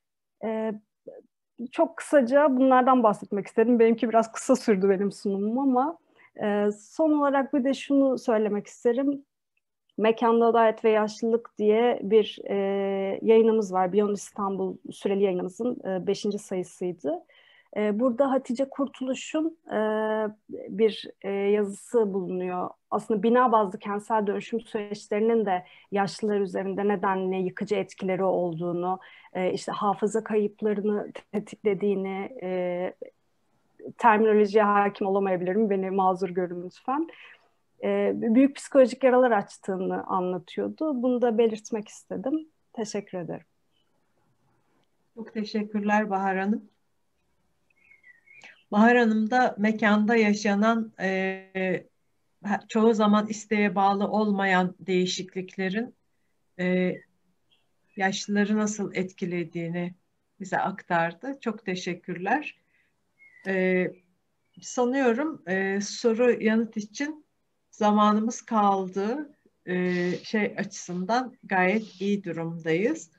Çok kısaca bunlardan bahsetmek istedim. Benimki biraz kısa sürdü benim sunumum ama son olarak bir de şunu söylemek isterim. Mekanda Adalet ve Yaşlılık diye bir yayınımız var. Beyond İstanbul süreli yayınımızın 5. sayısıydı. Burada Hatice Kurtuluş'un bir yazısı bulunuyor. Aslında bina bazlı kentsel dönüşüm süreçlerinin de yaşlılar üzerinde nedenli yıkıcı etkileri olduğunu, işte hafıza kayıplarını tetiklediğini, terminolojiye hakim olamayabilirim, beni mazur görün lütfen. Büyük psikolojik yaralar açtığını anlatıyordu. Bunu da belirtmek istedim. Teşekkür ederim. Çok teşekkürler Bahar Hanım. Bahar Hanım da mekanda yaşanan çoğu zaman isteğe bağlı olmayan değişikliklerin yaşlıları nasıl etkilediğini bize aktardı. Çok teşekkürler. Sanıyorum soru yanıt için zamanımız kaldı. Şey açısından gayet iyi durumdayız.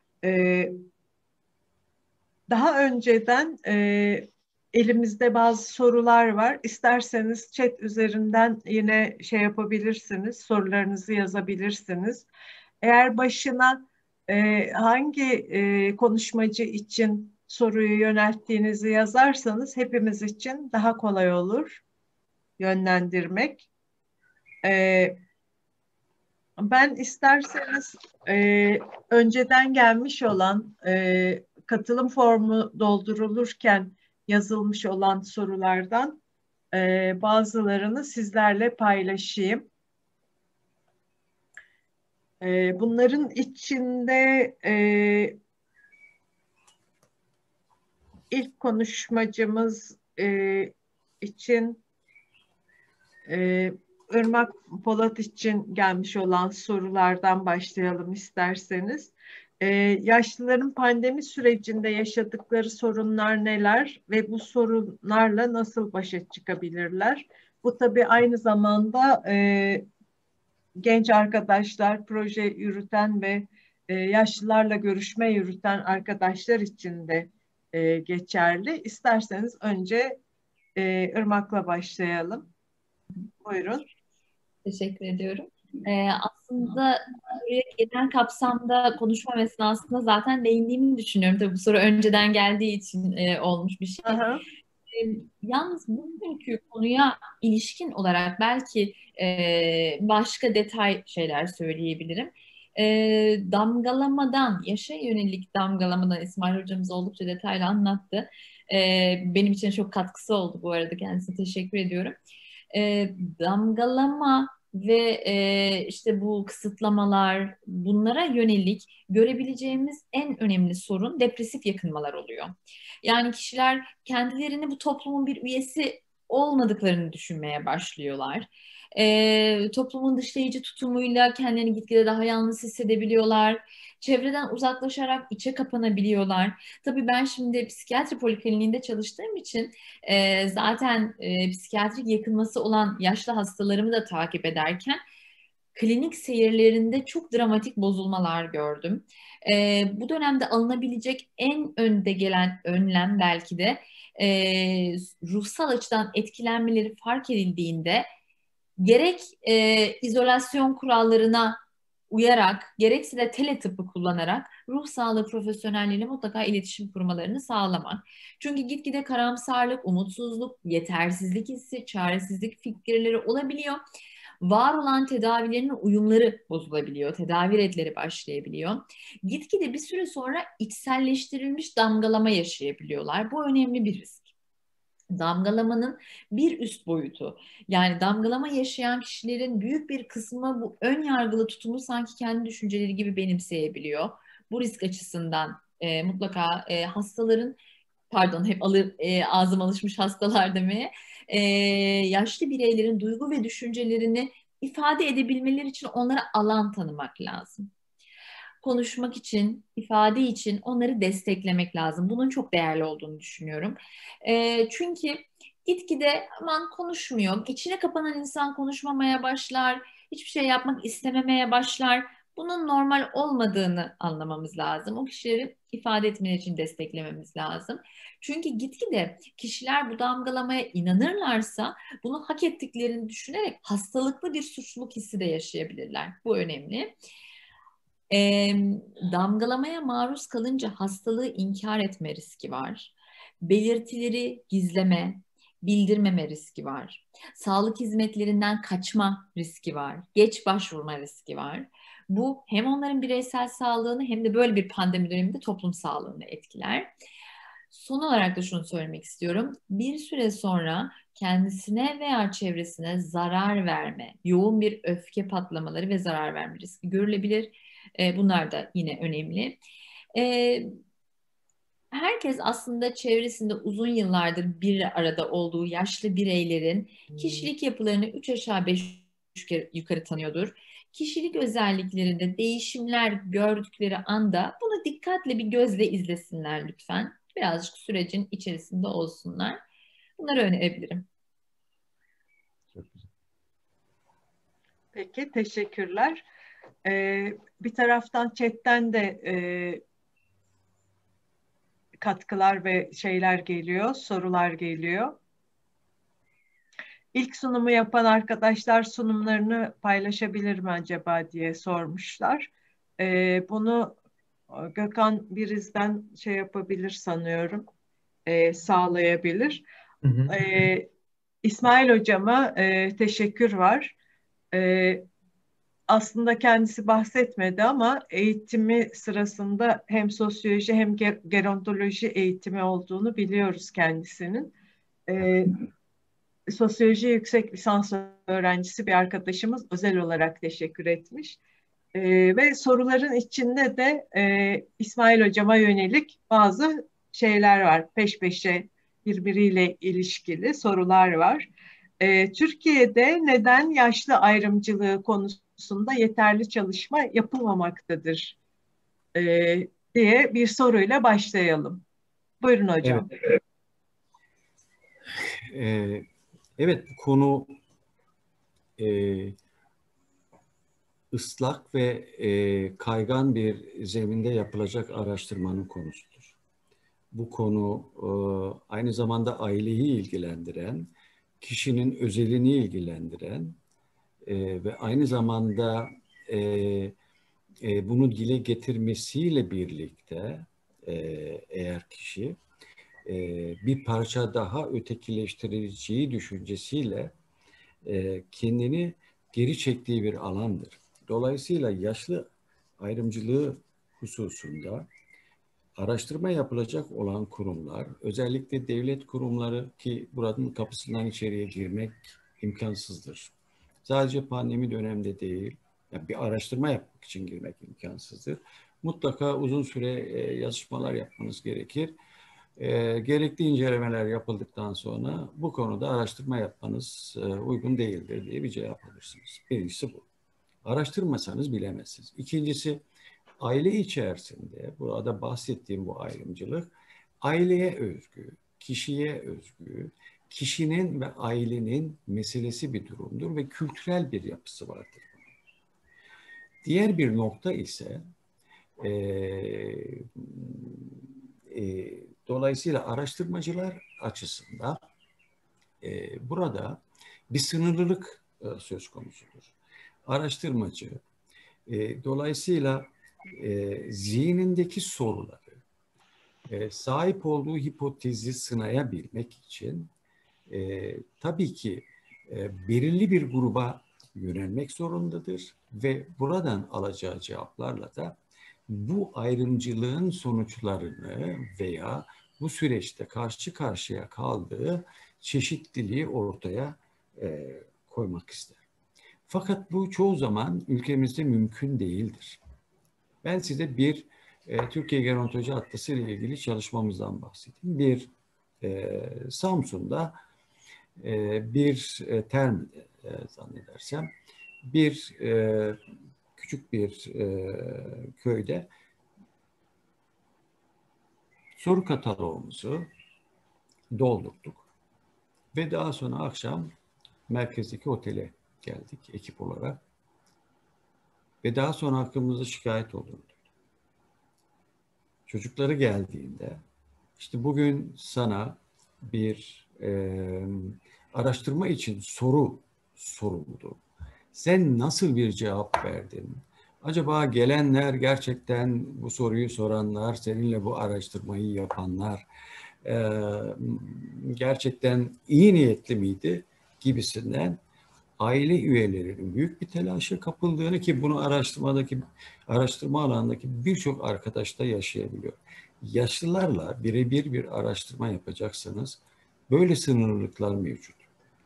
Daha önceden elimizde bazı sorular var. İsterseniz chat üzerinden yine şey yapabilirsiniz, sorularınızı yazabilirsiniz. Eğer başına hangi konuşmacı için soruyu yönelttiğinizi yazarsanız hepimiz için daha kolay olur yönlendirmek. Ben isterseniz önceden gelmiş olan katılım formu doldurulurken yazılmış olan sorulardan bazılarını sizlerle paylaşayım. Bunların içinde ilk konuşmacımız için Irmak Polat için gelmiş olan sorulardan başlayalım isterseniz. Yaşlıların pandemi sürecinde yaşadıkları sorunlar neler ve bu sorunlarla nasıl başa çıkabilirler? Bu tabii aynı zamanda genç arkadaşlar, proje yürüten ve yaşlılarla görüşme yürüten arkadaşlar için de geçerli. İsterseniz önce Irmak'la başlayalım. Buyurun. Teşekkür ediyorum. Aslında genel kapsamda konuşmam esnasında zaten değindiğimi düşünüyorum. Tabii bu soru önceden geldiği için olmuş bir şey. Yalnız bugünkü konuya ilişkin olarak belki başka detay şeyler söyleyebilirim. Damgalamadan, yaşa yönelik damgalamadan İsmail hocamız oldukça detaylı anlattı. Benim için çok katkısı oldu bu arada. Kendisine teşekkür ediyorum. Damgalama ve işte bu kısıtlamalar, bunlara yönelik görebileceğimiz en önemli sorun depresif yakınmalar oluyor. Yani kişiler kendilerini bu toplumun bir üyesi olmadıklarını düşünmeye başlıyorlar. Toplumun dışlayıcı tutumuyla kendilerini gitgide daha yalnız hissedebiliyorlar. Çevreden uzaklaşarak içe kapanabiliyorlar. Tabii ben şimdi psikiyatri polikliniğinde çalıştığım için zaten psikiyatrik yakınması olan yaşlı hastalarımı da takip ederken klinik seyirlerinde çok dramatik bozulmalar gördüm. Bu dönemde alınabilecek en önde gelen önlem belki de ruhsal açıdan etkilenmeleri fark edildiğinde gerek izolasyon kurallarına uyarak gerekse de teletıbbı kullanarak ruh sağlığı profesyonelleriyle mutlaka iletişim kurmalarını sağlamak. Çünkü gitgide karamsarlık, umutsuzluk, yetersizlik hissi, çaresizlik fikirleri olabiliyor. Var olan tedavilerin uyumları bozulabiliyor, tedavi redleri başlayabiliyor. Gitgide bir süre sonra içselleştirilmiş damgalama yaşayabiliyorlar. Bu önemli bir risk. Damgalamanın bir üst boyutu, yani damgalama yaşayan kişilerin büyük bir kısmı bu ön yargılı tutumu sanki kendi düşünceleri gibi benimseyebiliyor. Bu risk açısından mutlaka hastaların, pardon hep ağzım alışmış hastalar demeye, yaşlı bireylerin duygu ve düşüncelerini ifade edebilmeleri için onlara alan tanımak lazım. Konuşmak için, ifade için onları desteklemek lazım. Bunun çok değerli olduğunu düşünüyorum. Çünkü gitgide aman konuşmuyor, içine kapanan insan konuşmamaya başlar, hiçbir şey yapmak istememeye başlar. Bunun normal olmadığını anlamamız lazım. O kişileri ifade etmeleri için desteklememiz lazım. Çünkü gitgide kişiler bu damgalamaya inanırlarsa bunu hak ettiklerini düşünerek hastalıklı bir suçluluk hissi de yaşayabilirler. Bu önemli. Damgalamaya maruz kalınca hastalığı inkar etme riski var. Belirtileri gizleme, bildirmeme riski var. Sağlık hizmetlerinden kaçma riski var. Geç başvurma riski var. Bu hem onların bireysel sağlığını hem de böyle bir pandemi döneminde toplum sağlığını etkiler. Son olarak da şunu söylemek istiyorum. Bir süre sonra kendisine veya çevresine zarar verme, yoğun bir öfke patlamaları ve zarar verme riski görülebilir. Bunlar da yine önemli. Herkes aslında çevresinde uzun yıllardır bir arada olduğu yaşlı bireylerin kişilik yapılarını 3 aşağı 5 yukarı tanıyordur. Kişilik özelliklerinde değişimler gördükleri anda bunu dikkatle bir gözle izlesinler lütfen. Birazcık sürecin içerisinde olsunlar. Bunları önerebilirim. Peki, teşekkürler. Bir taraftan chatten de katkılar ve şeyler geliyor, sorular geliyor. İlk sunumu yapan arkadaşlar sunumlarını paylaşabilir mi acaba diye sormuşlar. Bunu Gökhan Biriz'den şey yapabilir sanıyorum, sağlayabilir. Hı hı. İsmail Hocama teşekkür var. Aslında kendisi bahsetmedi ama eğitimi sırasında hem sosyoloji hem gerontoloji eğitimi olduğunu biliyoruz kendisinin. Sosyoloji yüksek lisans öğrencisi bir arkadaşımız özel olarak teşekkür etmiş. Ve soruların içinde de İsmail Hocama yönelik bazı şeyler var. Peş peşe birbiriyle ilişkili sorular var. Türkiye'de neden yaşlı ayrımcılığı konusunda yeterli çalışma yapılmamaktadır diye bir soruyla başlayalım. Buyurun hocam. Evet, bu konu ıslak ve kaygan bir zeminde yapılacak araştırmanın konusudur. Bu konu aynı zamanda aileyi ilgilendiren, kişinin özelini ilgilendiren ve aynı zamanda bunu dile getirmesiyle birlikte eğer kişi bir parça daha ötekileştiriciyi düşüncesiyle kendini geri çektiği bir alandır. Dolayısıyla yaşlı ayrımcılığı hususunda araştırma yapılacak olan kurumlar, özellikle devlet kurumları ki buranın kapısından içeriye girmek imkansızdır. Sadece pandemi döneminde değil, yani bir araştırma yapmak için girmek imkansızdır. Mutlaka uzun süre yazışmalar yapmanız gerekir. Gerekli incelemeler yapıldıktan sonra bu konuda araştırma yapmanız uygun değildir diye bir cevap alırsınız. Birincisi bu. Araştırmasanız bilemezsiniz. İkincisi, aile içerisinde burada bahsettiğim bu ayrımcılık aileye özgü, kişiye özgü, kişinin ve ailenin meselesi bir durumdur ve kültürel bir yapısı vardır. Diğer bir nokta ise dolayısıyla araştırmacılar açısından burada bir sınırlılık söz konusudur. Araştırmacı dolayısıyla zihnindeki soruları sahip olduğu hipotezi sınayabilmek için tabii ki belirli bir gruba yönelmek zorundadır ve buradan alacağı cevaplarla da bu ayrımcılığın sonuçlarını veya bu süreçte karşı karşıya kaldığı çeşitliliği ortaya koymak ister. Fakat bu çoğu zaman ülkemizde mümkün değildir. Ben size bir Türkiye Gerontoloji Atlası ile ilgili çalışmamızdan bahsedeyim. Bir Samsun'da bir term zannedersem bir küçük bir köyde soru kataloğumuzu doldurduk ve daha sonra akşam merkezdeki otele geldik ekip olarak ve daha sonra hakkımızda şikayet olundu. Çocukları geldiğinde işte bugün sana bir araştırma için soru soruldu. Sen nasıl bir cevap verdin? Acaba gelenler gerçekten bu soruyu soranlar, seninle bu araştırmayı yapanlar gerçekten iyi niyetli miydi gibisinden aile üyelerinin büyük bir telaşa kapıldığını ki bunu araştırma alanındaki birçok arkadaş da yaşayabiliyor. Yaşlılarla birebir bir araştırma yapacaksanız böyle sınırlılıklar mevcut.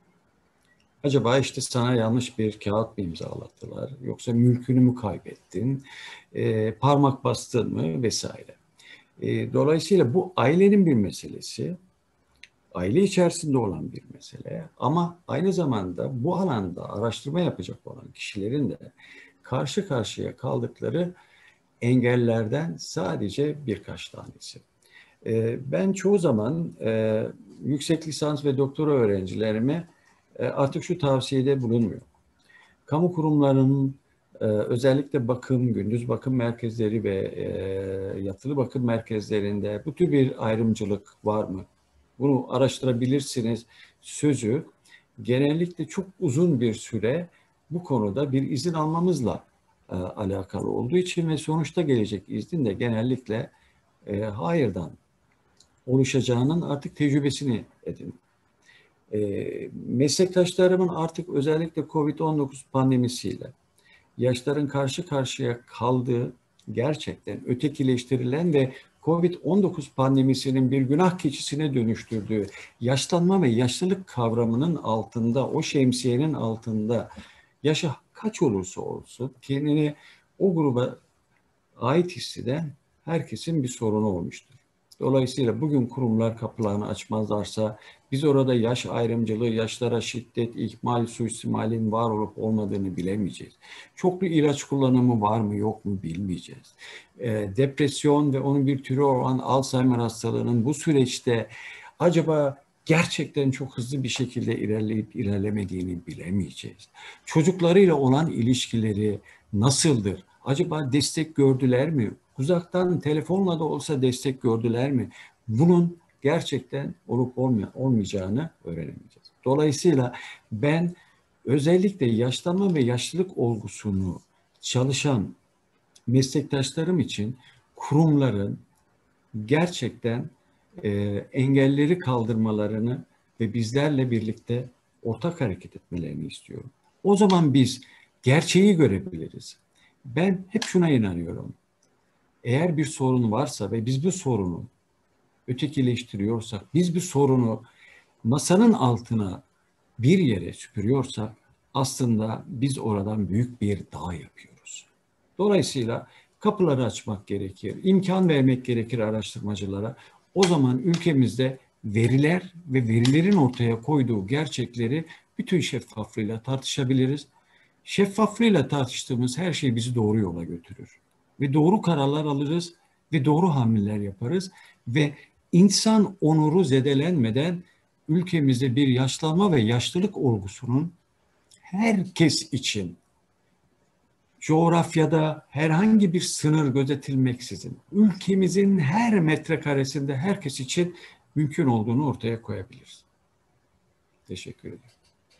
Acaba işte sana yanlış bir kağıt mı imzalattılar, yoksa mülkünü mü kaybettin, parmak bastın mı vesaire. Dolayısıyla bu ailenin bir meselesi, aile içerisinde olan bir mesele ama aynı zamanda bu alanda araştırma yapacak olan kişilerin de karşı karşıya kaldıkları engellerden sadece birkaç tanesi. Ben çoğu zaman yüksek lisans ve doktora öğrencilerime artık şu tavsiyede bulunmuyor. Kamu kurumlarının özellikle bakım, gündüz bakım merkezleri ve yatılı bakım merkezlerinde bu tür bir ayrımcılık var mı? Bunu araştırabilirsiniz sözü genellikle çok uzun bir süre bu konuda bir izin almamızla alakalı olduğu için ve sonuçta gelecek iznin de genellikle hayırdan oluşacağının artık tecrübesini edin. Meslektaşlarımın artık özellikle COVID-19 pandemisiyle yaşların karşı karşıya kaldığı gerçekten ötekileştirilen ve COVID-19 pandemisinin bir günah keçisine dönüştürdüğü yaşlanma ve yaşlılık kavramının altında, o şemsiyenin altında yaşı kaç olursa olsun kendini o gruba ait hisseden herkesin bir sorunu olmuştur. Dolayısıyla bugün kurumlar kapılarını açmazlarsa biz orada yaş ayrımcılığı, yaşlara şiddet, ihmal, suistimalin var olup olmadığını bilemeyeceğiz. Çoklu ilaç kullanımı var mı yok mu bilmeyeceğiz. Depresyon ve onun bir türü olan Alzheimer hastalığının bu süreçte acaba gerçekten çok hızlı bir şekilde ilerleyip ilerlemediğini bilemeyeceğiz. Çocuklarıyla olan ilişkileri nasıldır? Acaba destek gördüler mi? Uzaktan telefonla da olsa destek gördüler mi? Bunun gerçekten olup olmayacağını öğrenemeyeceğiz. Dolayısıyla ben özellikle yaşlanma ve yaşlılık olgusunu çalışan meslektaşlarım için kurumların gerçekten engelleri kaldırmalarını ve bizlerle birlikte ortak hareket etmelerini istiyorum. O zaman biz gerçeği görebiliriz. Ben hep şuna inanıyorum. Eğer bir sorun varsa ve biz bu sorunu ötekileştiriyorsak, biz bir sorunu masanın altına bir yere süpürüyorsak aslında biz oradan büyük bir dağ yapıyoruz. Dolayısıyla kapıları açmak gerekir, imkan vermek gerekir araştırmacılara. O zaman ülkemizde veriler ve verilerin ortaya koyduğu gerçekleri bütün şeffaflığıyla tartışabiliriz. Şeffaflığıyla tartıştığımız her şey bizi doğru yola götürür. Ve doğru kararlar alırız ve doğru hamleler yaparız ve insan onuru zedelenmeden ülkemizde bir yaşlanma ve yaşlılık olgusunun herkes için coğrafyada herhangi bir sınır gözetilmeksizin ülkemizin her metrekaresinde herkes için mümkün olduğunu ortaya koyabiliriz. Teşekkür ederim.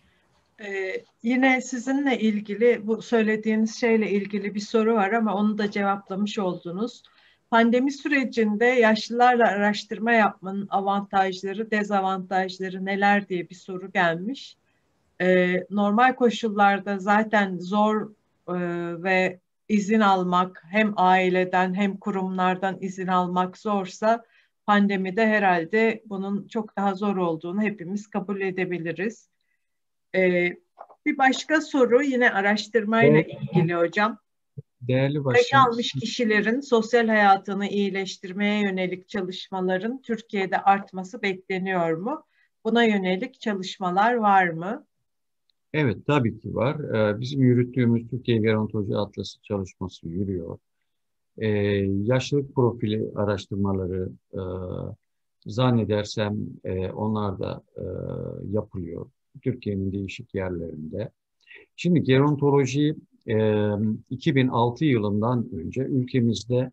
Yine sizinle ilgili, bu söylediğiniz şeyle ilgili bir soru var ama onu da cevaplamış oldunuz. Pandemi sürecinde yaşlılarla araştırma yapmanın avantajları, dezavantajları neler diye bir soru gelmiş. Normal koşullarda zaten zor ve izin almak, hem aileden hem kurumlardan izin almak zorsa, pandemide herhalde bunun çok daha zor olduğunu hepimiz kabul edebiliriz. Bir başka soru yine araştırmayla ilgili hocam. Değerli başkanım, almış kişilerin sosyal hayatını iyileştirmeye yönelik çalışmaların Türkiye'de artması bekleniyor mu? Buna yönelik çalışmalar var mı? Evet, tabii ki var. Bizim yürüttüğümüz Türkiye Gerontoloji Atlası çalışması yürüyor. Yaşlılık profili araştırmaları zannedersem onlar da yapılıyor Türkiye'nin değişik yerlerinde. Şimdi gerontoloji 2006 yılından önce ülkemizde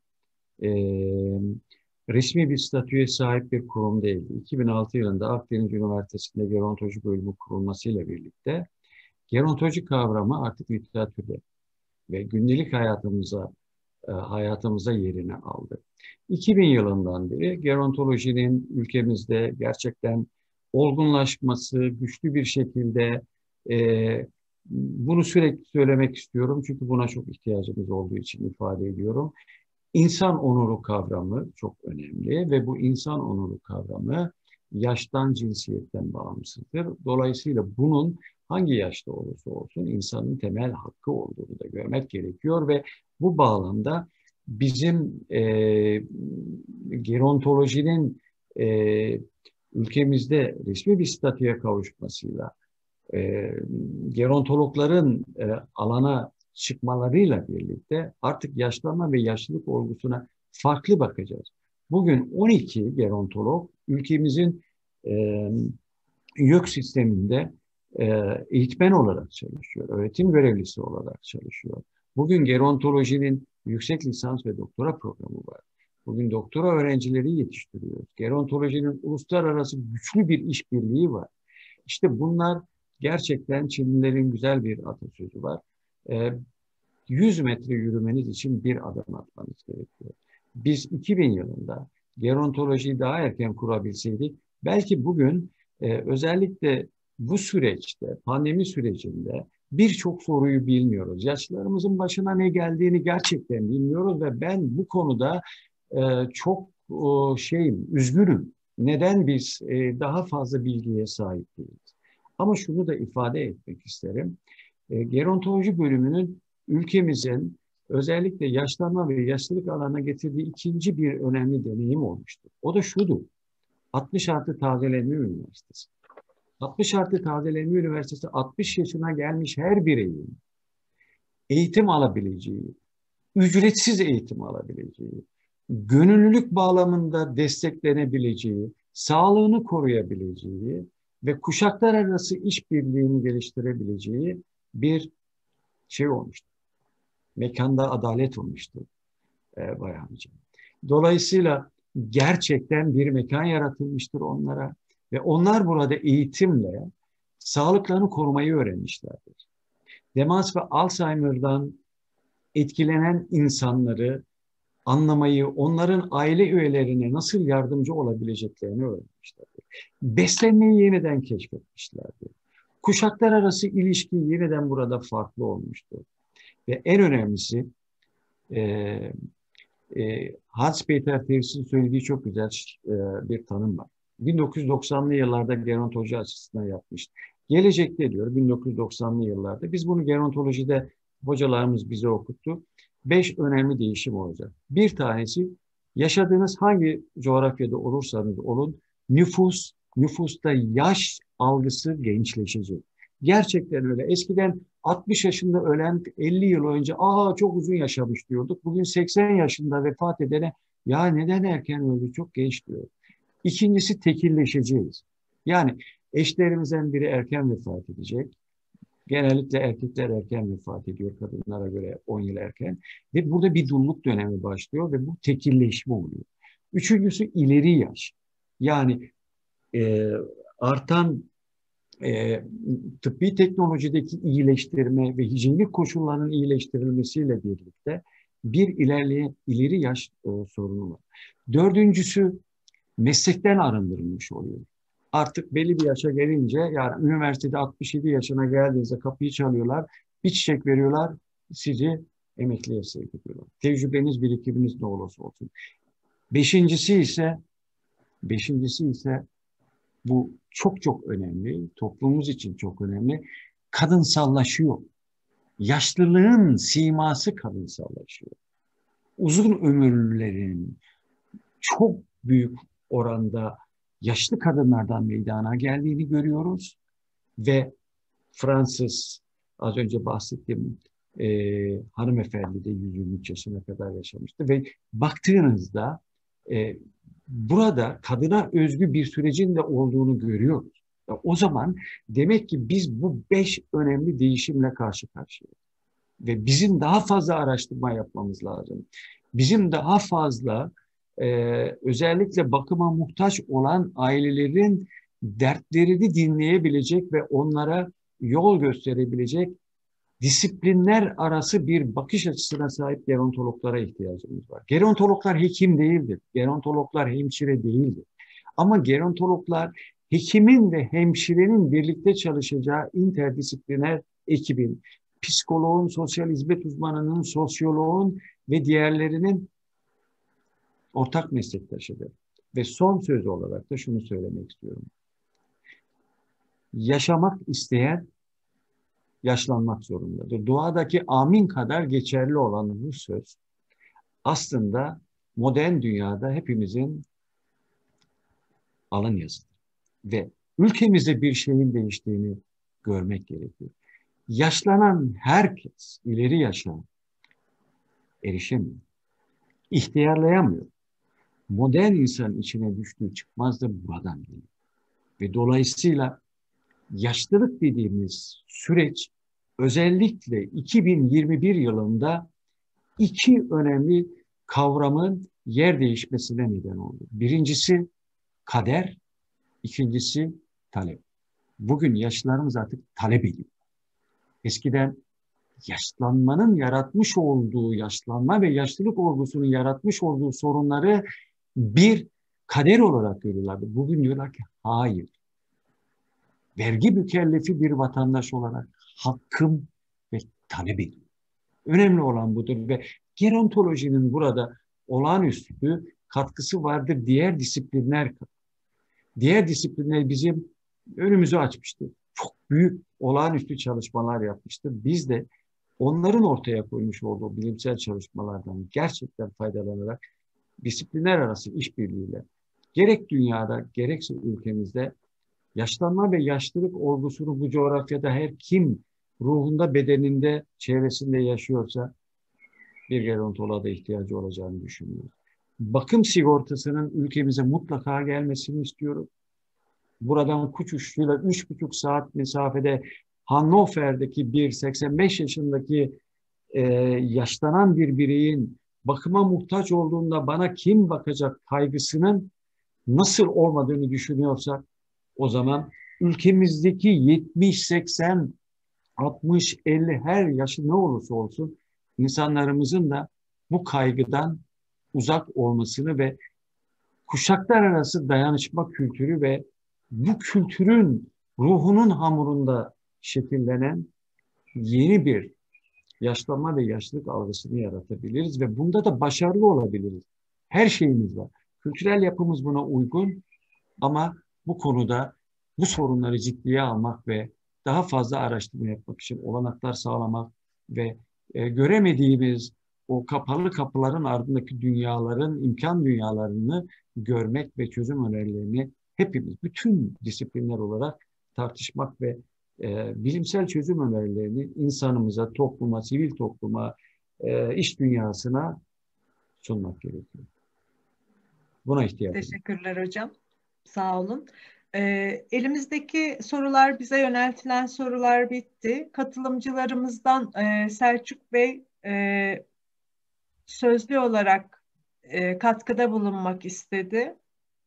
resmi bir statüye sahip bir kurum değildi. 2006 yılında Akdeniz Üniversitesi'nde gerontoloji bölümü kurulmasıyla birlikte gerontoloji kavramı artık literatürde ve gündelik hayatımıza yerini aldı. 2000 yılından beri gerontolojinin ülkemizde gerçekten olgunlaşması, güçlü bir şekilde bunu sürekli söylemek istiyorum çünkü buna çok ihtiyacımız olduğu için ifade ediyorum. İnsan onuru kavramı çok önemli ve bu insan onuru kavramı yaştan, cinsiyetten bağımsızdır. Dolayısıyla bunun hangi yaşta olursa olsun insanın temel hakkı olduğunu da görmek gerekiyor ve bu bağlamda bizim gerontolojinin ülkemizde resmi bir statüye kavuşmasıyla gerontologların alana çıkmalarıyla birlikte artık yaşlanma ve yaşlılık olgusuna farklı bakacağız. Bugün 12 gerontolog ülkemizin YÖK sisteminde eğitmen olarak çalışıyor, öğretim görevlisi olarak çalışıyor. Bugün gerontolojinin yüksek lisans ve doktora programı var. Bugün doktora öğrencileri yetiştiriyoruz. Gerontolojinin uluslararası güçlü bir işbirliği var. İşte bunlar gerçekten Çinlilerin güzel bir atasözü var. 100 metre yürümeniz için bir adım atmanız gerekiyor. Biz 2000 yılında gerontolojiyi daha erken kurabilseydik, belki bugün özellikle bu süreçte, pandemi sürecinde birçok soruyu bilmiyoruz. Yaşlılarımızın başına ne geldiğini gerçekten bilmiyoruz ve ben bu konuda çok üzgünüm. Neden biz daha fazla bilgiye sahip değiliz? Ama şunu da ifade etmek isterim. Gerontoloji bölümünün ülkemizin özellikle yaşlanma ve yaşlılık alanına getirdiği ikinci bir önemli deneyim olmuştur. O da şudur. 60 artı Tazelenme Üniversitesi. 60 artı Tazelenme Üniversitesi 60 yaşına gelmiş her bireyin eğitim alabileceği, ücretsiz eğitim alabileceği, gönüllülük bağlamında desteklenebileceği, sağlığını koruyabileceği ve kuşaklar arası işbirliğini geliştirebileceği bir şey olmuştu. Mekanda adalet olmuştu Bayan Hocam. Dolayısıyla gerçekten bir mekan yaratılmıştır onlara ve onlar burada eğitimle sağlıklarını korumayı öğrenmişlerdir. Demans ve Alzheimer'dan etkilenen insanları anlamayı, onların aile üyelerine nasıl yardımcı olabileceklerini öğrenmişlerdir. Beslenmeyi yeniden keşfetmişlerdir. Kuşaklar arası ilişki yeniden burada farklı olmuştur. Ve en önemlisi Hans-Peter Ters'in söylediği çok güzel bir tanım var. 1990'lı yıllarda gerontoloji açısından yapmış. Gelecekte diyor 1990'lı yıllarda biz bunu gerontolojide hocalarımız bize okuttu. 5 önemli değişim olacak. Bir tanesi yaşadığınız hangi coğrafyada olursanız olun nüfusta yaş algısı gençleşecek. Gerçekten öyle. Eskiden 60 yaşında ölen 50 yıl önce çok uzun yaşamış diyorduk. Bugün 80 yaşında vefat edene ya neden erken öldü çok genç diyor. İkincisi tekilleşeceğiz. Yani eşlerimizden biri erken vefat edecek. Genellikle erkekler erken vefat ediyor kadınlara göre 10 yıl erken. Ve burada bir dulluk dönemi başlıyor ve bu tekilleşme oluyor. Üçüncüsü ileri yaş. Yani artan tıbbi teknolojideki iyileştirme ve hijyenik koşulların iyileştirilmesiyle birlikte bir ileri yaş sorunu var. Dördüncüsü meslekten arındırılmış oluyor. Artık belli bir yaşa gelince yani üniversitede 67 yaşına geldiğinizde kapıyı çalıyorlar, bir çiçek veriyorlar, sizi emekliye sevk ediyorlar. Tecrübeniz, birikiminiz ne olursa olsun. Beşincisi ise bu çok önemli, toplumumuz için çok önemli. Kadınsallaşıyor. Yaşlılığın siması kadınsallaşıyor. Uzun ömürlülerin çok büyük oranda yaşlı kadınlardan meydana geldiğini görüyoruz ve Fransız, az önce bahsettiğim hanımefendi de 123 yaşına kadar yaşamıştı ve baktığınızda burada kadına özgü bir sürecin de olduğunu görüyoruz. O zaman demek ki biz bu 5 önemli değişimle karşı karşıyayız. Ve bizim daha fazla araştırma yapmamız lazım. Bizim daha fazla özellikle bakıma muhtaç olan ailelerin dertlerini dinleyebilecek ve onlara yol gösterebilecek disiplinler arası bir bakış açısına sahip gerontologlara ihtiyacımız var. Gerontologlar hekim değildir. Gerontologlar hemşire değildir. Ama gerontologlar hekimin ve hemşirenin birlikte çalışacağı interdisipliner ekibin, psikoloğun, sosyal hizmet uzmanının, sosyoloğun ve diğerlerinin ortak meslektaşıdır. Ve son söz olarak da şunu söylemek istiyorum. Yaşamak isteyen yaşlanmak zorundadır. Duadaki amin kadar geçerli olan bu söz aslında modern dünyada hepimizin alın yazıdır. Ve ülkemizde bir şeyin değiştiğini görmek gerekiyor. Yaşlanan herkes, ileri yaşa erişemiyor. İhtiyarlayamıyor. Modern insanın içine düştüğü çıkmaz da buradan geliyor. Ve dolayısıyla yaşlılık dediğimiz süreç özellikle 2021 yılında 2 önemli kavramın yer değişmesine neden oldu. Birincisi kader, ikincisi talep. Bugün yaşlılarımız artık talep ediyor. Eskiden yaşlanmanın yaratmış olduğu, yaşlanma ve yaşlılık olgusunun yaratmış olduğu sorunları bir kader olarak görüyorlardı. Bugün diyorlar ki hayır. Vergi mükellefi bir vatandaş olarak hakkım ve talep ediyorum. Önemli olan budur ve gerontolojinin burada olağanüstü katkısı vardır diğer disiplinler. Diğer disiplinler bizim önümüzü açmıştır. Çok büyük olağanüstü çalışmalar yapmıştır. Biz de onların ortaya koymuş olduğu bilimsel çalışmalardan gerçekten faydalanarak disiplinler arası işbirliğiyle gerek dünyada gerekse ülkemizde yaşlanma ve yaşlılık olgusunu bu coğrafyada her kim ruhunda, bedeninde, çevresinde yaşıyorsa bir gerontoloğa da ihtiyacı olacağını düşünüyoruz. Bakım sigortasının ülkemize mutlaka gelmesini istiyorum. Buradan kuş uçuşuyla 3,5 saat mesafede Hannover'deki bir 85 yaşındaki yaşlanan bir bireyin bakıma muhtaç olduğunda bana kim bakacak kaygısının nasıl olmadığını düşünüyorsak o zaman ülkemizdeki 70, 80, 60, 50 her yaşı ne olursa olsun insanlarımızın da bu kaygıdan uzak olmasını ve kuşaklar arası dayanışma kültürü ve bu kültürün ruhunun hamurunda şekillenen yeni bir yaşlanma ve yaşlılık algısını yaratabiliriz ve bunda da başarılı olabiliriz. Her şeyimiz var. Kültürel yapımız buna uygun ama bu konuda bu sorunları ciddiye almak ve daha fazla araştırma yapmak için olanaklar sağlamak ve göremediğimiz o kapalı kapıların ardındaki dünyaların, imkan dünyalarını görmek ve çözüm önerilerini hepimiz, bütün disiplinler olarak tartışmak ve bilimsel çözüm önerilerini insanımıza, topluma, sivil topluma, iş dünyasına sunmak gerekiyor. Buna ihtiyacımız. Teşekkürler hocam. Sağ olun. Elimizdeki sorular, bize yöneltilen sorular bitti. Katılımcılarımızdan Selçuk Bey sözlü olarak katkıda bulunmak istedi.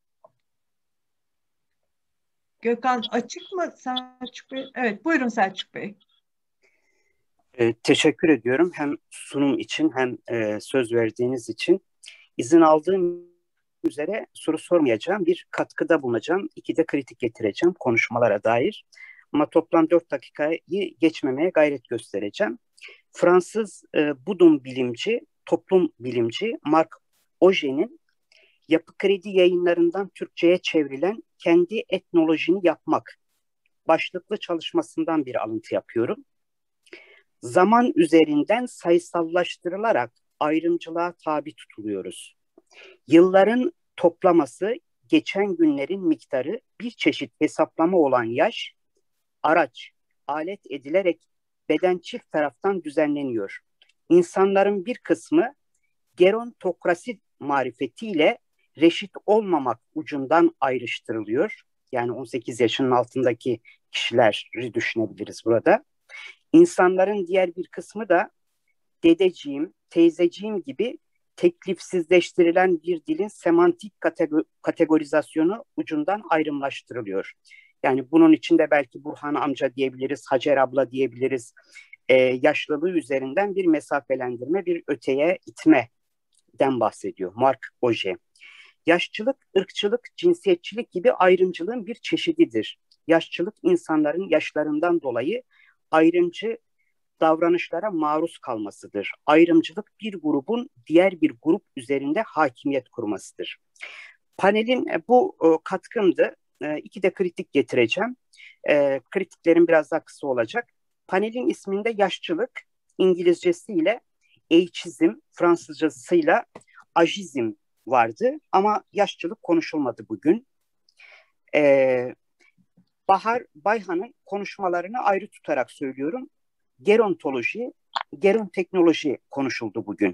Gökhan açık mı Selçuk Bey? Evet, buyurun Selçuk Bey. Teşekkür ediyorum hem sunum için hem söz verdiğiniz için. İzin aldığım üzere soru sormayacağım. Bir katkıda bulunacağım. 2 de kritik getireceğim konuşmalara dair. Ama toplam 4 dakikayı geçmemeye gayret göstereceğim. Fransız Budun bilimci, toplum bilimci Marc Augé'nin Yapı Kredi Yayınlarından Türkçe'ye çevrilen Kendi Etnolojini Yapmak başlıklı çalışmasından bir alıntı yapıyorum. Zaman üzerinden sayısallaştırılarak ayrımcılığa tabi tutuluyoruz. Yılların toplaması, geçen günlerin miktarı, bir çeşit hesaplama olan yaş, araç, alet edilerek beden çift taraftan düzenleniyor. İnsanların bir kısmı gerontokrasi marifetiyle reşit olmamak ucundan ayrıştırılıyor. Yani 18 yaşının altındaki kişileri düşünebiliriz burada. İnsanların diğer bir kısmı da dedeciğim, teyzeciğim gibi teklifsizleştirilen bir dilin semantik kategorizasyonu ucundan ayrımlaştırılıyor. Yani bunun içinde belki Burhan amca diyebiliriz, Hacer abla diyebiliriz. Yaşlılığı üzerinden bir mesafelendirme, bir öteye itmeden bahsediyor Marc Auger. Yaşçılık, ırkçılık, cinsiyetçilik gibi ayrımcılığın bir çeşididir. Yaşçılık insanların yaşlarından dolayı ayrımcı davranışlara maruz kalmasıdır. Ayrımcılık bir grubun diğer bir grup üzerinde hakimiyet kurmasıdır. Panelin bu katkımdı. 2 de kritik getireceğim. Kritiklerim biraz daha kısa olacak. Panelin isminde yaşçılık, İngilizcesiyle ageism, Fransızcasıyla ageism vardı ama yaşçılık konuşulmadı bugün. Bahar Bayhan'ın konuşmalarını ayrı tutarak söylüyorum. Gerontoloji, geronteknoloji konuşuldu bugün.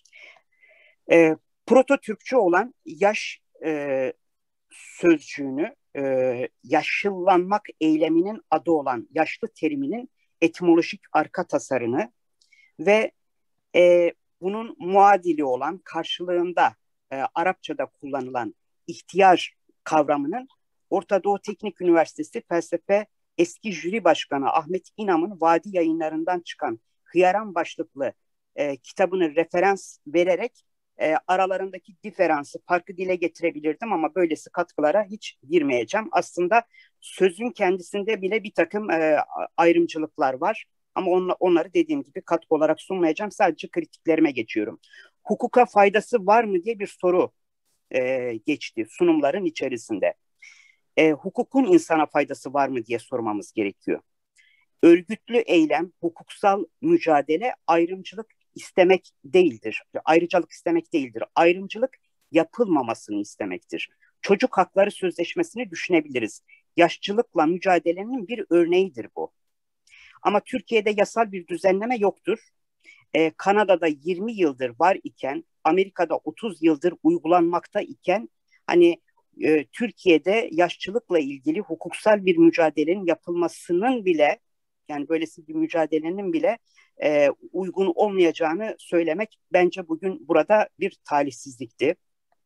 Proto-Türkçe olan yaş sözcüğünü, yaşıllanmak eyleminin adı olan yaşlı teriminin etimolojik arka tasarını ve bunun muadili olan karşılığında Arapçada kullanılan ihtiyar kavramının Orta Doğu Teknik Üniversitesi Felsefe eski jüri başkanı Ahmet İnam'ın Vadi Yayınlarından çıkan Hıyaran başlıklı kitabını referans vererek aralarındaki diferansı, farkı dile getirebilirdim ama böylesi katkılara hiç girmeyeceğim. Aslında sözün kendisinde bile bir takım ayrımcılıklar var ama onları dediğim gibi katkı olarak sunmayacağım. Sadece kritiklerime geçiyorum. Hukuka faydası var mı diye bir soru geçti sunumların içerisinde. Hukukun insana faydası var mı diye sormamız gerekiyor. Örgütlü eylem, hukuksal mücadele ayrımcılık istemek değildir. Ayrıcalık istemek değildir. Ayrımcılık yapılmamasını istemektir. Çocuk Hakları Sözleşmesi'ni düşünebiliriz. Yaşçılıkla mücadelenin bir örneğidir bu. Ama Türkiye'de yasal bir düzenleme yoktur. Kanada'da 20 yıldır var iken, Amerika'da 30 yıldır uygulanmakta iken, hani Türkiye'de yaşçılıkla ilgili hukuksal bir mücadelenin yapılmasının bile, yani böylesi bir mücadelenin bile uygun olmayacağını söylemek bence bugün burada bir talihsizlikti.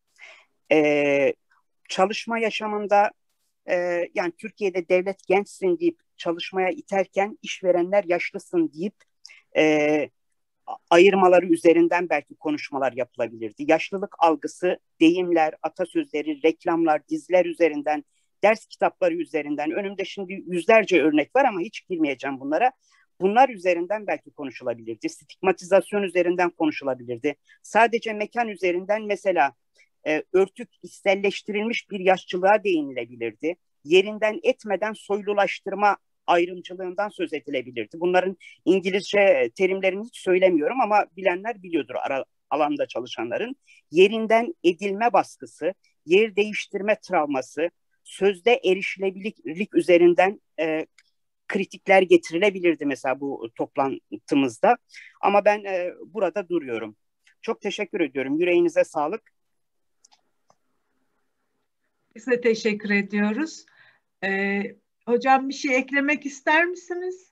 Çalışma yaşamında yani Türkiye'de devlet gençsin deyip çalışmaya iterken işverenler yaşlısın deyip ayırmaları üzerinden belki konuşmalar yapılabilirdi. Yaşlılık algısı, deyimler, atasözleri, reklamlar, diziler üzerinden, ders kitapları üzerinden, önümde şimdi yüzlerce örnek var ama hiç girmeyeceğim bunlara. Bunlar üzerinden belki konuşulabilirdi. Stigmatizasyon üzerinden konuşulabilirdi. Sadece mekan üzerinden mesela örtük, içselleştirilmiş bir yaşçılığa değinilebilirdi. Yerinden etmeden soylulaştırma ayrımcılığından söz edilebilirdi. Bunların İngilizce terimlerini hiç söylemiyorum ama bilenler biliyordur alanda çalışanların. Yerinden edilme baskısı, yer değiştirme travması, sözde erişilebilirlik üzerinden kritikler getirilebilirdi mesela bu toplantımızda. Ama ben burada duruyorum. Çok teşekkür ediyorum. Yüreğinize sağlık. Biz de teşekkür ediyoruz. Hocam bir şey eklemek ister misiniz?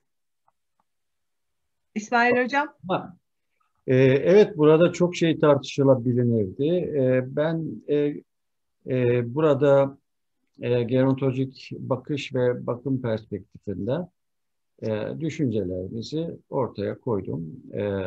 İsmail Hocam. Evet, burada çok şey tartışılabilirdi. Ben burada gerontolojik bakış ve bakım perspektifinde düşüncelerimizi ortaya koydum.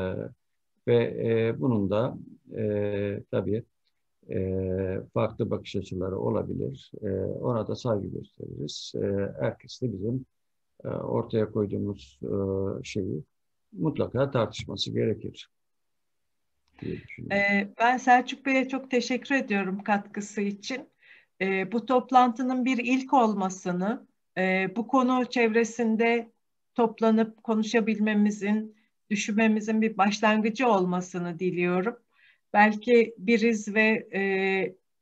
Ve bunun da tabii farklı bakış açıları olabilir. Ona da saygı gösteririz. Herkes de bizim ortaya koyduğumuz şeyi mutlaka tartışması gerekir diye düşünüyorum. Ben Selçuk Bey'e çok teşekkür ediyorum katkısı için. Bu toplantının bir ilk olmasını, bu konu çevresinde toplanıp konuşabilmemizin, düşünmemizin bir başlangıcı olmasını diliyorum. Belki biriz ve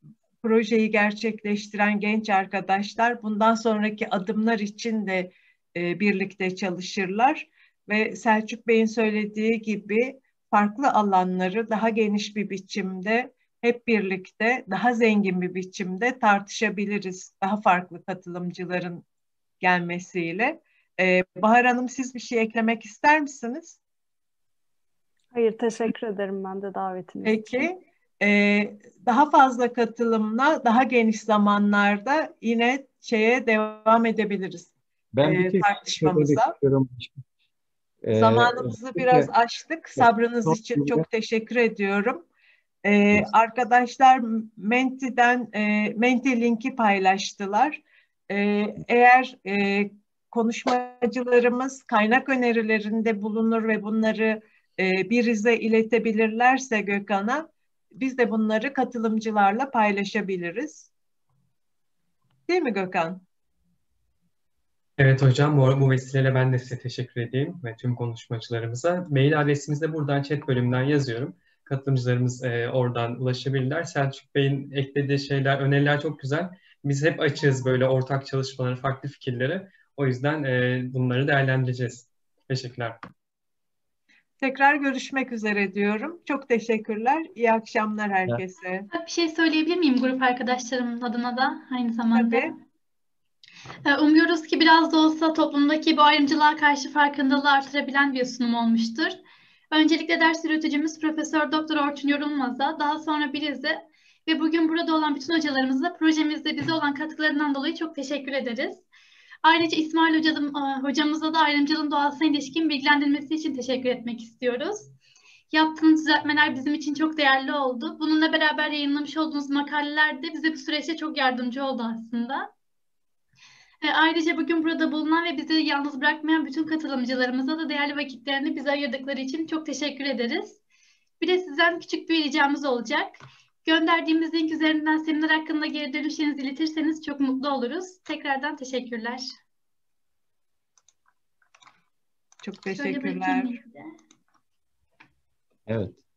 projeyi gerçekleştiren genç arkadaşlar bundan sonraki adımlar için de birlikte çalışırlar. Ve Selçuk Bey'in söylediği gibi farklı alanları daha geniş bir biçimde hep birlikte daha zengin bir biçimde tartışabiliriz. Daha farklı katılımcıların gelmesiyle. Bahar Hanım, siz bir şey eklemek ister misiniz? Hayır, teşekkür ederim ben de davetiniz için. Peki. Daha fazla katılımla daha geniş zamanlarda yine devam edebiliriz. Ben bir tek Tartışmamıza. Zamanımızı biraz aştık. Sabrınız için çok teşekkür ediyorum. Arkadaşlar Menti linki paylaştılar. Eğer konuşmacılarımız kaynak önerilerinde bulunur ve bunları bize iletebilirlerse Gökhan'a, biz de bunları katılımcılarla paylaşabiliriz. Değil mi Gökhan? Evet hocam, bu vesileyle ben de size teşekkür edeyim ve tüm konuşmacılarımıza. Mail adresimizi de buradan chat bölümünden yazıyorum. Katılımcılarımız oradan ulaşabilirler. Selçuk Bey'in eklediği şeyler, öneriler çok güzel. Biz hep açığız böyle ortak çalışmaları, farklı fikirleri. O yüzden bunları değerlendireceğiz. Teşekkürler. Tekrar görüşmek üzere diyorum. Çok teşekkürler. İyi akşamlar herkese. Bir şey söyleyebilir miyim grup arkadaşlarımın adına da aynı zamanda? Tabii. Umuyoruz ki biraz da olsa toplumdaki bu ayrımcılığa karşı farkındalığı artırabilen bir sunum olmuştur. Öncelikle ders yürütücümüz Profesör Doktor Orçun Yorulmaz'a, daha sonra Biliz'e ve bugün burada olan bütün hocalarımıza projemizde bize olan katkılarından dolayı çok teşekkür ederiz. Ayrıca İsmail hocamıza da ayrımcılığın doğasına ilişkin bilgilendirmesi için teşekkür etmek istiyoruz. Yaptığınız düzeltmeler bizim için çok değerli oldu. Bununla beraber yayınlamış olduğunuz makaleler de bize bu süreçte çok yardımcı oldu aslında. Ayrıca bugün burada bulunan ve bizi yalnız bırakmayan bütün katılımcılarımıza da değerli vakitlerini bize ayırdıkları için çok teşekkür ederiz. Bir de sizden küçük bir ricamız olacak. Gönderdiğimiz link üzerinden seminer hakkında geri dönüşlerinizi iletirseniz çok mutlu oluruz. Tekrardan teşekkürler. Çok teşekkürler. Evet.